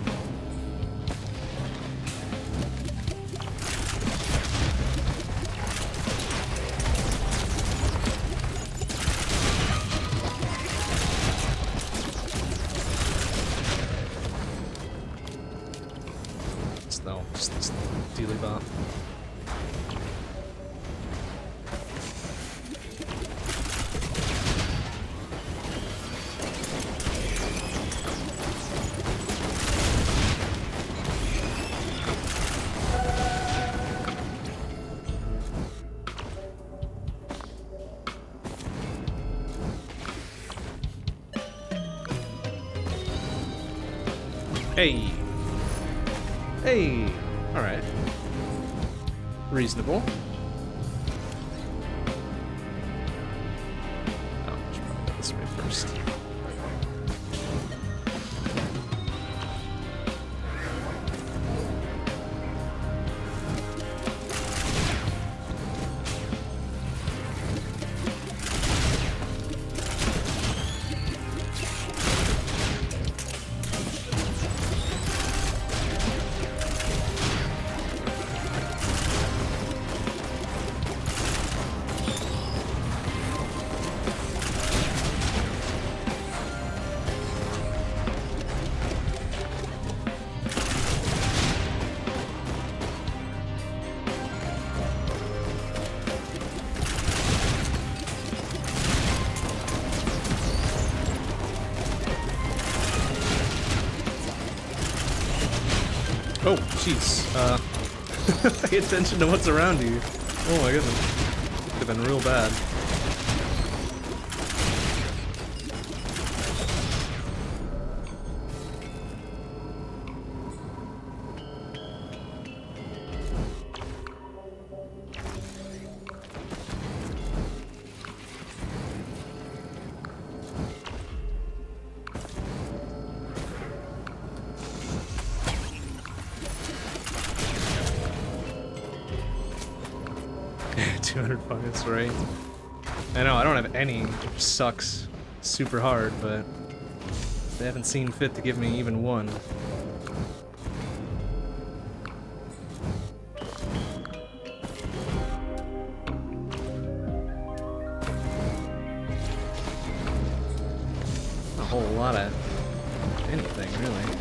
Speaker 1: Hey! Hey! Alright. Reasonable. Oh, I should probably go this way first. Oh, jeez. Uh, pay attention to what's around you. Oh my goodness. Could have been real bad. two hundred points, right? I know, I don't have any, which sucks super hard, but they haven't seen fit to give me even one. A whole lot of anything, really.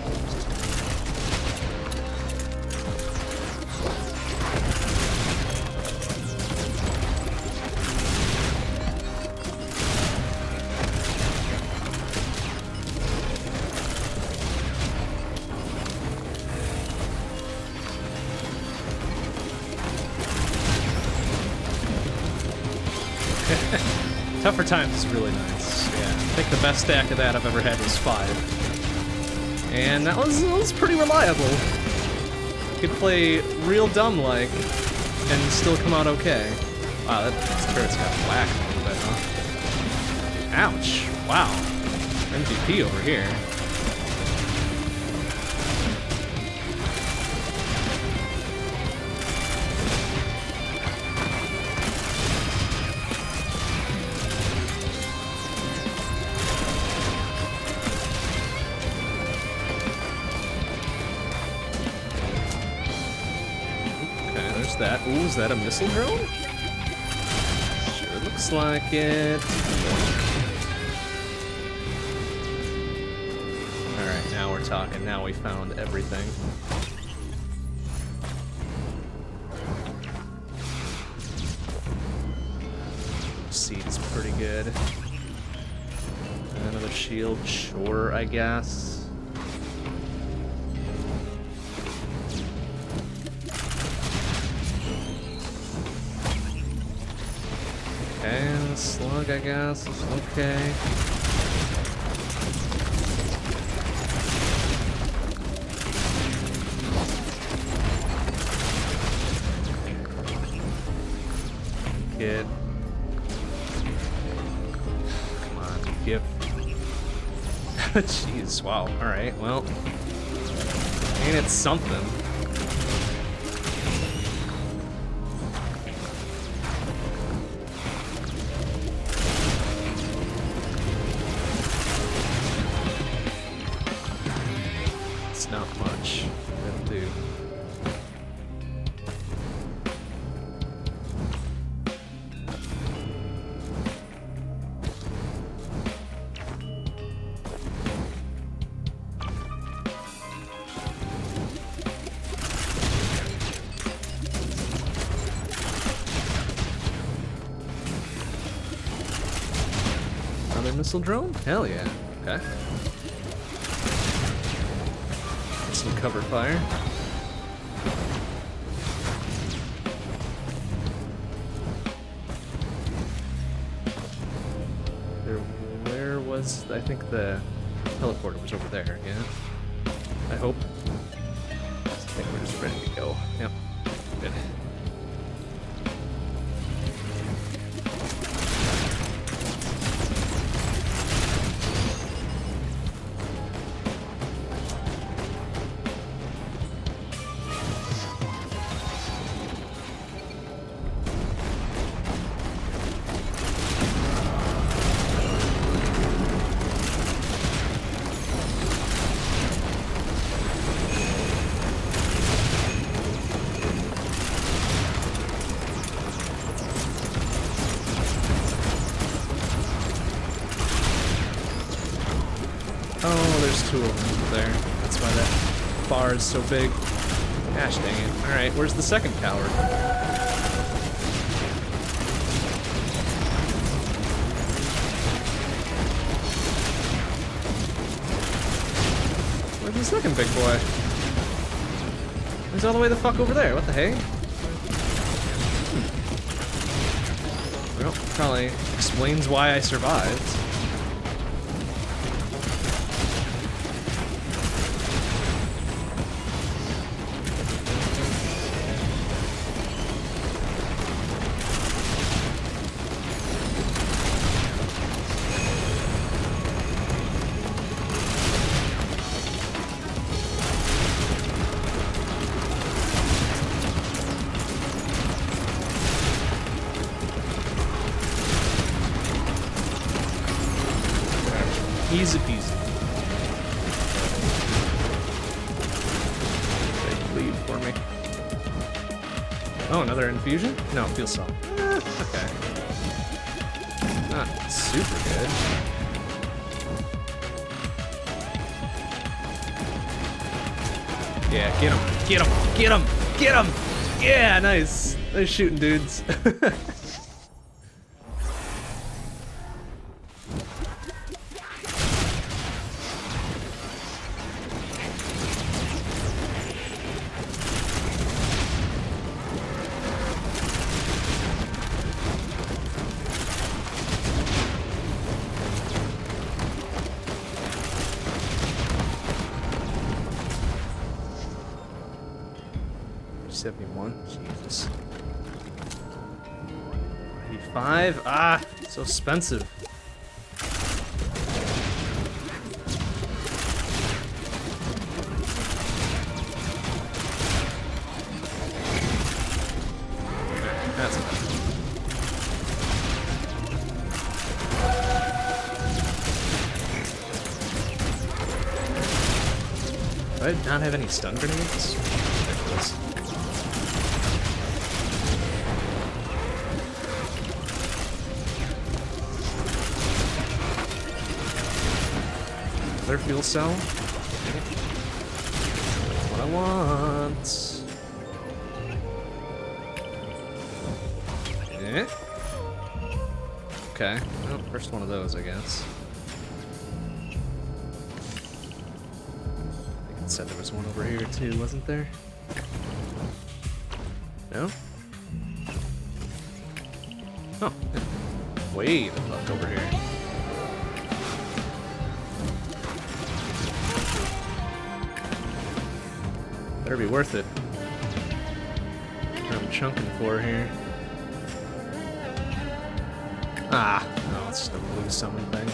Speaker 1: Tougher Times is really nice. Yeah, I think the best stack of that I've ever had was five. And that was, that was pretty reliable. You could play real dumb-like and still come out okay. Wow, that this turret's got whacked a little bit, huh? Ouch. Wow. M V P over here. that? Ooh, is that a missile drone? Sure looks like it. Alright, now we're talking. Now we found everything. Seat's pretty good. Another shield, sure, I guess. And slug, I guess, is okay. Get. Come on, give. Jeez, wow. Alright, well. Ain't it something? Not much. That'll do. Another missile drone? Hell yeah. Okay. Some cover fire. There, where was, I think the teleporter was over there, yeah? I hope. I think we're just ready to go. Yep, good. Oh, there's two of them there. That's why that bar is so big. Gosh dang it. Alright, where's the second coward? Where's the second big boy? He's all the way the fuck over there. What the heck? Hmm. Well, probably explains why I survived. Easy peasy. They bleed for me. Oh, another infusion? No, feel salt. Eh, okay. Not super good. Yeah, get him, get him, get him, get him! Yeah, nice. Nice shooting, dudes. seventy-one, Jesus. eighty-five, ah, so expensive. That's enough. Do I not have any stun grenades? There it was. another fuel cell. That's what I want. Eh? Okay. Well, first one of those, I guess. I think it said there was one over here too, wasn't there? No? Oh. Way the fuck over here. Better be worth it. What I'm chunking for here. Ah, no, it's just a blue summon thing.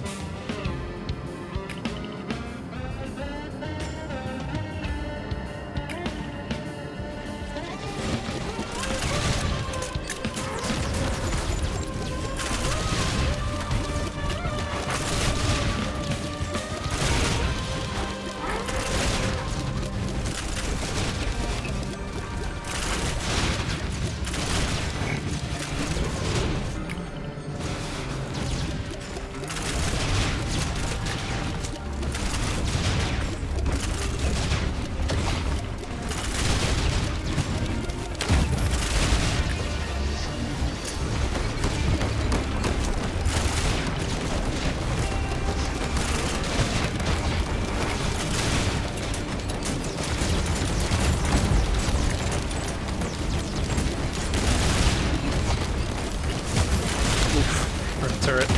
Speaker 1: Turret.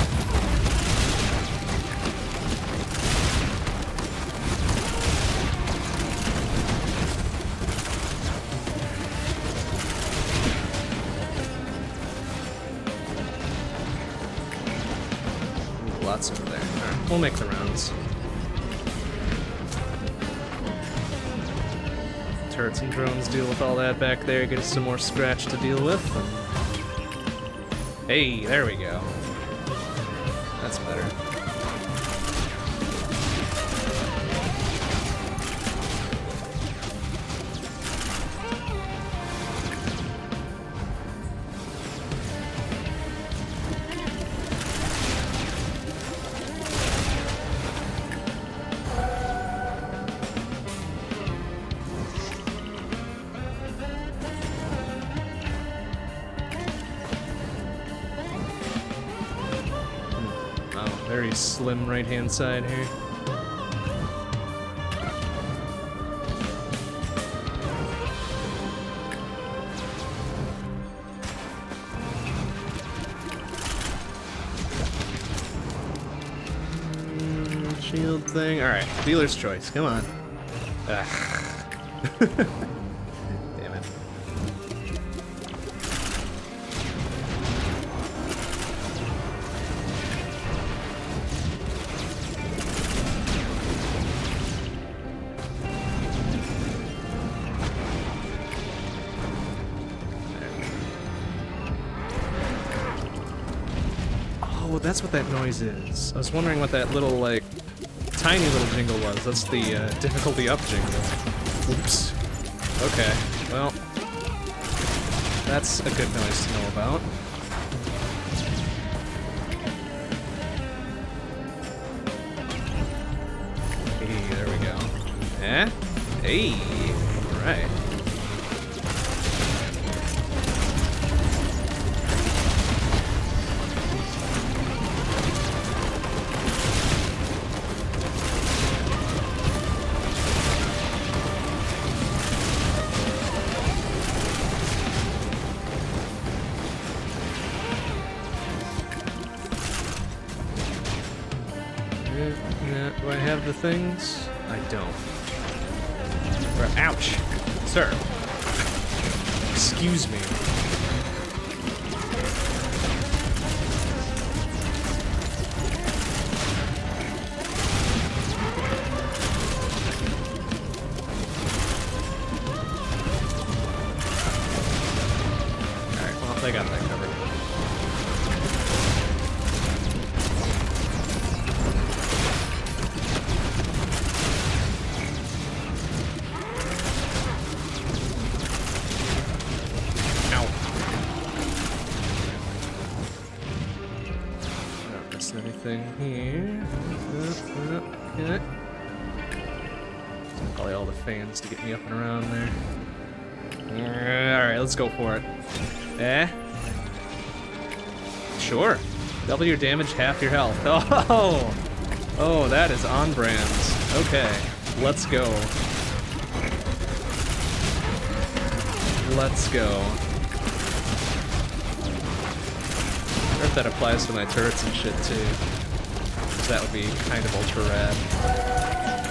Speaker 1: Ooh, lots over there. Alright, we'll make the rounds. Turrets and drones deal with all that back there, get us some more scratch to deal with. And... hey, there we go. That's better. Very slim right-hand side here. Mm, shield thing. All right, dealer's choice. Come on. Ugh. Damn it. Oh, that's what that noise is. I was wondering what that little, like, tiny little jingle was. That's the uh, difficulty up jingle. Oops. Okay, well, that's a good noise to know about. Hey, there we go. Eh? Hey, alright. Do I have the things? I don't. Ouch! Sir. Excuse me. Alright, well, they got that covered. Anything here? Uh, uh. Okay. Probably all the fans to get me up and around there. Alright, let's go for it. Eh? Sure. Double your damage, half your health. Oh! Oh, that is on brand. Okay, let's go. Let's go. I wonder if that applies to my turrets and shit too. Because that would be kind of ultra rad.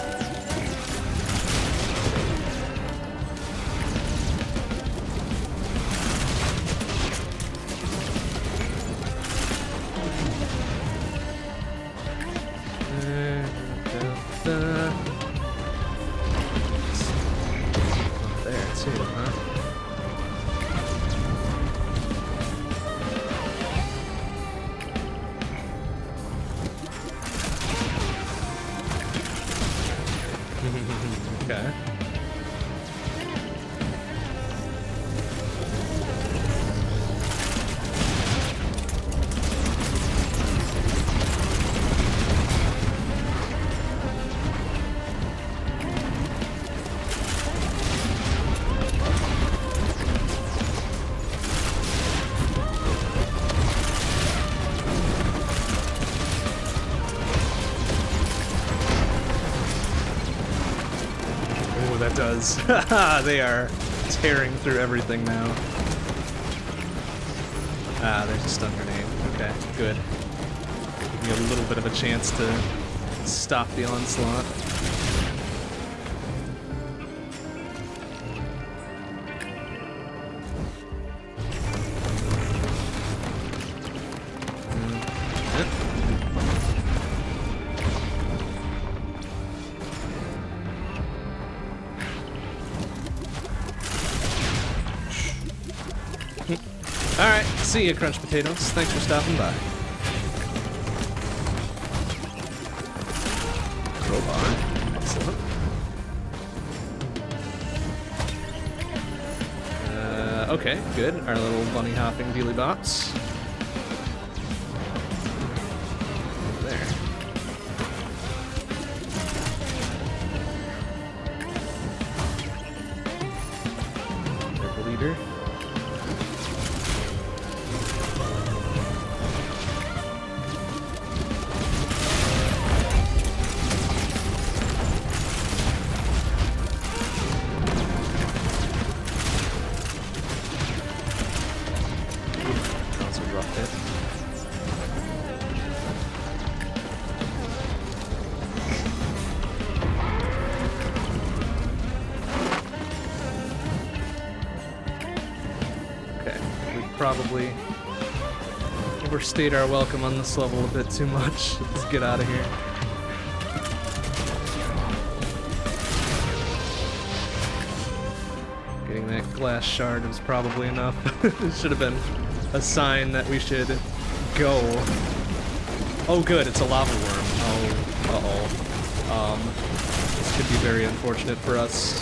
Speaker 1: Okay. That does. They are tearing through everything now. Ah, there's a stun grenade. Okay, good. Give me a little bit of a chance to stop the onslaught. Alright, see ya, Crunch Potatoes. Thanks for stopping by. Crowbar. Excellent. Uh, okay, good. Our little bunny hopping dealy bops. There. Purple leader. Probably overstayed our welcome on this level a bit too much. Let's get out of here. Getting that glass shard was probably enough. It should have been a sign that we should go. Oh good, it's a lava worm. Oh, uh-oh. Um, this could be very unfortunate for us.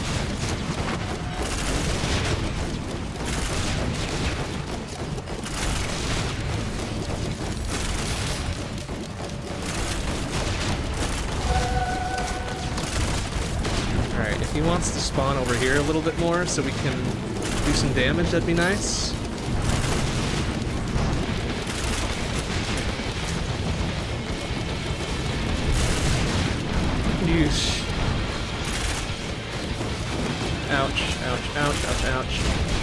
Speaker 1: If he wants to spawn over here a little bit more so we can do some damage, that'd be nice. Yeesh. Ouch, ouch, ouch, ouch, ouch.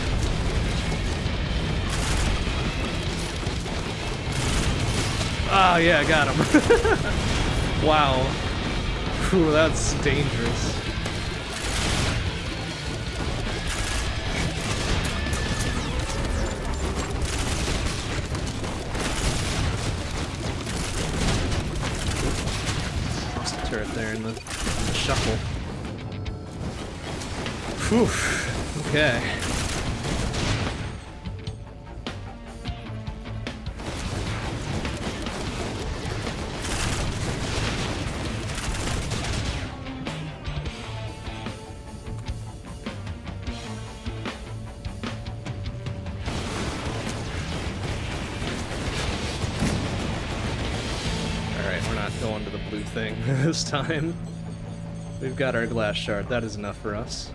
Speaker 1: Ah, yeah, I got him. Wow. Whew, that's dangerous. Turret there in the, in the shuffle. Whew. Okay. going to the blue thing this time. We've got our glass shard. That is enough for us.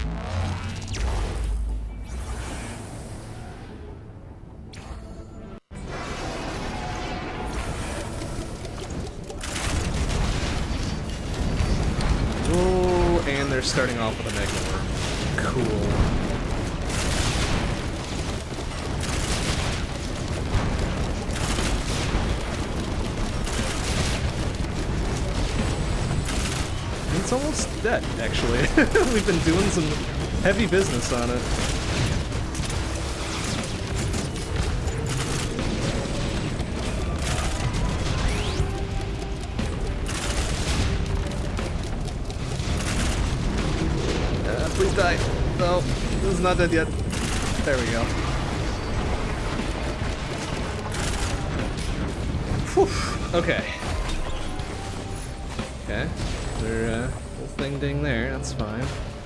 Speaker 1: Oh, and they're starting off with a Mega Worm. Cool. It's almost dead, actually. We've been doing some heavy business on it. Uh, please die. No, this is not dead yet. There we go. Whew. Okay. Okay. They're, uh, little thing ding there, that's fine.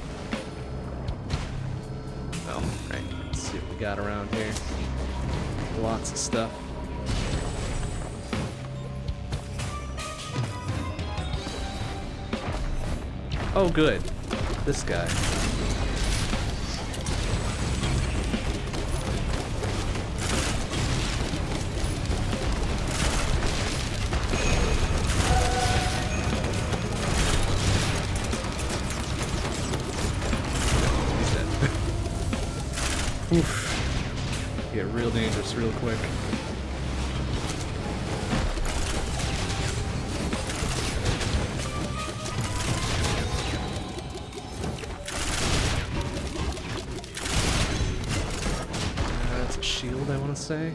Speaker 1: Oh, right, let's see what we got around here. Lots of stuff. Oh, good. This guy. Oof. Get real dangerous real quick. Uh, that's a shield, I want to say.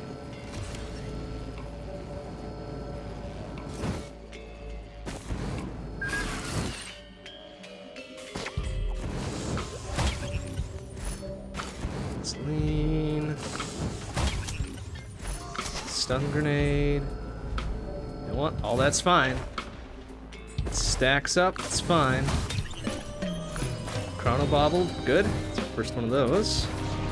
Speaker 1: Stun grenade. You know what? All that's fine. It stacks up, it's fine. Chrono Bobble, good. It's the first one of those.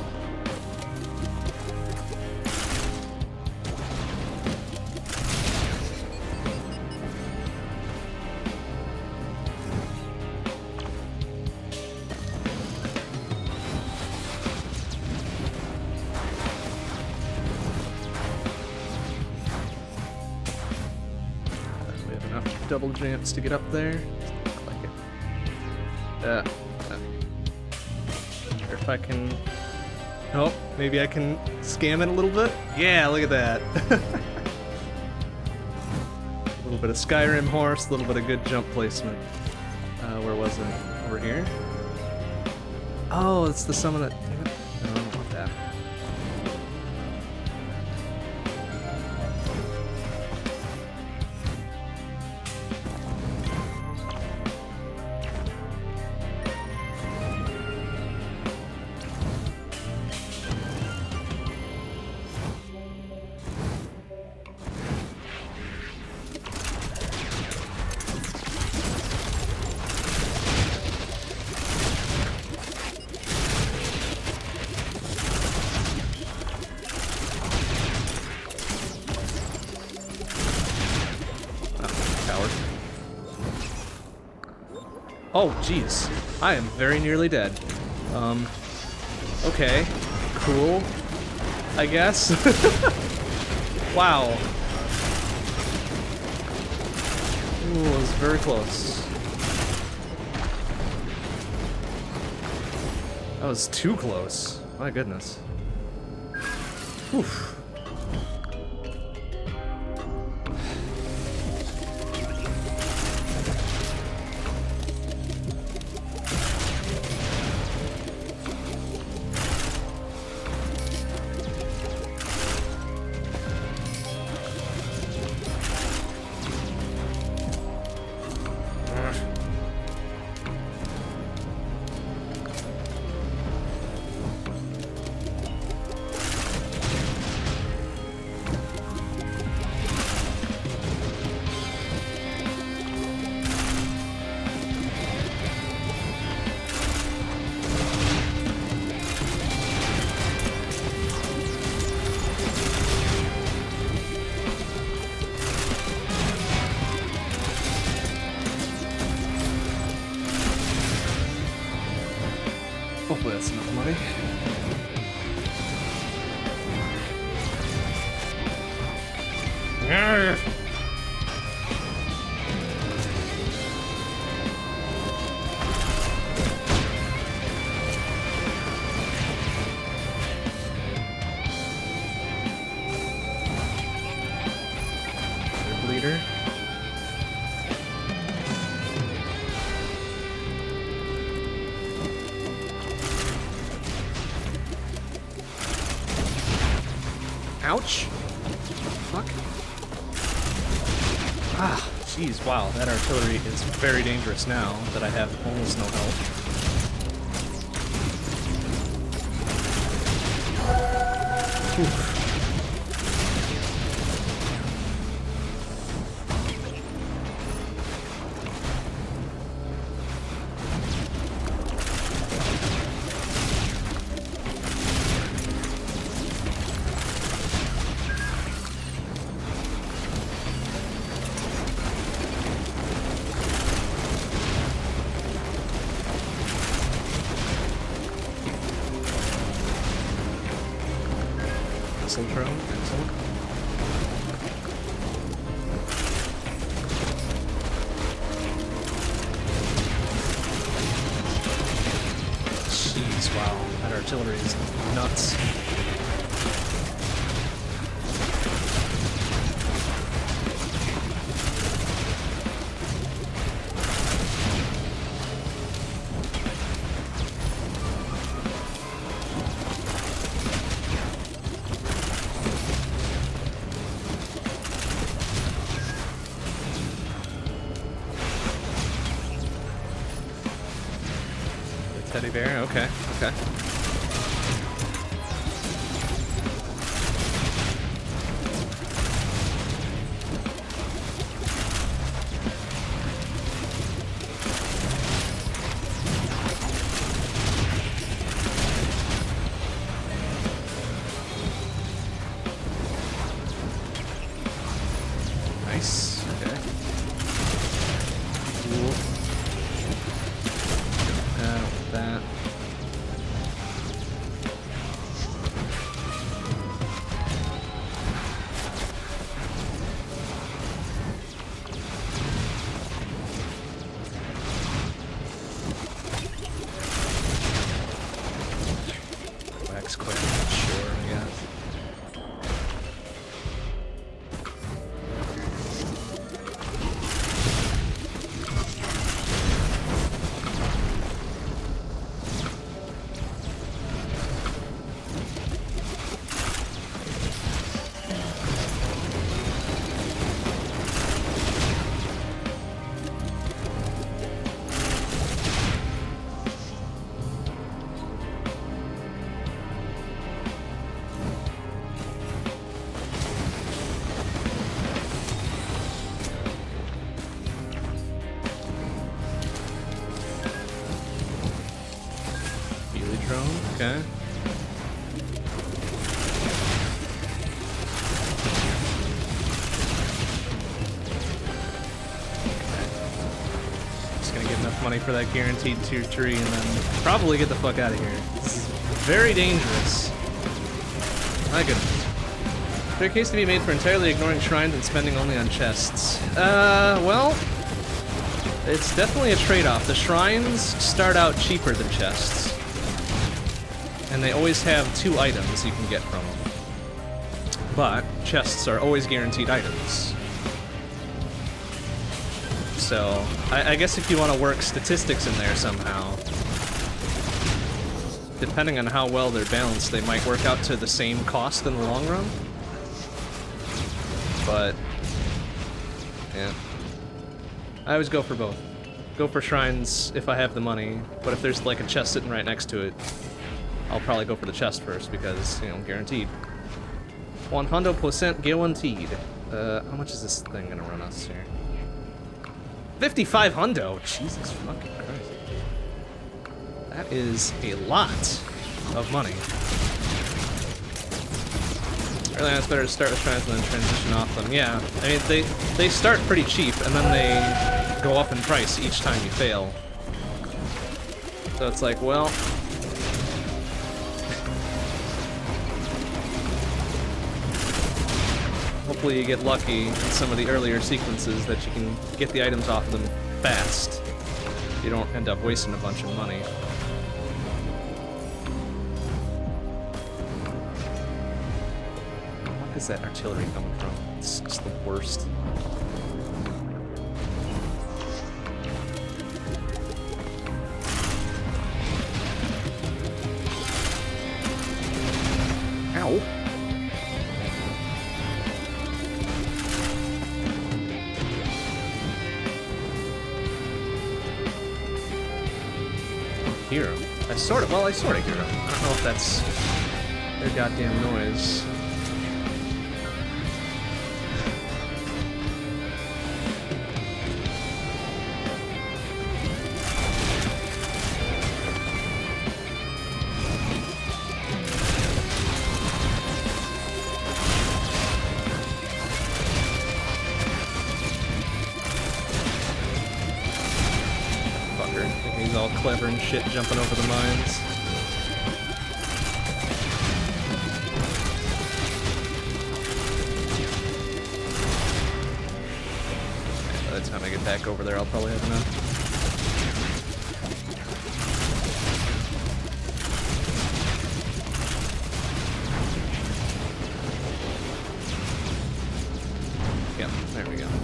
Speaker 1: Double jumps to get up there. Look like it. Uh, uh. If I can. Oh, maybe I can scam it a little bit. Yeah, look at that. A little bit of Skyrim horse, a little bit of good jump placement. Uh, where was it? Over here. Oh, it's the summon that. Damn it. No, I don't want that. Oh, jeez. I am very nearly dead. Um, okay. Cool. I guess. Wow. Ooh, it was very close. That was too close. My goodness. Whew. money. Arrgh. Bleeder. Ouch. Fuck. Ah, jeez, wow, that artillery is very dangerous now that I have almost no health. Oof. Drone, excellent. Jeez, wow, that artillery is nuts. Teddy bear, okay, okay. Nice, okay. Cool. That. Wax quick, sure, I guess. Okay. Just gonna get enough money for that guaranteed tier three and then probably get the fuck out of here. This is very dangerous. My goodness. Is there a case to be made for entirely ignoring shrines and spending only on chests? Uh, well, it's definitely a trade-off. The shrines start out cheaper than chests. And they always have two items you can get from them. But chests are always guaranteed items. So, I, I guess if you want to work statistics in there somehow, depending on how well they're balanced, they might work out to the same cost in the long run. But, yeah. I always go for both. Go for shrines if I have the money, but if there's like a chest sitting right next to it, I'll probably go for the chest first because, you know, guaranteed. one hundred percent guaranteed. Uh, how much is this thing gonna run us here? fifty-five hundo! Jesus fucking Christ. That is a lot of money. Really, it's better to start with shrines and then transition off them. Yeah, I mean, they, they start pretty cheap and then they go up in price each time you fail. So it's like, well, hopefully you get lucky in some of the earlier sequences that you can get the items off of them fast. You don't end up wasting a bunch of money. Where is that artillery coming from? It's just the worst. Ow. Hear him. I sort of, well, I sort of hear him. I don't know if that's their goddamn noise. Clever and shit jumping over the mines. By the time I get back over there, I'll probably have enough. Yep, there we go.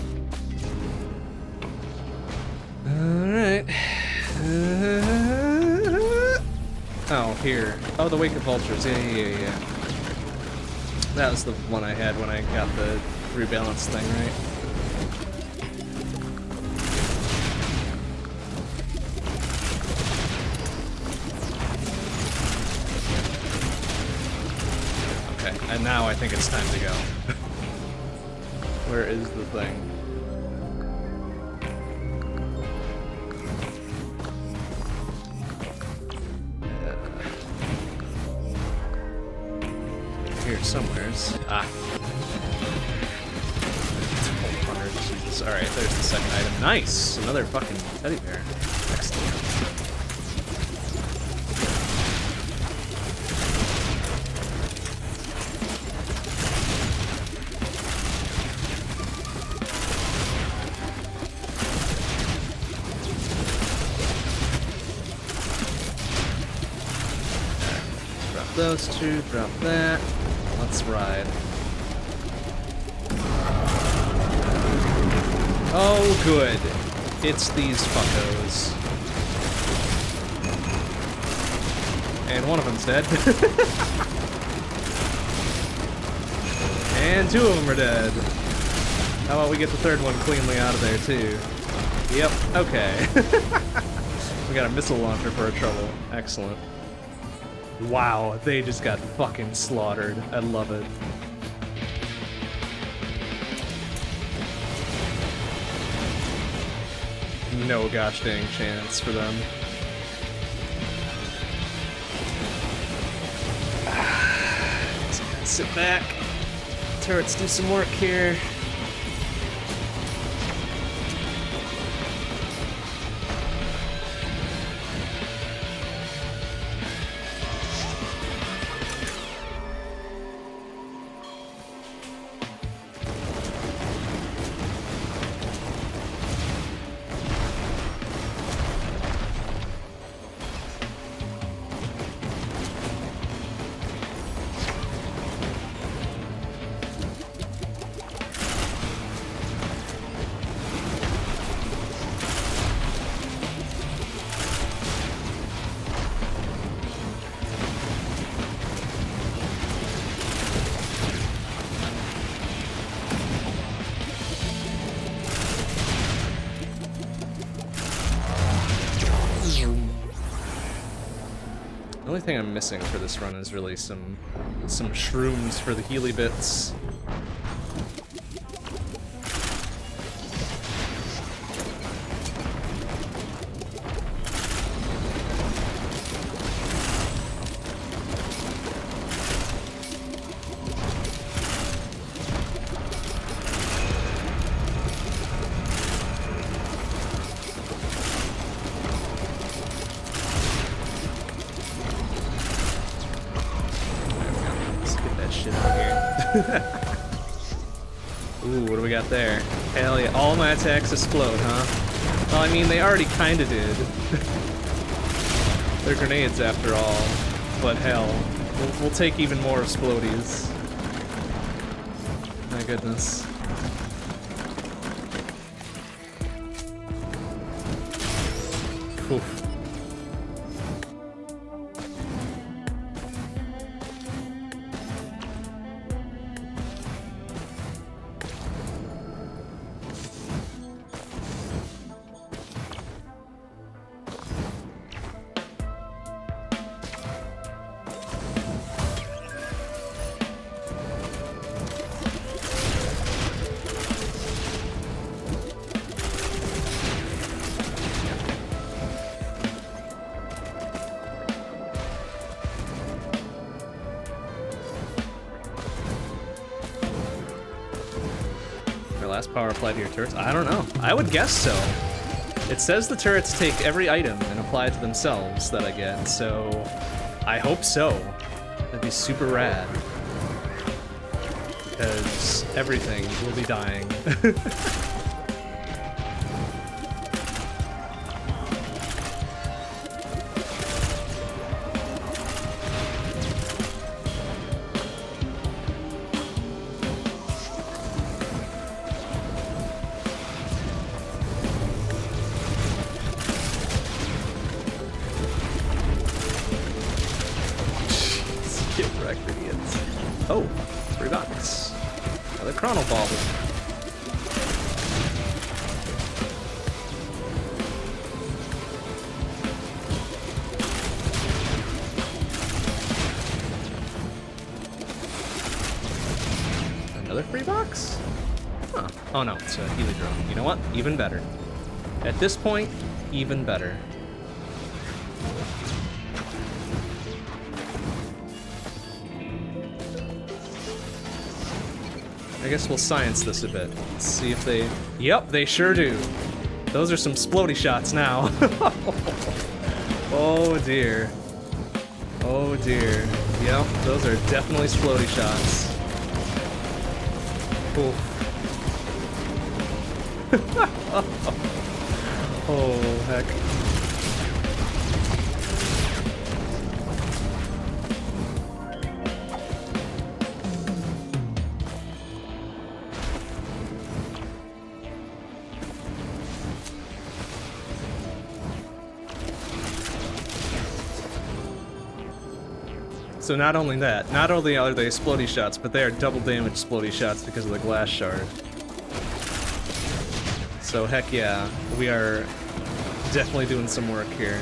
Speaker 1: Alright. Oh, here. Oh, the Wake of Vultures. Yeah, yeah, yeah, yeah. That was the one I had when I got the rebalance thing, right? Okay, and now I think it's time to go. Where is the thing? Somewheres. Ah. Jesus. Alright, there's the second item. Nice! Another fucking teddy bear. Excellent. Right. Drop those two, drop that. Let's ride. Oh, good. It's these fuckos. And one of them's dead. And two of them are dead. How about we get the third one cleanly out of there, too? Yep, okay. We got a missile launcher for our trouble. Excellent. Wow, they just got fucking slaughtered. I love it. No gosh dang chance for them. Just gotta sit back. Turrets do some work here. The only thing I'm missing for this run is really some some shrooms for the Healy bits. Ooh, what do we got there? Hell yeah, all my attacks explode, huh? Well, I mean, they already kinda did. They're grenades after all, but hell, we'll, we'll take even more explodies. My goodness. Oof. Power applied to your turrets? I don't know. I would guess so. It says the turrets take every item and apply it to themselves that I get, so I hope so. That'd be super rad. Because everything will be dying. Oh no, it's a Helidrome. You know what? Even better. At this point, even better. I guess we'll science this a bit. Let's see if they... Yep, they sure do. Those are some splody shots now. Oh dear. Oh dear. Yep, those are definitely splody shots. Oof. Oh, heck. So not only that, not only are they splody shots, but they are double damage splody shots because of the glass shard. So heck yeah, we are definitely doing some work here.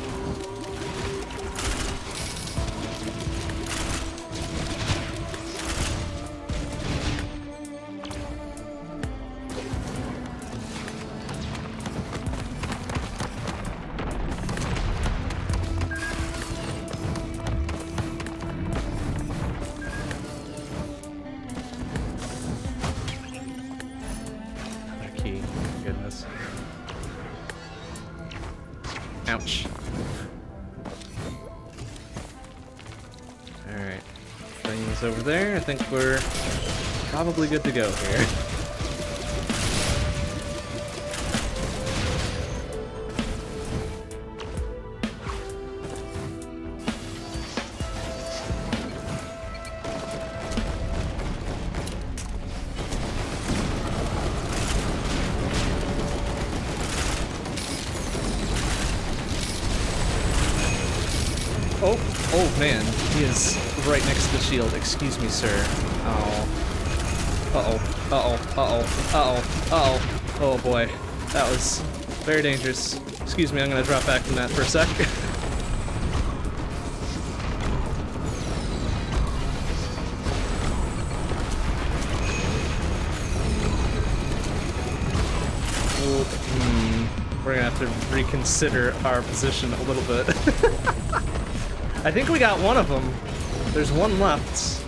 Speaker 1: Ouch. Alright. Things over there. I think we're probably good to go here. Man, he is right next to the shield. Excuse me, sir. Oh. Uh-oh. Uh-oh. Uh-oh. Uh-oh. Uh-oh. Oh, boy. That was very dangerous. Excuse me, I'm gonna drop back from that for a sec. Hmm. We're gonna have to reconsider our position a little bit. I think we got one of them. There's one left.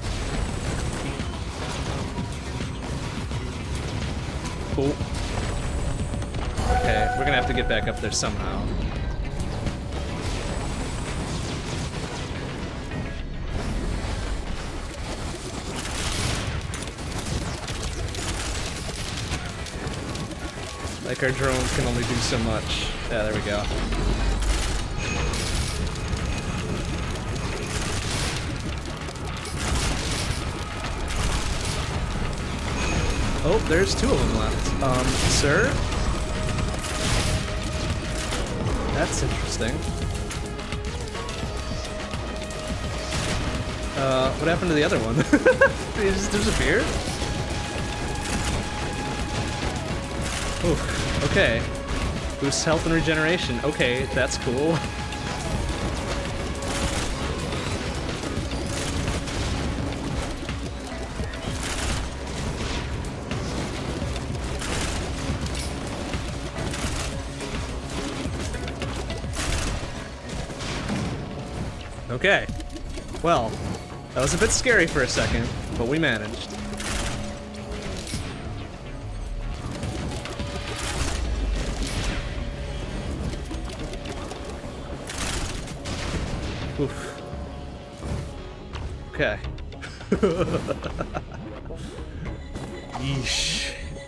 Speaker 1: Cool. Okay, we're gonna have to get back up there somehow. Like our drones can only do so much. Yeah, there we go. Oh, there's two of them left. Um, sir? That's interesting. Uh, what happened to the other one? Did he just disappear? Ooh, okay. Boosts health and regeneration. Okay, that's cool. Okay. Well, that was a bit scary for a second, but we managed. Oof. Okay. Yeesh.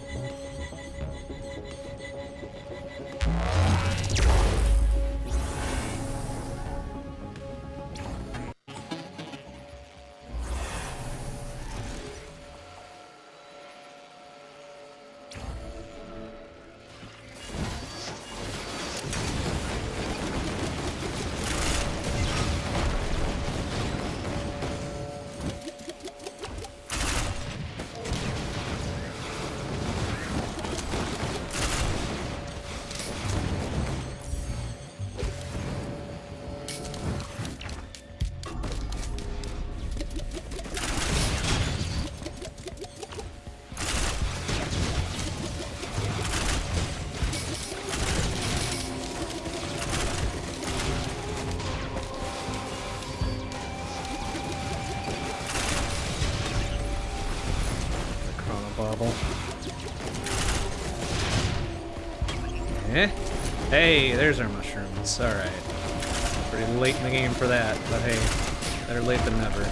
Speaker 1: Eh? Hey, there's our mushrooms. Alright. Pretty late in the game for that, but hey, better late than never.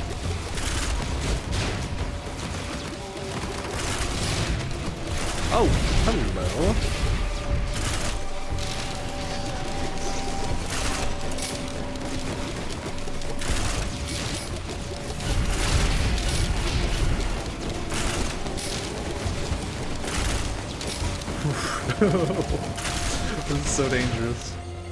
Speaker 1: Oh, hello. This is so dangerous.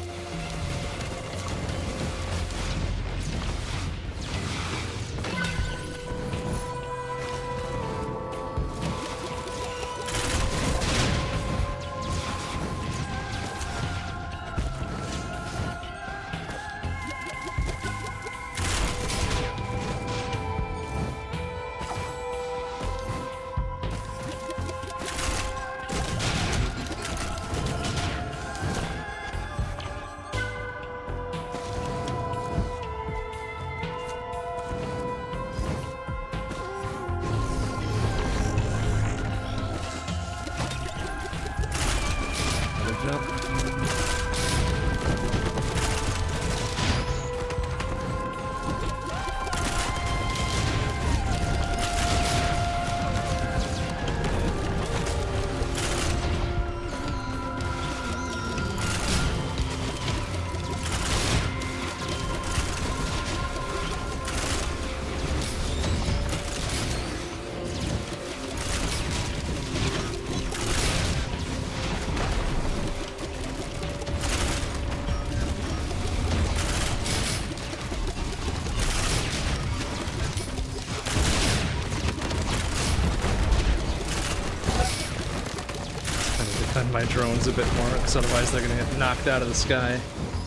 Speaker 1: My drones a bit more, because otherwise they're gonna get knocked out of the sky.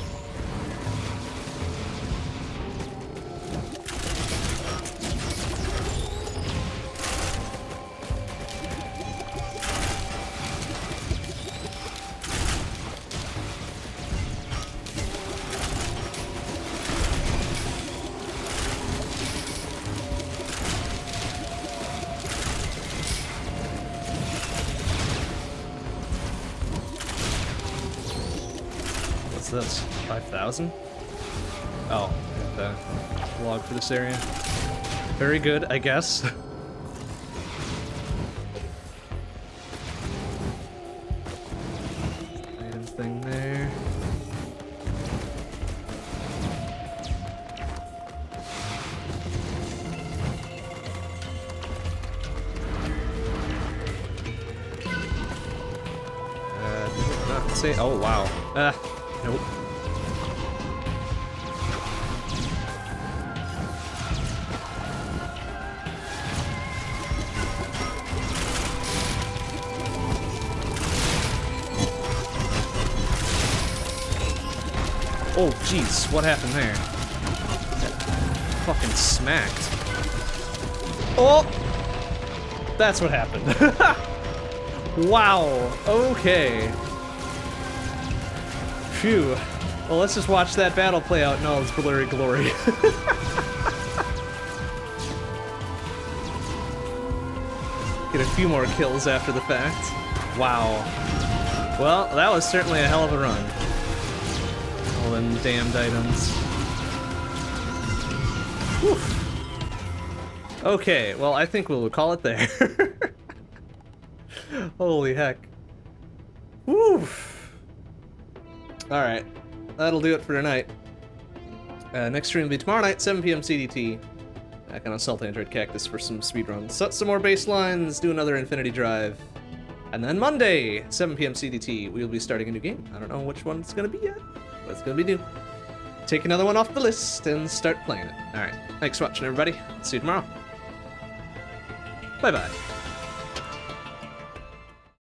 Speaker 1: This five thousand? Oh, the log for this area. Very good, I guess. thing there. Uh, did it not say? Oh wow. Ah, nope. Oh, jeez, what happened there? That fucking smacked. Oh! That's what happened. Wow, okay. Phew. Well, let's just watch that battle play out in all its blurry glory. Get a few more kills after the fact. Wow. Well, that was certainly a hell of a run. All them damned items. Whew. Okay, well, I think we'll call it there. Holy heck. Woo! Alright, that'll do it for tonight. Uh, next stream will be tomorrow night, seven P M C D T. Back on Assault Android Cactus for some speedruns. Set some more baselines, do another Infinity Drive. And then Monday, seven P M C D T, we'll be starting a new game. I don't know which one it's gonna be yet. It's gonna be new. Take another one off the list and start playing it. Alright, thanks for watching everybody. See you tomorrow. Bye bye.